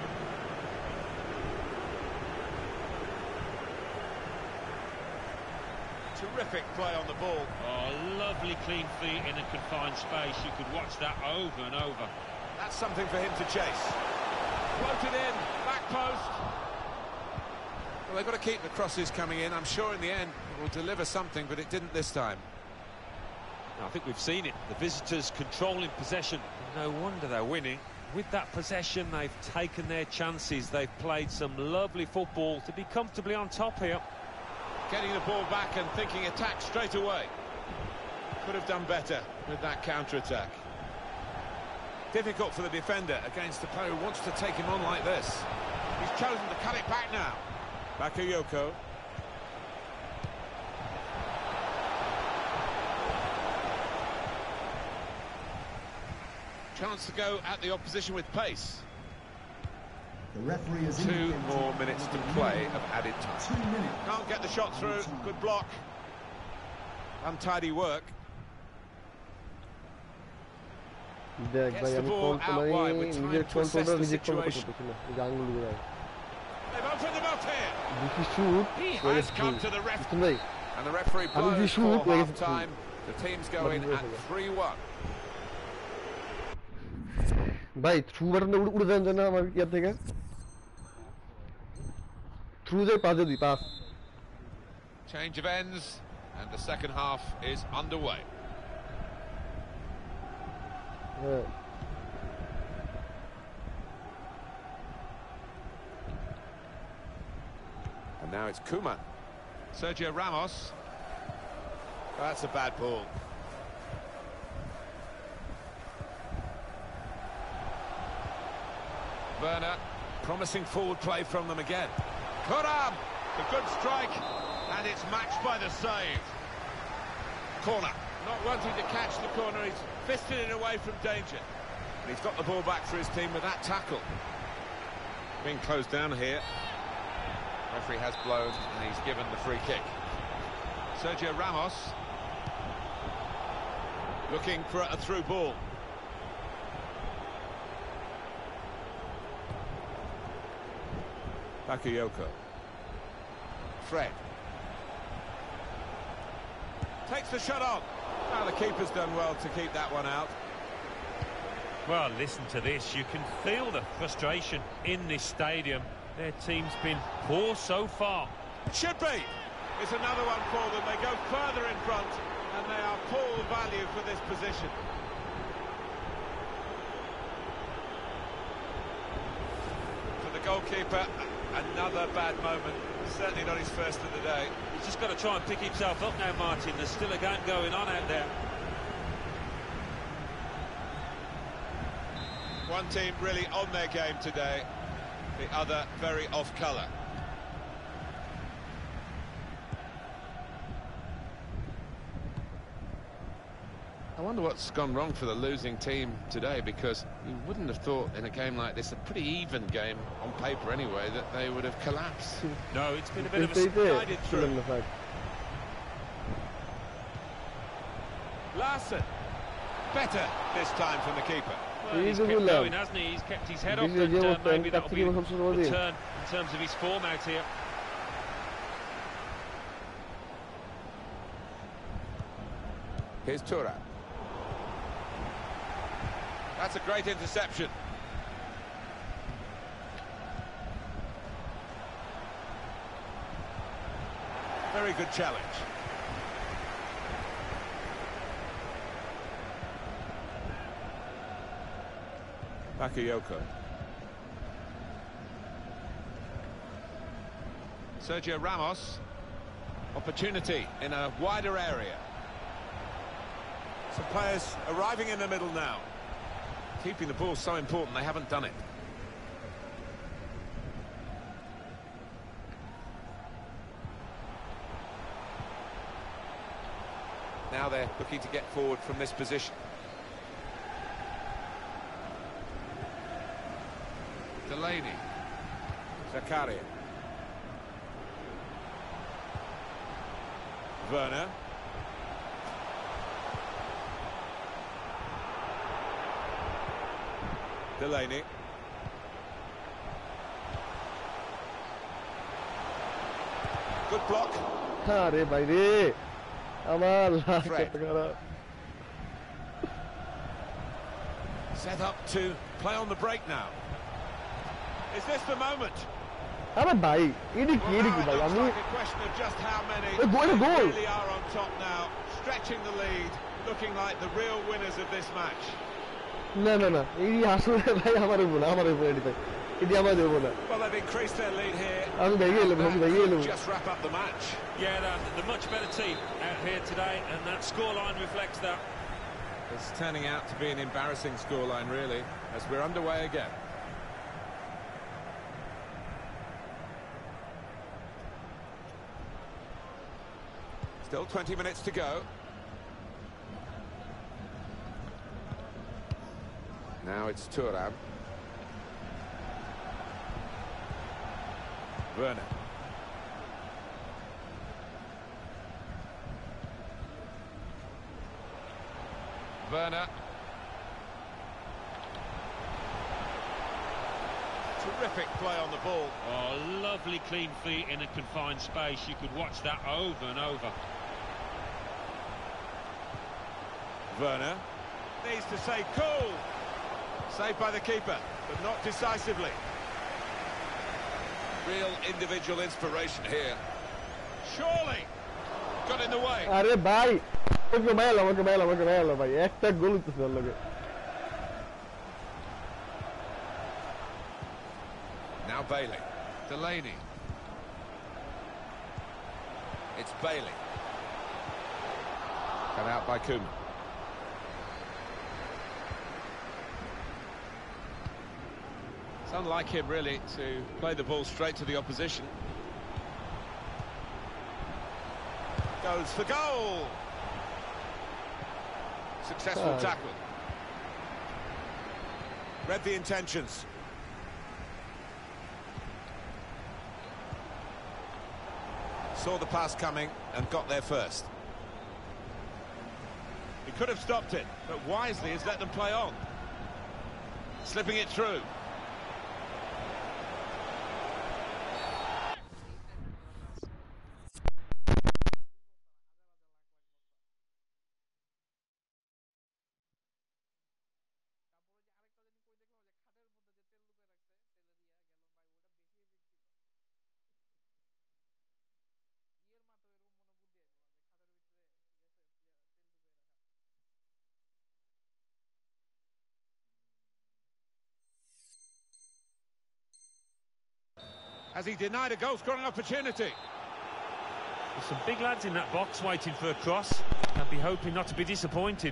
Terrific play on the ball. Oh, lovely clean feet in a confined space. You could watch that over and over. That's something for him to chase. Floated in, back post. Well, they've got to keep the crosses coming in. I'm sure in the end it will deliver something, but it didn't this time. I think we've seen it. The visitors controlling possession. No wonder they're winning. With that possession, they've taken their chances. They've played some lovely football to be comfortably on top here. Getting the ball back and thinking attack straight away. Could have done better with that counter-attack. Difficult for the defender against the player who wants to take him on like this. He's chosen to cut it back now. Bakayoko. Chance to go at the opposition with pace. The referee has Two indicated more minutes to play of added time. Two minutes. Can't get the shot through. Good block. Untidy work. দেখ Gets ভাই the আমি ball control out wide with মানে time নিজের to assess কন্ট্রোলটা the নিজে control situation. করতেছি না এই যে আঙ্গুল ঘুরাই They've opened them up here. দেখি shoot He has come to the ref. বুঝছেন ভাই And the referee আমি যে blows শুট for হয়ে half গেছে time. The team's going at three one. ভাই থ্রু বাটনটা উড়ে উড়ে যান না আমার ইয়ার থেকে থ্রু যায় পাঁচে দুই পাঁচ Change of ends, and the second half is underway. হ্যাঁ And now it's Koeman. Sergio Ramos. That's a bad ball. Werner, promising forward play from them again. Thuram, the good strike, and it's matched by the save. Corner, not wanting to catch the corner, he's fisted it away from danger. And he's got the ball back for his team with that tackle. Being closed down here. Referee has blown and he's given the free kick. Sergio Ramos looking for a through ball. Bakayoko. Fred. Takes the shot on. Now the keeper's done well to keep that one out. Well, listen to this. You can feel the frustration in this stadium. Their team's been poor so far. Should be. It's another one for them. They go further in front and they are poor value for this position. For the goalkeeper, another bad moment. Certainly not his first of the day. He's just got to try and pick himself up now, Martin. There's still a game going on out there. One team really on their game today, the other very off colour. I wonder what's gone wrong for the losing team today, because you wouldn't have thought in a game like this, a pretty even game on paper anyway, that they would have collapsed. No, it's been a bit of a এইটাই guided through. ছিলেন না sir Larson, better this time from the keeper. Well, he's He's a kept good lad. going, hasn't he? He's kept his head up, He's a and good uh, lad. maybe that'll Taktiki be bakım sorunu değil. the turn in terms of his form out here. Here's Thuram. That's a great interception. Very good challenge. Bakayoko. Sergio Ramos. Opportunity in a wider area. Some players arriving in the middle now. Keeping the ball so important, they haven't done it. Now they're looking to get forward from this position. Delaney. Zakaria. Werner. Delaney. Good block. আরে ভাই রে আমার Fred. খারাপ Set up to play on the break now. Is this the moment? আরে ভাই এডি কি Well, এডি now কি it ভাই looks আমি like a question of just how many A goal, a goal. really are on top now, stretching the lead, looking like the real winners of this match. না না না এই আসলে ভাই আমার উপর না আমার উপর এডি ভাই এডি আমার উপর না Well, they've increased their lead here. আমি ভেঙে এলাম আমি ভেঙে That এলাম could just wrap up the match. Yeah, they're the much better team out here today, and that scoreline reflects that. It's turning out to be an embarrassing scoreline, really, as we're underway again. Still twenty minutes to go. Now it's Thuram. Werner. Werner. Terrific play on the ball. Oh, lovely clean feet in a confined space. You could watch that over and over. Werner needs to say cool. Saved by the keeper, but not decisively. Real individual inspiration here. Surely got in the way. আরে ভাই okay মাইল আমাকে মাইল আমাকে মাইল ভাই একটা গোল হইতেছে ওর লগে Now Bailey. Delaney. It's Bailey. Cut out by Koeman. It's unlike him, really, to play the ball straight to the opposition. Goes for goal! Successful Oh. tackle. Read the intentions. Saw the pass coming and got there first. He could have stopped it, but wisely has let them play on. Slipping it through. Has he denied a goal-scoring opportunity? There's some big lads in that box waiting for a cross. I'd be hoping not to be disappointed.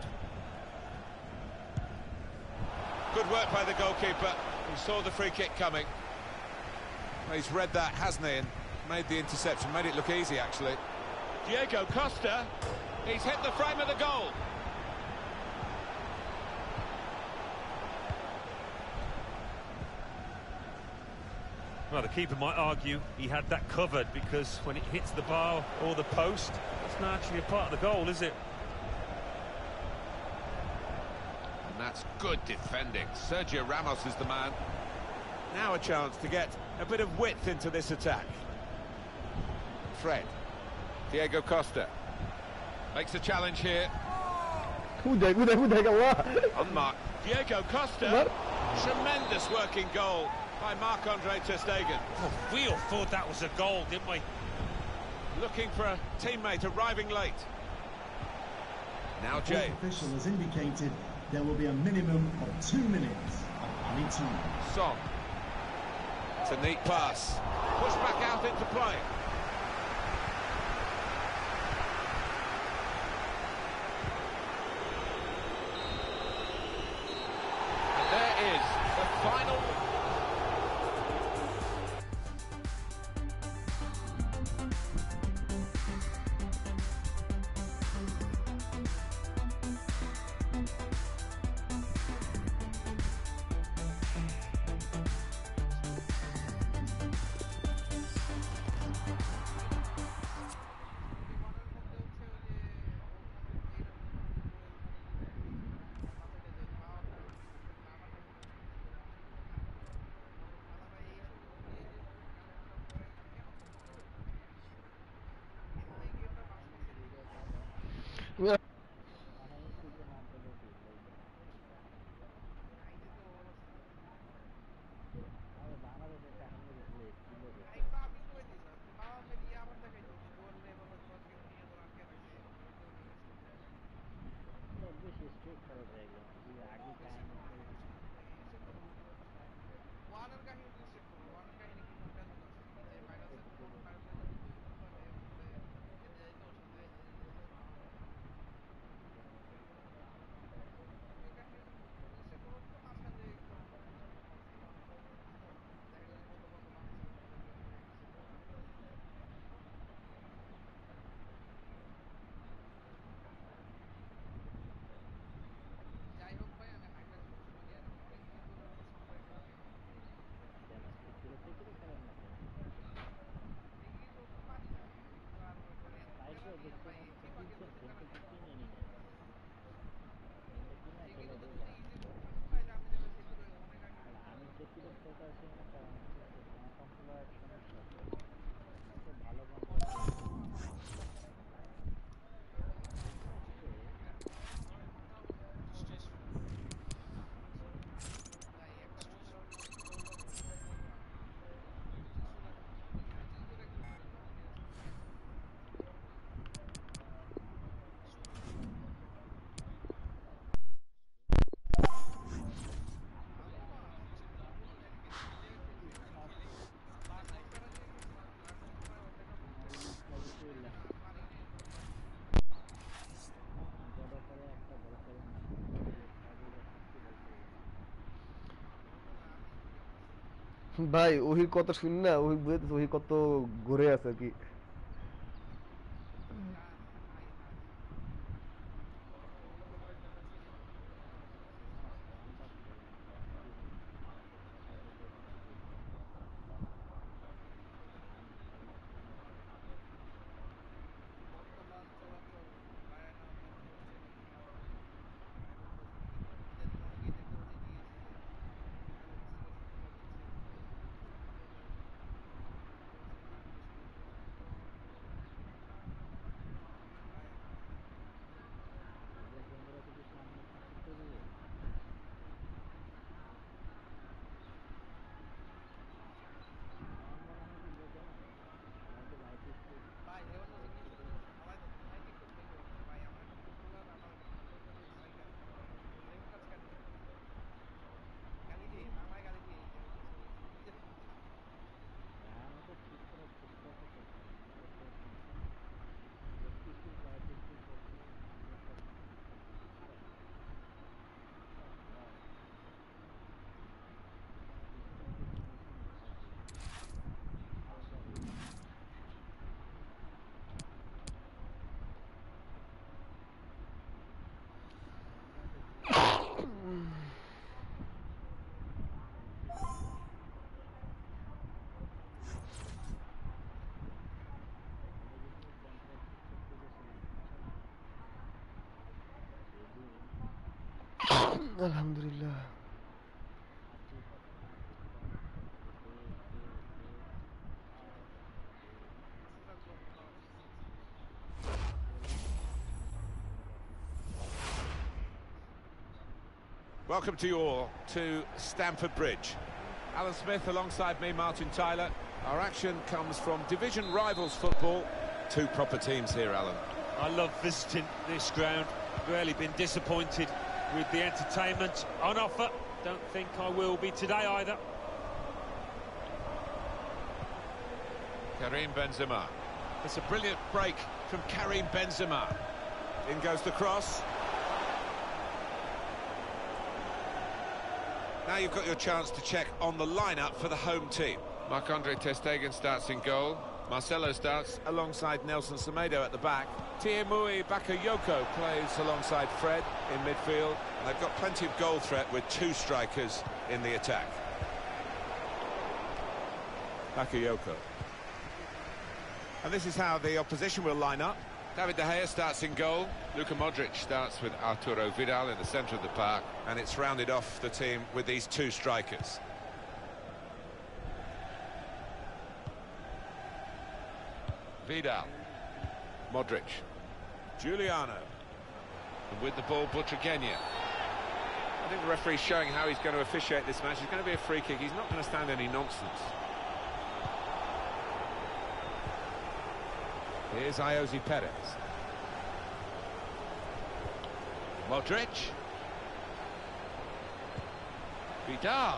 Good work by the goalkeeper, who saw the free kick coming. Well, he's read that, hasn't he, and made the interception, made it look easy, actually. Diego Costa, he's hit the frame of the goal. Well, the keeper might argue he had that covered because when it hits the bar or the post, it's not actually a part of the goal, is it? And that's good defending. Sergio Ramos is the man. Now a chance to get a bit of width into this attack. Fred. Diego Costa. Makes a challenge here. พูดใหญ่พูดใหญ่พูดใหญ่กันว่า Unmarked. Diego Costa. What? Tremendous working goal by Marc-Andre ter Stegen. Oh, we all thought that was a goal, didn't we? Looking for a teammate arriving late. Now The James. official has indicated there will be a minimum of two minutes of added time. Song. It's a neat pass. Push back out into play. কাহিনী খুঁজে না পেলে ঠিক লাগবে না। আমাদের বাংলাদেশের কাহিনী দেখলে কিলো দেখে এর বেশি স্ট্রেট ফরওয়ার্ড হয়ে গেলাম, তুই আগে কাহিনী করে খেলেন না কেন? তাইকেও দেখতে মনে হচ্ছে কিনছেন, কিন্তু কি কিনে নি নাই, কিন্তু কিনা খেলে হয়ে যায়। আর আমি ব্যক্তিগত কথা আছে না, কারণ হচ্ছে আমার কন্ট্রোলার সমস্যা আছে, খুব ভালো কন্ট্রোলার একটা বড় করে ভাই ওহির কথা শুনি না, ওহি বুঝতে ওহি কত ঘুরে আছে আর কি। আলহামদুলিল্লাহ। Welcome to you all to Stamford Bridge. Alan Smith alongside me, Martin Tyler. Our action comes from division rivals football. Two proper teams here, Alan. I love visiting this ground. Rarely been disappointed with the entertainment on offer. Don't think I will be today either. Karim Benzema. It's a brilliant break from Karim Benzema. In goes the cross. Now you've got your chance to check on the lineup for the home team. Marc-Andre ter Stegen starts in goal. Marcelo starts alongside Nelson Semedo at the back. Tiemoué Bakayoko plays alongside Fred in midfield. And they've got plenty of goal threat with two strikers in the attack. Bakayoko. And this is how the opposition will line up. David De Gea starts in goal. Luka Modric starts with Arturo Vidal in the centre of the park. And it's rounded off the team with these two strikers. Vidal. Modric. Giuliano. And with the ball, Butragenia. I think the referee's showing how he's going to officiate this match. It's going to be a free kick. He's not going to stand any nonsense. Here's Ayoze Perez. Modric. Vidal.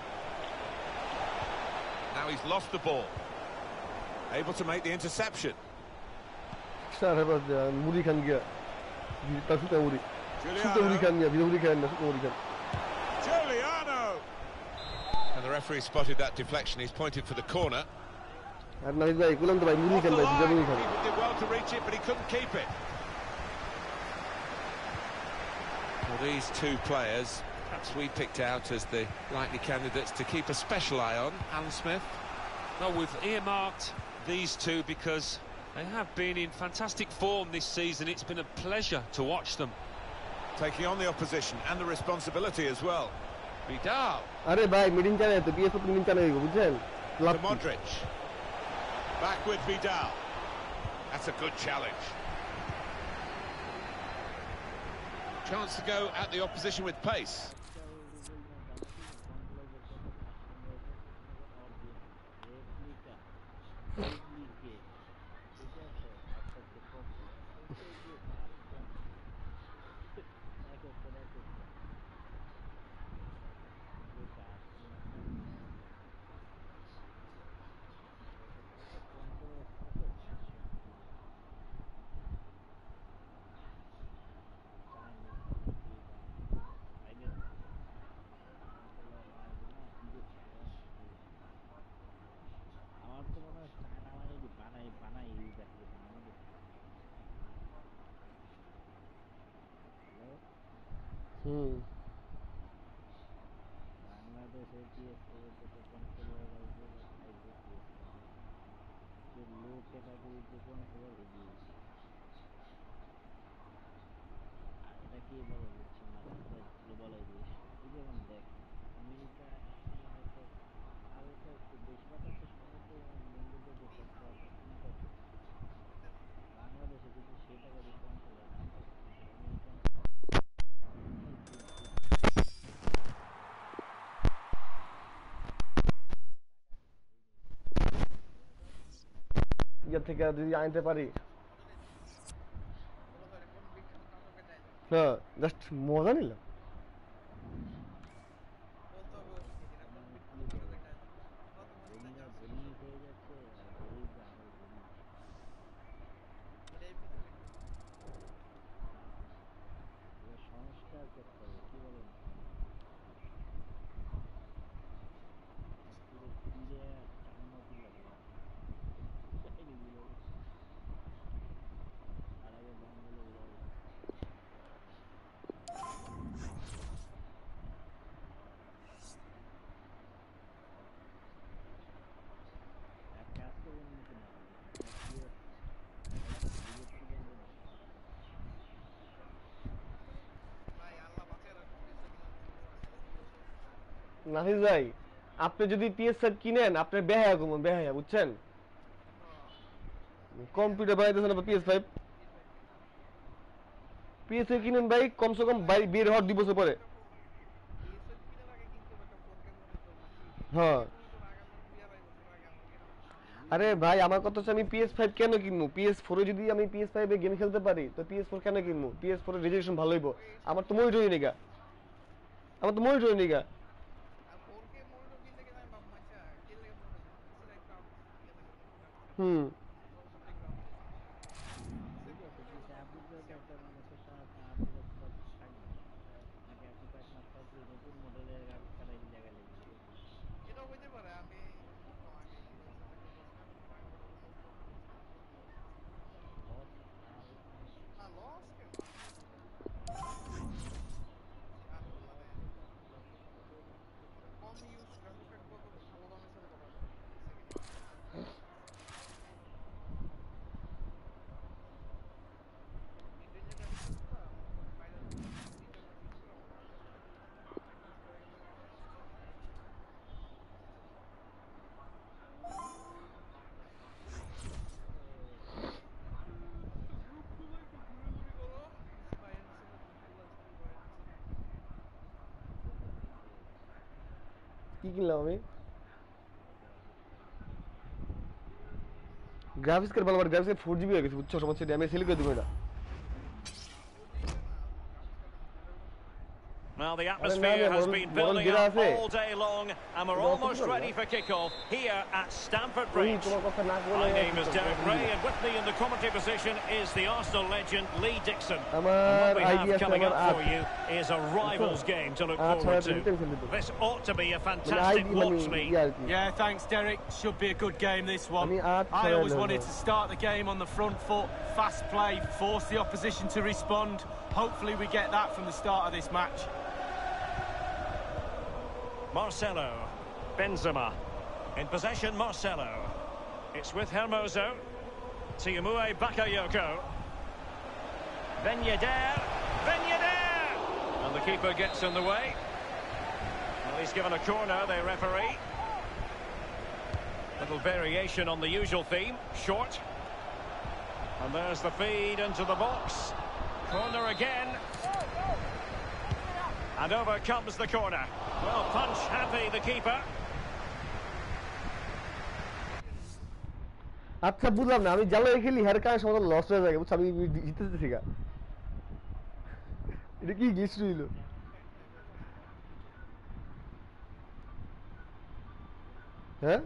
Now he's lost the ball. Able to make the interception. Start about the Muri Khan gaya. Tasuta Muri. Suta Muri Khan gaya. Muri Khan na Suta Muri Khan. Giuliano. And the referee spotted that deflection. He's pointed for the corner. Ar Nahid bhai, kulam to bhai Muri Khan bhai, Muri He Khan. did well to reach it, but he couldn't keep it. Well, these two players, perhaps we picked out as the likely candidates to keep a special eye on. Alan Smith. Well, we've earmarked these two because they have been in fantastic form this season. It's been a pleasure to watch them. Taking on the opposition and the responsibility as well. Vidal. Are bhai, meeting chane to P S four meeting chane hoibo, bujchen? To Modric. Back with Vidal. That's a good challenge. Chance to go at the opposition with pace. Hmm. ইয়ার থেকে যদি আনতে পারি হ্যাঁ just মজা নিলাম নাফিস ভাই আপনি যদি পি এস ফাইভ কিনেন আপনি বেহায়া কমন বেহায়া বুঝছেন কম্পিউটার বানাইতেছেন না P S five P S five কিনেন ভাই কমসে কম বিয়ের হওয়ার দুই বছর পরে হ্যাঁ আরে ভাই আমার কথা হচ্ছে আমি পি এস ফাইভ কেন কিনবো পি এস ফোর এ যদি আমি পি এস ফাইভ এ গেম খেলতে পারি তো পি এস ফোর কেন কিনবো পি এস ফোর এর রেজুলেশন ভালো হইব আমার তো মনিটরই নেগা আমার তো মনিটরই নেগা হুম কি কিনলাম আমি? গ্রাফিক্স কার্ড ভালো, গ্রাফিক্স কার্ড ফোর জিবি হয়ে গেছে, বুঝছো সমস্যা নেই, আমি সেল করে দেবো এটা। Well, the atmosphere has been building up all day long, and we're almost ready for kick-off here at Stamford Bridge. My name is Derek Ray, and with me in the commentary position is the Arsenal legend Lee Dixon. And what we have coming up for you is a rivals game to look forward to. This ought to be a fantastic watch, Lee. Yeah, thanks, Derek. Should be a good game, this one. I always wanted to start the game on the front foot, fast play, force the opposition to respond. Hopefully we get that from the start of this match. Marcelo, Benzema, in possession Marcelo, it's with Hermoso, Tiamue Bakayoko, Ben Yedder, Ben Yedder, and the keeper gets in the way. Well, he's given a corner, the referee. Little variation on the usual theme, short. And there's the feed into the box, corner again. And over comes the corner. Well, punch happy, the keeper. আচ্ছা বুঝলাম না, আমি জালে খেলি হের কারণে সমাধান loss হয়ে যায়, বুঝছো? আমি জিতেছি গা, এটা কি গ্লিচ রইল? হ্যাঁ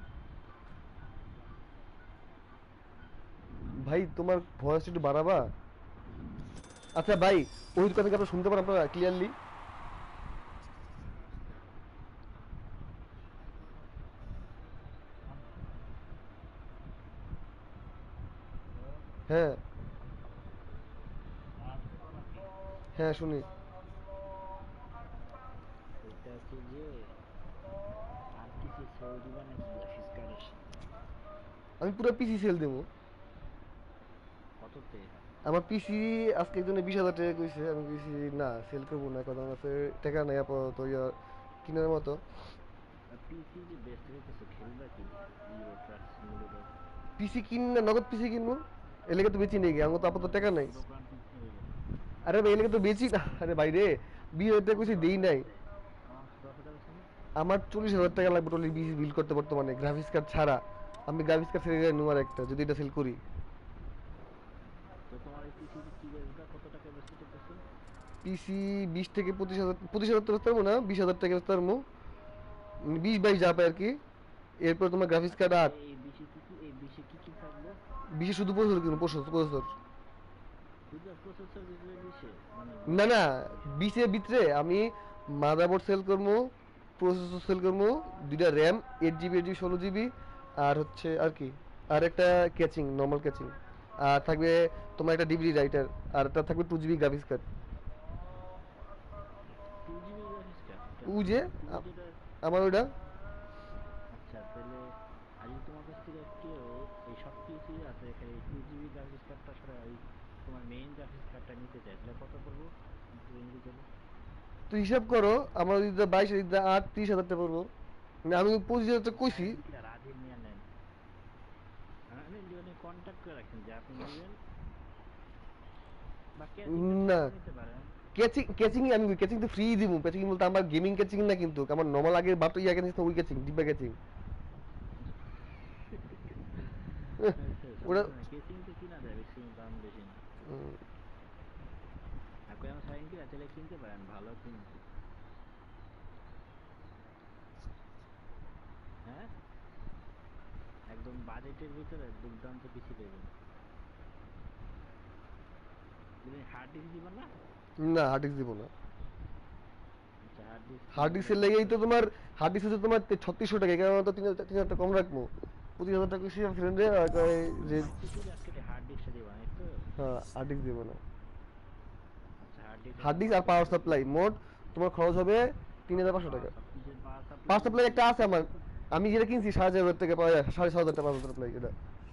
ভাই, তোমার ভয়েস একটু বাড়াবা? আচ্ছা ভাই, ওই কথা কি আপনারা শুনতে পারেন আপনারা ক্লিয়ারলি? হ্যাঁ হ্যাঁ শুনি। আমি পুরো পিসি সেল দেবো। আমার পিসি আজকে একজনে বিশ হাজার টাকা কইছে, আমি কইছি না সেল করবো না, কারণ আছে টাকা নাই আপাতত কেনার মতো। পিসি কিনে নগদ পিসি কিনবো, এলাকা তো বেচি নেই, আমার তো আপাতত টাকা নাই। আরে ভাই এলাকা তো বেচি না, আরে ভাই রে বিশ হাজার টাকা কইছি দেই নাই। আমার চল্লিশ হাজার টাকা লাগবে টোটালি বিল করতে বর্তমানে, গ্রাফিক্স কার্ড ছাড়া। আমি গ্রাফিক্স কার্ড ছেড়ে নেবো আর একটা, যদি এটা সেল করি। পিসি বিশ থেকে পঁচিশ হাজার, পঁচিশ হাজার টাকা পারবো না, বিশ হাজার টাকা পারবো, বিশ বাইশ যাবে আর কি। এরপর তোমার গ্রাফিক্স কার্ড আট, বিশে শুধু প্রসেসর কিনবো, প্রসেসর। না না, বিশের ভিতরে আমি মাদারবোর্ড সেল করবো, প্রসেসর সেল করবো, দুইটা RAM eight GB eight GB ষোলো জিবি, আর হচ্ছে আর কি আর একটা ক্যাচিং, নর্মাল ক্যাচিং, আর থাকবে তোমার একটা ডিভিডি রাইটার, আর একটা থাকবে টু জিবি গ্রাফিক্স কার্ড। ও যে আমার ওইটা তো হিসাব করো, আমার বাইশ আট ত্রিশ হাজার টাকা পড়বো। আমি পঁচিশ হাজার টাকা কইছি। না ক্যাচিং, ক্যাচিং আমি ক্যাচিং তো ফ্রি দিব, ক্যাচিং বলতে আমার গেমিং ক্যাচিং না, কিন্তু আমার নরমাল আগের বাপটা ইয়া ক্যাচিং, ওই ক্যাচিং ডিব্বা ক্যাচিং ওটা। একদম বাজেটের ভিতরে দুর্দান্ত পিসি দেবেন। হার্ড ডিস্ক দিবেন না? না হার্ড ডিস্ক দিব না। হার্ড ডিস্কের লেগেই তো তোমার হার্ড ডিস্ক তো তোমার ছত্রিশশো টাকা, এখানে তো তিন হাজার তিন হাজার টাকা কম রাখবো, পঁচিশ হাজার টাকা কইছি ফ্রেন্ডে। যে হার্ড ডিস্কটা দিবা না তো? হ্যাঁ হার্ড ডিস্ক দিব না। হার্ড ডিস্ক আর পাওয়ার সাপ্লাই মোট তোমার খরচ হবে তিন হাজার পাঁচশো টাকা। পাওয়ার সাপ্লাই একটা আছে আমার, আমি যেটা কিনছি সাড়ে চার হাজার টাকা পাওয়া যায়, সাড়ে ছয় হাজার টাকা পাওয়ার সাপ্লাই এটা।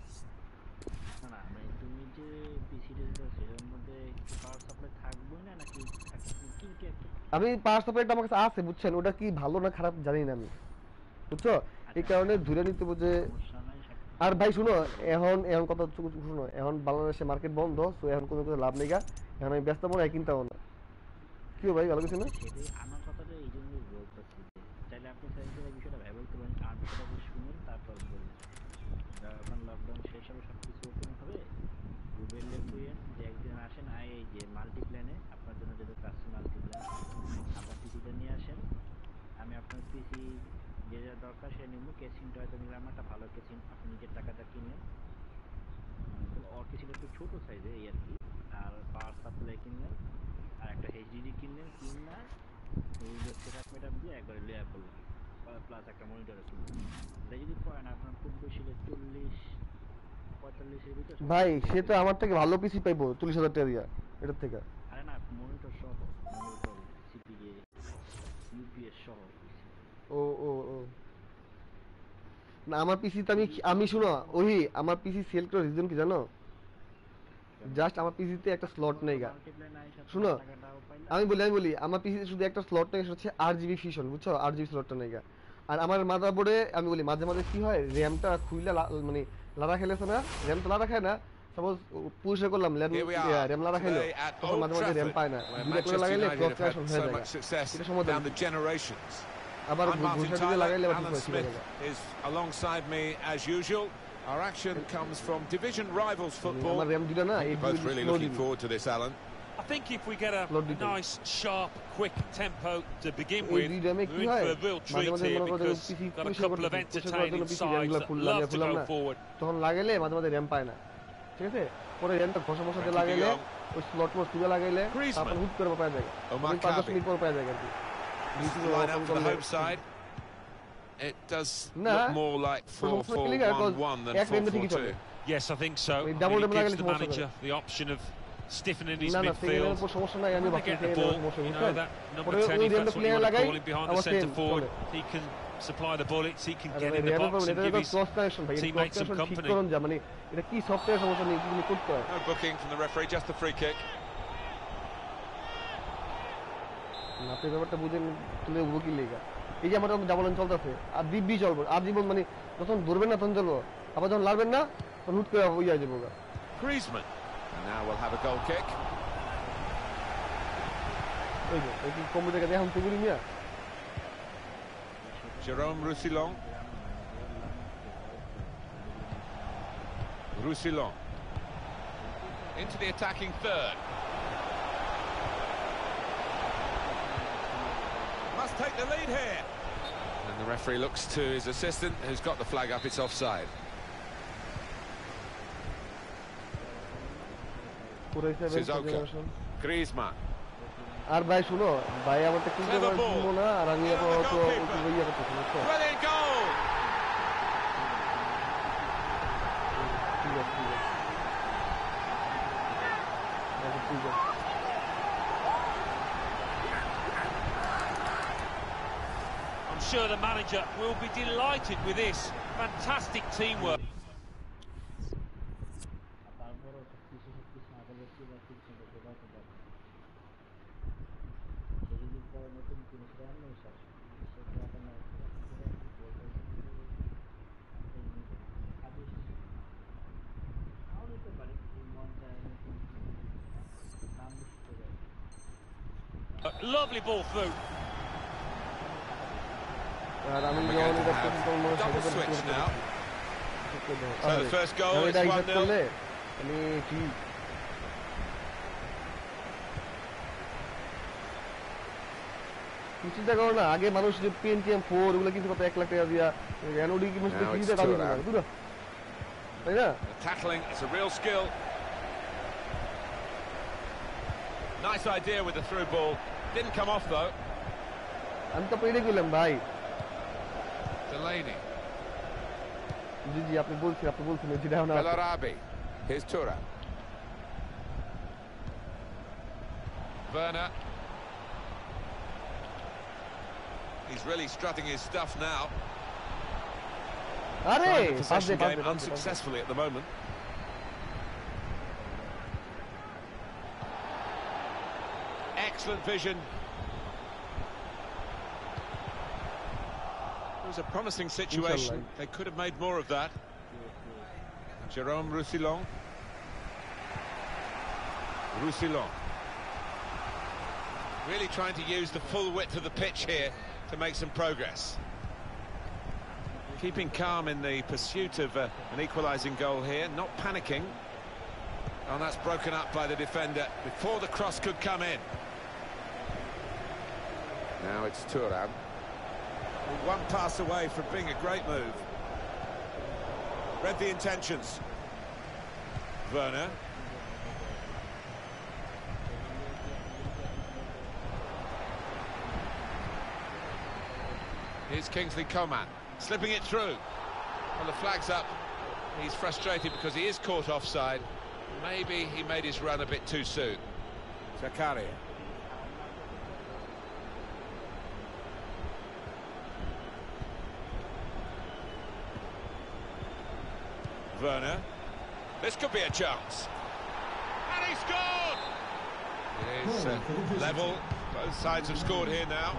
আমি পাওয়ার সাপ্লাইটা আমার কাছে আছে বুঝছেন, ওটা কি ভালো না খারাপ জানি না আমি, বুঝছো? এই কারণে ধরে নিতে বুঝে। আর ভাই শুনো, এখন এখন কথা শুনো, এখন বাংলাদেশে মার্কেট বন্ধ, তো এখন কোনো কিছু লাভ নেই গা, এখন আমি ব্যস্ত মনে হয় কিনতেও না। কি ভাই ভালো কিছু না? তাহলে আপনি সাইন্সের বিষয়টা ভেবে বলতে পারেন, আট বছর শুনুন তারপর বলবেন। যখন লকডাউন শেষ হবে সব কিছু ওপেন হবে, গুগলে খুঁজেন যে একদিন আসেন আই এই যে মাল্টিপ্ল্যানে আপনার জন্য যেটা কাছে মাল্টিপ্ল্যান, আপনার পিসিটা নিয়ে আসেন, আমি আপনার পিসি যে যা দরকার সে নিব, কেসিংটা হয়তো নিলাম একটা ভালো কেসিং, আপনি নিজের টাকাটা কিনলেন, ওর পিসিটা একটু ছোটো সাইজে এই আর কি, আর পাওয়ার সাপ্লাই কিনলেন, আর একটা এইচডিডি কিনলেন, কিনা উইন্ডোজ সেটআপ মেটআপ দিয়ে একবারে লেয়ার করলেন, প্লাস একটা মনিটরও কিনলেন। এটা যদি করেন আপনার খুব বেশি চল্লিশ পঁয়তাল্লিশের ভিতরে। ভাই সে তো আমার থেকে ভালো পিসি পাইবো চল্লিশ হাজার টাকা দিয়া এটার থেকে। আরে না, মনিটর সহ, মনিটর সিপিএ ইউপিএস সহ। ও ও ও না আমার পিসি তো আমি আমি শুনো ওই আমার পিসি সেল করার রিজন কি জানো? জাস্ট আমার পিসিতে একটা স্লট নেই গা। শুনো আমি বলি আমি বলি আমার পিসিতে শুধু একটা স্লট নেই, সেটা হচ্ছে আট জিবি ফিউশন, বুঝছো? আট জিবি স্লটটা নেই গা। আর আমার মাদারবোর্ডে আমি বলি মাঝে মাঝে কি হয়, র্যামটা খুইলা মানে লাড়া খেলেছে না, র্যাম তো লাড়া খায় না, সাপোজ পুষে করলাম র্যাম লাড়া খাইলো, তখন মাঝে মাঝে র্যাম পায় না, দুইটা করে লাগাইলে ক্লক ক্র্যাশন হয়ে যায়, এটা সমাধান। আবার ঘুষা দিয়ে লাগাইলে আবার ঠিক হয়ে যায়। Is alongside me as usual. Our action comes from division rivals football. আমার র্যাম দিলা না, এই Both really looking forward to this, Alan. I think if we get a nice, sharp, quick tempo to begin with, এই we're in কি for হয় a real মাঝে treat মাঝে here মনে করো because PC we've got a পুষে couple of করতে পুষে করার জন্য entertaining পিসি sides র্যামগুলো that খুললাম love to খুললাম go না, forward. তখন লাগাইলে মাঝে মাঝে র্যাম পায় না, ঠিক আছে? পরে র্যামটা ঘষা মশা দিয়ে লাগাইলে ওই স্লট মোড খুলে লাগাইলে তারপর হুট করে পাওয়া যায়, ওই পাঁচ দশ মিনিট পর পাওয়া যায় আর কি। This is the line up for the home side. It does Nah. look more like four four one one than four four two. Yes, I think so. I mean, I double mean, it double gives the লাগাইলে manager the option of stiffening his না না midfield. সেকেন্ডের উপর সমস্যা নাই, আমি When they বাকি get the সেকেন্ডের ball, সমস্যা you know, বুঝছেন? that number পরে ten, ওই if র্যামটা that's what player you want to লাগাই call him, behind the আবার centre সেম forward, চলে। he can supply the bullets, he can আরে get ভাই in the র্যামের box উপর and এটা give তো his ক্রস কানেকশন ভাই, ক্রস teammates some কানেকশন ঠিক company. করুন যা, মানে এটা কি সফটওয়্যার সমস্যা নেই, কি করতে হয়? No booking from the referee, just the free kick. না আপনি ব্যাপারটা বুঝেন তুলে উবো কি লেগা। এই যে আমার ডাবল লাইন চলতেছে আর দিব্যি চলবো, আর জীবন মানে যখন ধরবেন না তখন চলবো, আবার যখন লাগবেন না তখন হুট করে ওই যাবো গা। Griezmann. And now we'll have a goal kick. ওই যে এই কি কম্পিউটার কাছে এখন তুগুলি মিয়া Jérôme Roussillon. Roussillon. Into the attacking third. Must take the lead here. And the referee looks to his assistant, who's got the flag up. It's offside. Sissoko. Griezmann. আর ভাই শুনো ভাই আমারটা কিন্তু Clever ball. দিব না, আর আমি Clever আপাতত goalkeeper. ওই ইয়ে করতেছি, বুঝছো? Brilliant goal. ঠিক আছে ঠিক আছে আচ্ছা, ঠিক আছে। I'm sure the manager will be delighted with this. Fantastic teamwork. তারপরও কিছু কিছু আগে দেখছি বা কিছু দেখতে পারতে পারে সেদিন পরে নতুন জিনিস রান্না শেষ সেটা এখন তাও নিতে পারি মন চায় নতুন দাম বেশি করে। A lovely ball through. আর আমি We're যখন going to এটা have করছি তখন মনে হয় double সবাই switch করতে now. করতে হবে। So the আরে, first goal আমি is এটা one হিসাব nil. করলে আমি ঠিক চিন্তা করো না, আগে মানুষ যে পেন্টিএম ফোর ওগুলো কিন্তু কত এক লাখ টাকা দিয়া এনওডি কি মানুষ Now it's কিনতে দাবি Thuram. না, বুঝলো? তাই না? The tackling is a real skill. Nice idea with the through ball. Didn't come off though. আমি তো পেরে গেলাম ভাই। Delaney. জি জি আপনি বলছেন আপনি বলছেন যেটা না Bellarabi. Here's Thuram. Werner. He's really strutting his stuff now. আরে Trying the পাস possession দে পাস game দে পাস দে, পাস দে। unsuccessfully at the moment. Excellent vision. It was a promising situation. Inshallah. They could have made more of that. Jérôme Roussillon. Roussillon. Really trying to use the full width of the pitch here to make some progress. Keeping calm in the pursuit of uh, an equalising goal here, not panicking. And that's broken up by the defender before the cross could come in. Now it's Thuram. One pass away from being a great move. Read the intentions. Werner. Here's Kingsley Coman, slipping it through. Well, the flag's up. He's frustrated because he is caught offside. Maybe he made his run a bit too soon. Zakaria. Werner. This could be a chance. And he scored! It is uh, level. Both sides have scored here now.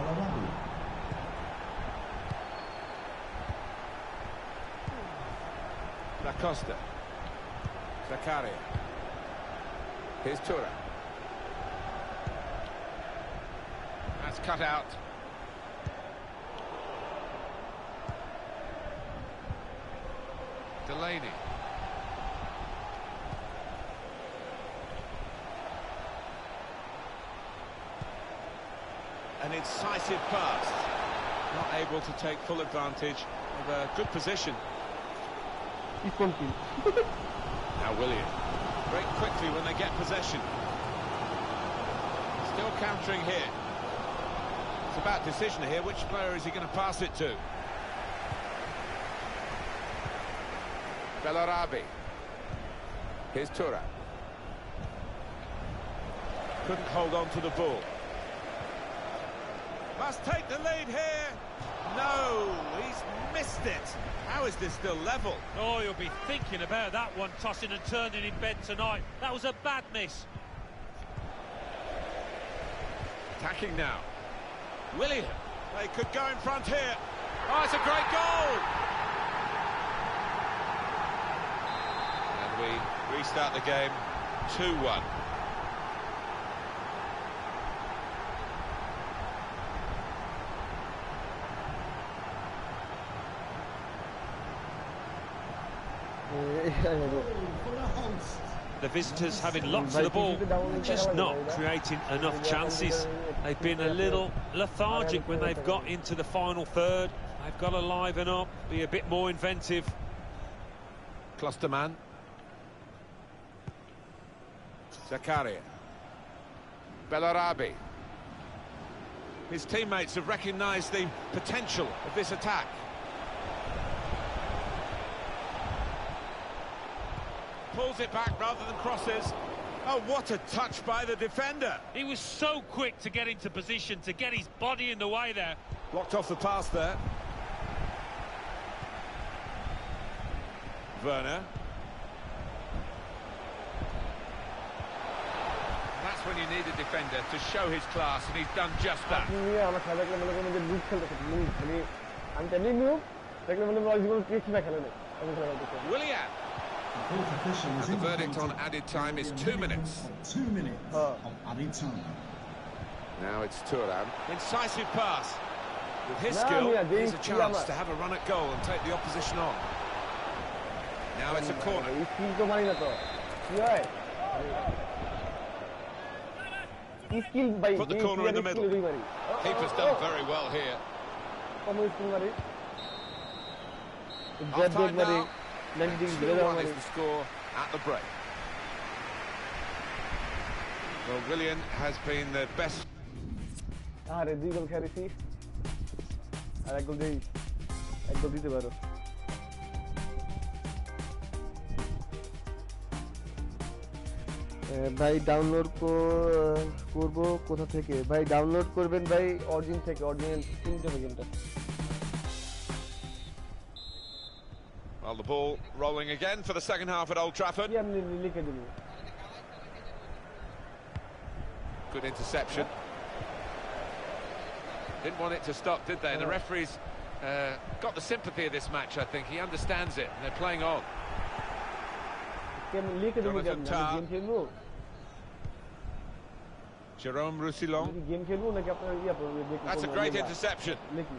Da Costa. Zakaria. Here's Thuram. That's cut out. Delaney. An incisive pass. Not able to take full advantage of a good position. Now Willian. Break quickly when they get possession. Still countering here. It's about decision here. Which player is he going to pass it to? Bellarabi. Here's Thuram. Couldn't hold on to the ball. Must take the lead here. No, he's missed it. How is this still level? Oh, you'll be thinking about that one, tossing and turning in bed tonight. That was a bad miss. Attacking now. Willian. They could go in front here. Oh, it's a great goal! And we restart the game two one. The visitors having lots of the ball, just not creating enough chances. They've been a little lethargic when they've got into the final third. They've got to liven up, be a bit more inventive. Klosterman. Zakaria. Bellarabi. His teammates have recognised the potential of this attack. Pulls it back rather than crosses. Oh, what a touch by the defender. He was so quick to get into position, to get his body in the way there. Blocked off the pass there. Werner. That's when you need a defender to show his class, and he's done just that. Willian. And the verdict on added time is two minutes. Two minutes of added time. Now it's Thuram. Incisive pass. With his skill, here's a chance to have a run at goal and take the opposition on. Now it's a corner. Put the corner in the middle. Keeper's done very well here. Half-time now. two one is the score at the break. Well, Willian has been the best. ভাই download করব কোথা থেকে? ভাই download করবেন ভাই origin থেকে, original কিনতে হবে গেমটা। Well, the ball rolling again for the second half at Old Trafford. Good interception. Didn't want it to stop, did they? And the referee's uh, got the sympathy of this match, I think. He understands it, and they're playing on. Jonathan Tah. Jerome Roussillon. Game খেলবো নাকি আপনার ইয়া করবো দেখি That's a great interception. নাকি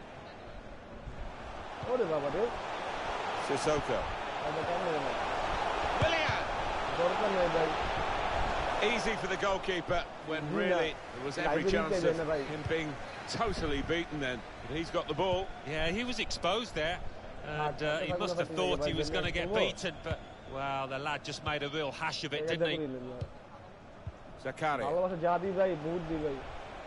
ওরে বাবা রে Sissoko. এটা কেমন হলো Willian! দরকার নাই ভাই Easy for the goalkeeper when really there was every chance of him being totally beaten then. But he's got the ball. Yeah, he was exposed there, and uh, he must have thought he was going to get beaten, but, well, the lad just made a real hash of it, didn't he? Zakaria. ভালোবাসা যা দি ভাই বহুত দি ভাই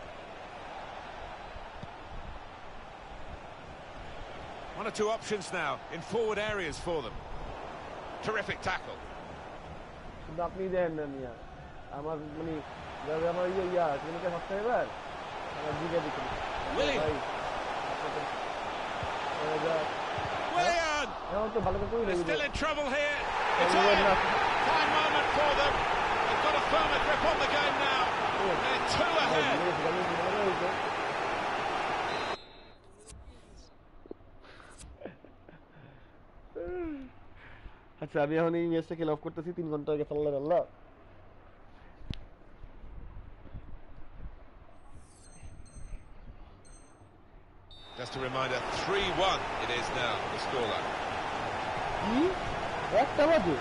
One or two options now in forward areas for them. Terrific tackle. কিন্তু আপনি দেন না মিয়া আমার মানে যারা আমার ইয়া ইয়া ক্লিনিকে হচ্ছে এবার আমার দিকে দিকে Willian! Willian! এখন তো ভালো করে কই They're লাগবে still in trouble here. It's on. Fine moment for them. They've got a firmer grip on the game now. They're two ahead. আচ্ছা আমি এখন এই ম্যাচটা খেলা অফ করতেছি তিন ঘন্টা আগে আল্লাহ আল্লাহ Just a reminder, three one it is now, the scoreline. কি একটা বাজে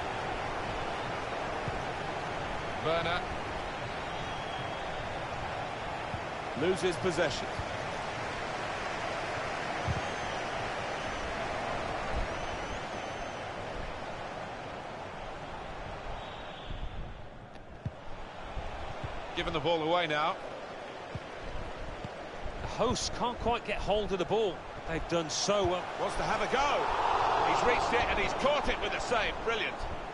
Werner loses possession. Given the ball away now. The hosts can't quite get hold of the ball. They've done so well. Wants to have a go. He's reached it and he's caught it with a save. Brilliant.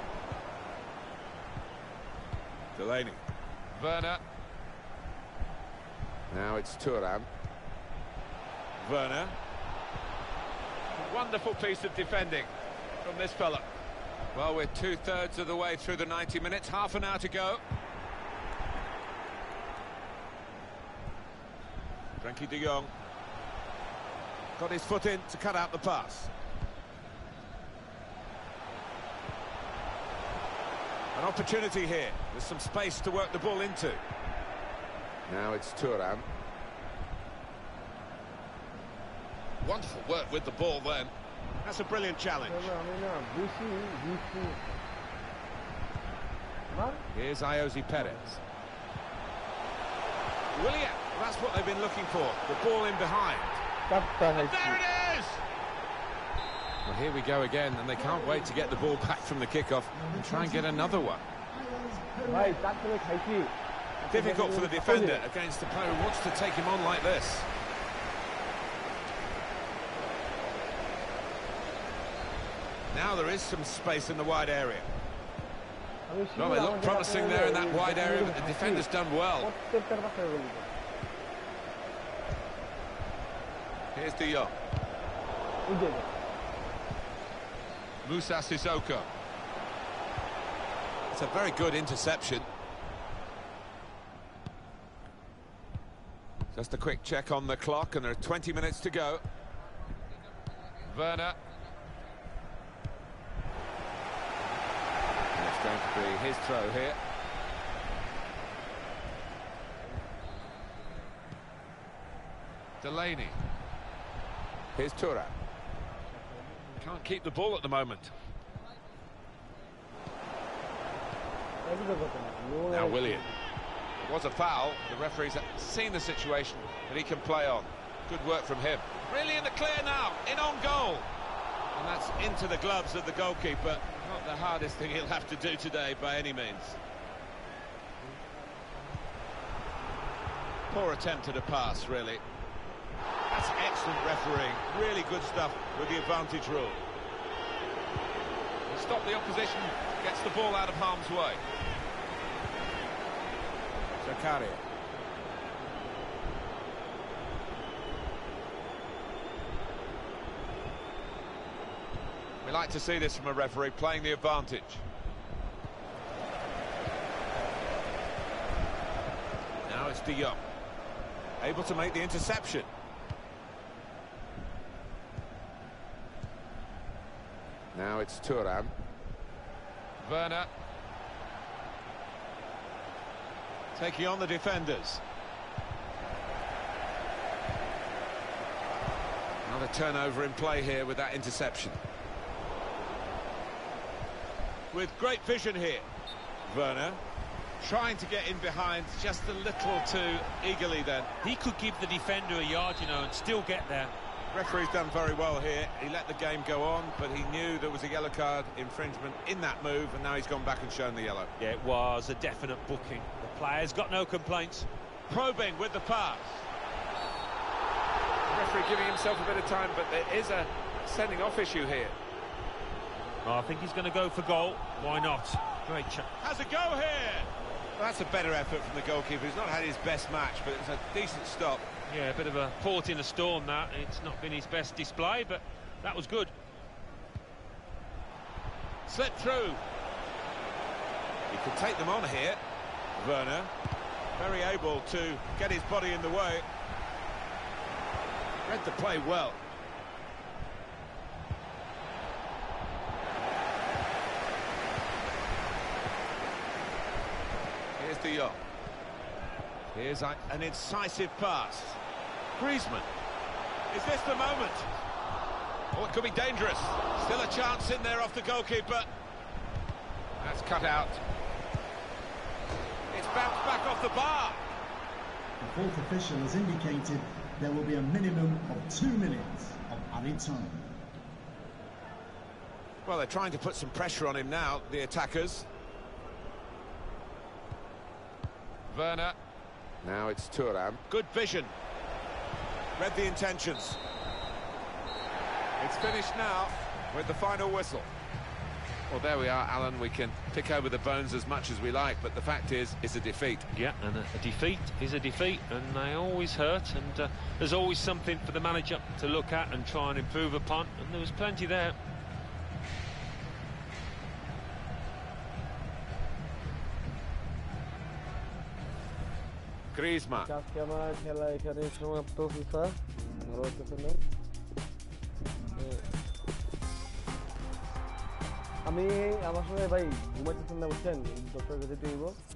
Delaney. Werner. Now it's Thuram. Werner. Wonderful piece of defending from this fella. Well, we're two-thirds of the way through the ninety minutes. Half an hour to go. Frankie de Jong got his foot in to cut out the pass. An opportunity here. There's some space to work the ball into. Now it's Thuram. Wonderful work with the ball then. That's a brilliant challenge. Here's Iosi Perez. Willian, well, that's what they've been looking for. The ball in behind. There it is! Well, here we go again, and they can't wait to get the ball back from the kickoff and try and get another one. Difficult for the defender against the player who wants to take him on like this. Now there is some space in the wide area. Well, they look promising there in that wide area, but the defender's done well. Here's De Jong. Moussa Sissoko. It's a very good interception. Just a quick check on the clock, and there are twenty minutes to go. Werner. It's going to be his throw here. Delaney. Here's Thuram. Can't keep the ball at the moment. Now Willian. It was a foul. The referee's seen the situation, but he can play on. Good work from him. Really in the clear now, in on goal. And that's into the gloves of the goalkeeper. Not the hardest thing he'll have to do today by any means. Poor attempt at a pass, really. That's excellent refereeing. Really good stuff with the advantage rule. He'll stop the opposition, gets the ball out of harm's way. Zakaria. We like to see this from a referee, playing the advantage. Now it's De Jong. Able to make the interception. Now it's Thuram. Werner. taking on the defenders. Another turnover in play here with that interception. With great vision here, Werner trying to get in behind just a little too eagerly then. He could give the defender a yard, you know, and still get there. Referee's done very well here. He let the game go on, but he knew there was a yellow card infringement in that move, and now he's gone back and shown the yellow. Yeah, it was a definite booking. The player's got no complaints. Probing with the pass. The referee giving himself a bit of time, but there is a sending off issue here. Oh, I think he's going to go for goal. Why not? Great chance. Has a go here. Well, that's a better effort from the goalkeeper. He's not had his best match, but it's a decent stop. Yeah, a bit of a port in a storm, that. It's not been his best display, but that was good. Slipped through. He could take them on here. Werner, very able to get his body in the way. Read the play well. Here's De Jong. Here's a, an incisive pass. Griezmann. Is this the moment? Oh, it could be dangerous. Still a chance in there off the goalkeeper. That's cut out. It's bounced back off the bar. The fourth official has indicated there will be a minimum of two minutes of added time. Well, they're trying to put some pressure on him now, the attackers. Werner. Now it's Thuram. Good vision. Read the intentions. It's finished now with the final whistle. Well, there we are, Alan. We can pick over the bones as much as we like, but the fact is, it's a defeat. Yeah, and a, a defeat is a defeat, and they always hurt, and uh, there's always something for the manager to look at and try and improve upon, and there was plenty there. Griezmann. আজকে আমার খেলা এখানে সমাপ্ত FIFA ভালো লাগতেছে না আমি আমার সঙ্গে ভাই ঘুমাইতেছেন না বুঝছেন ডক্টর কাছে দিব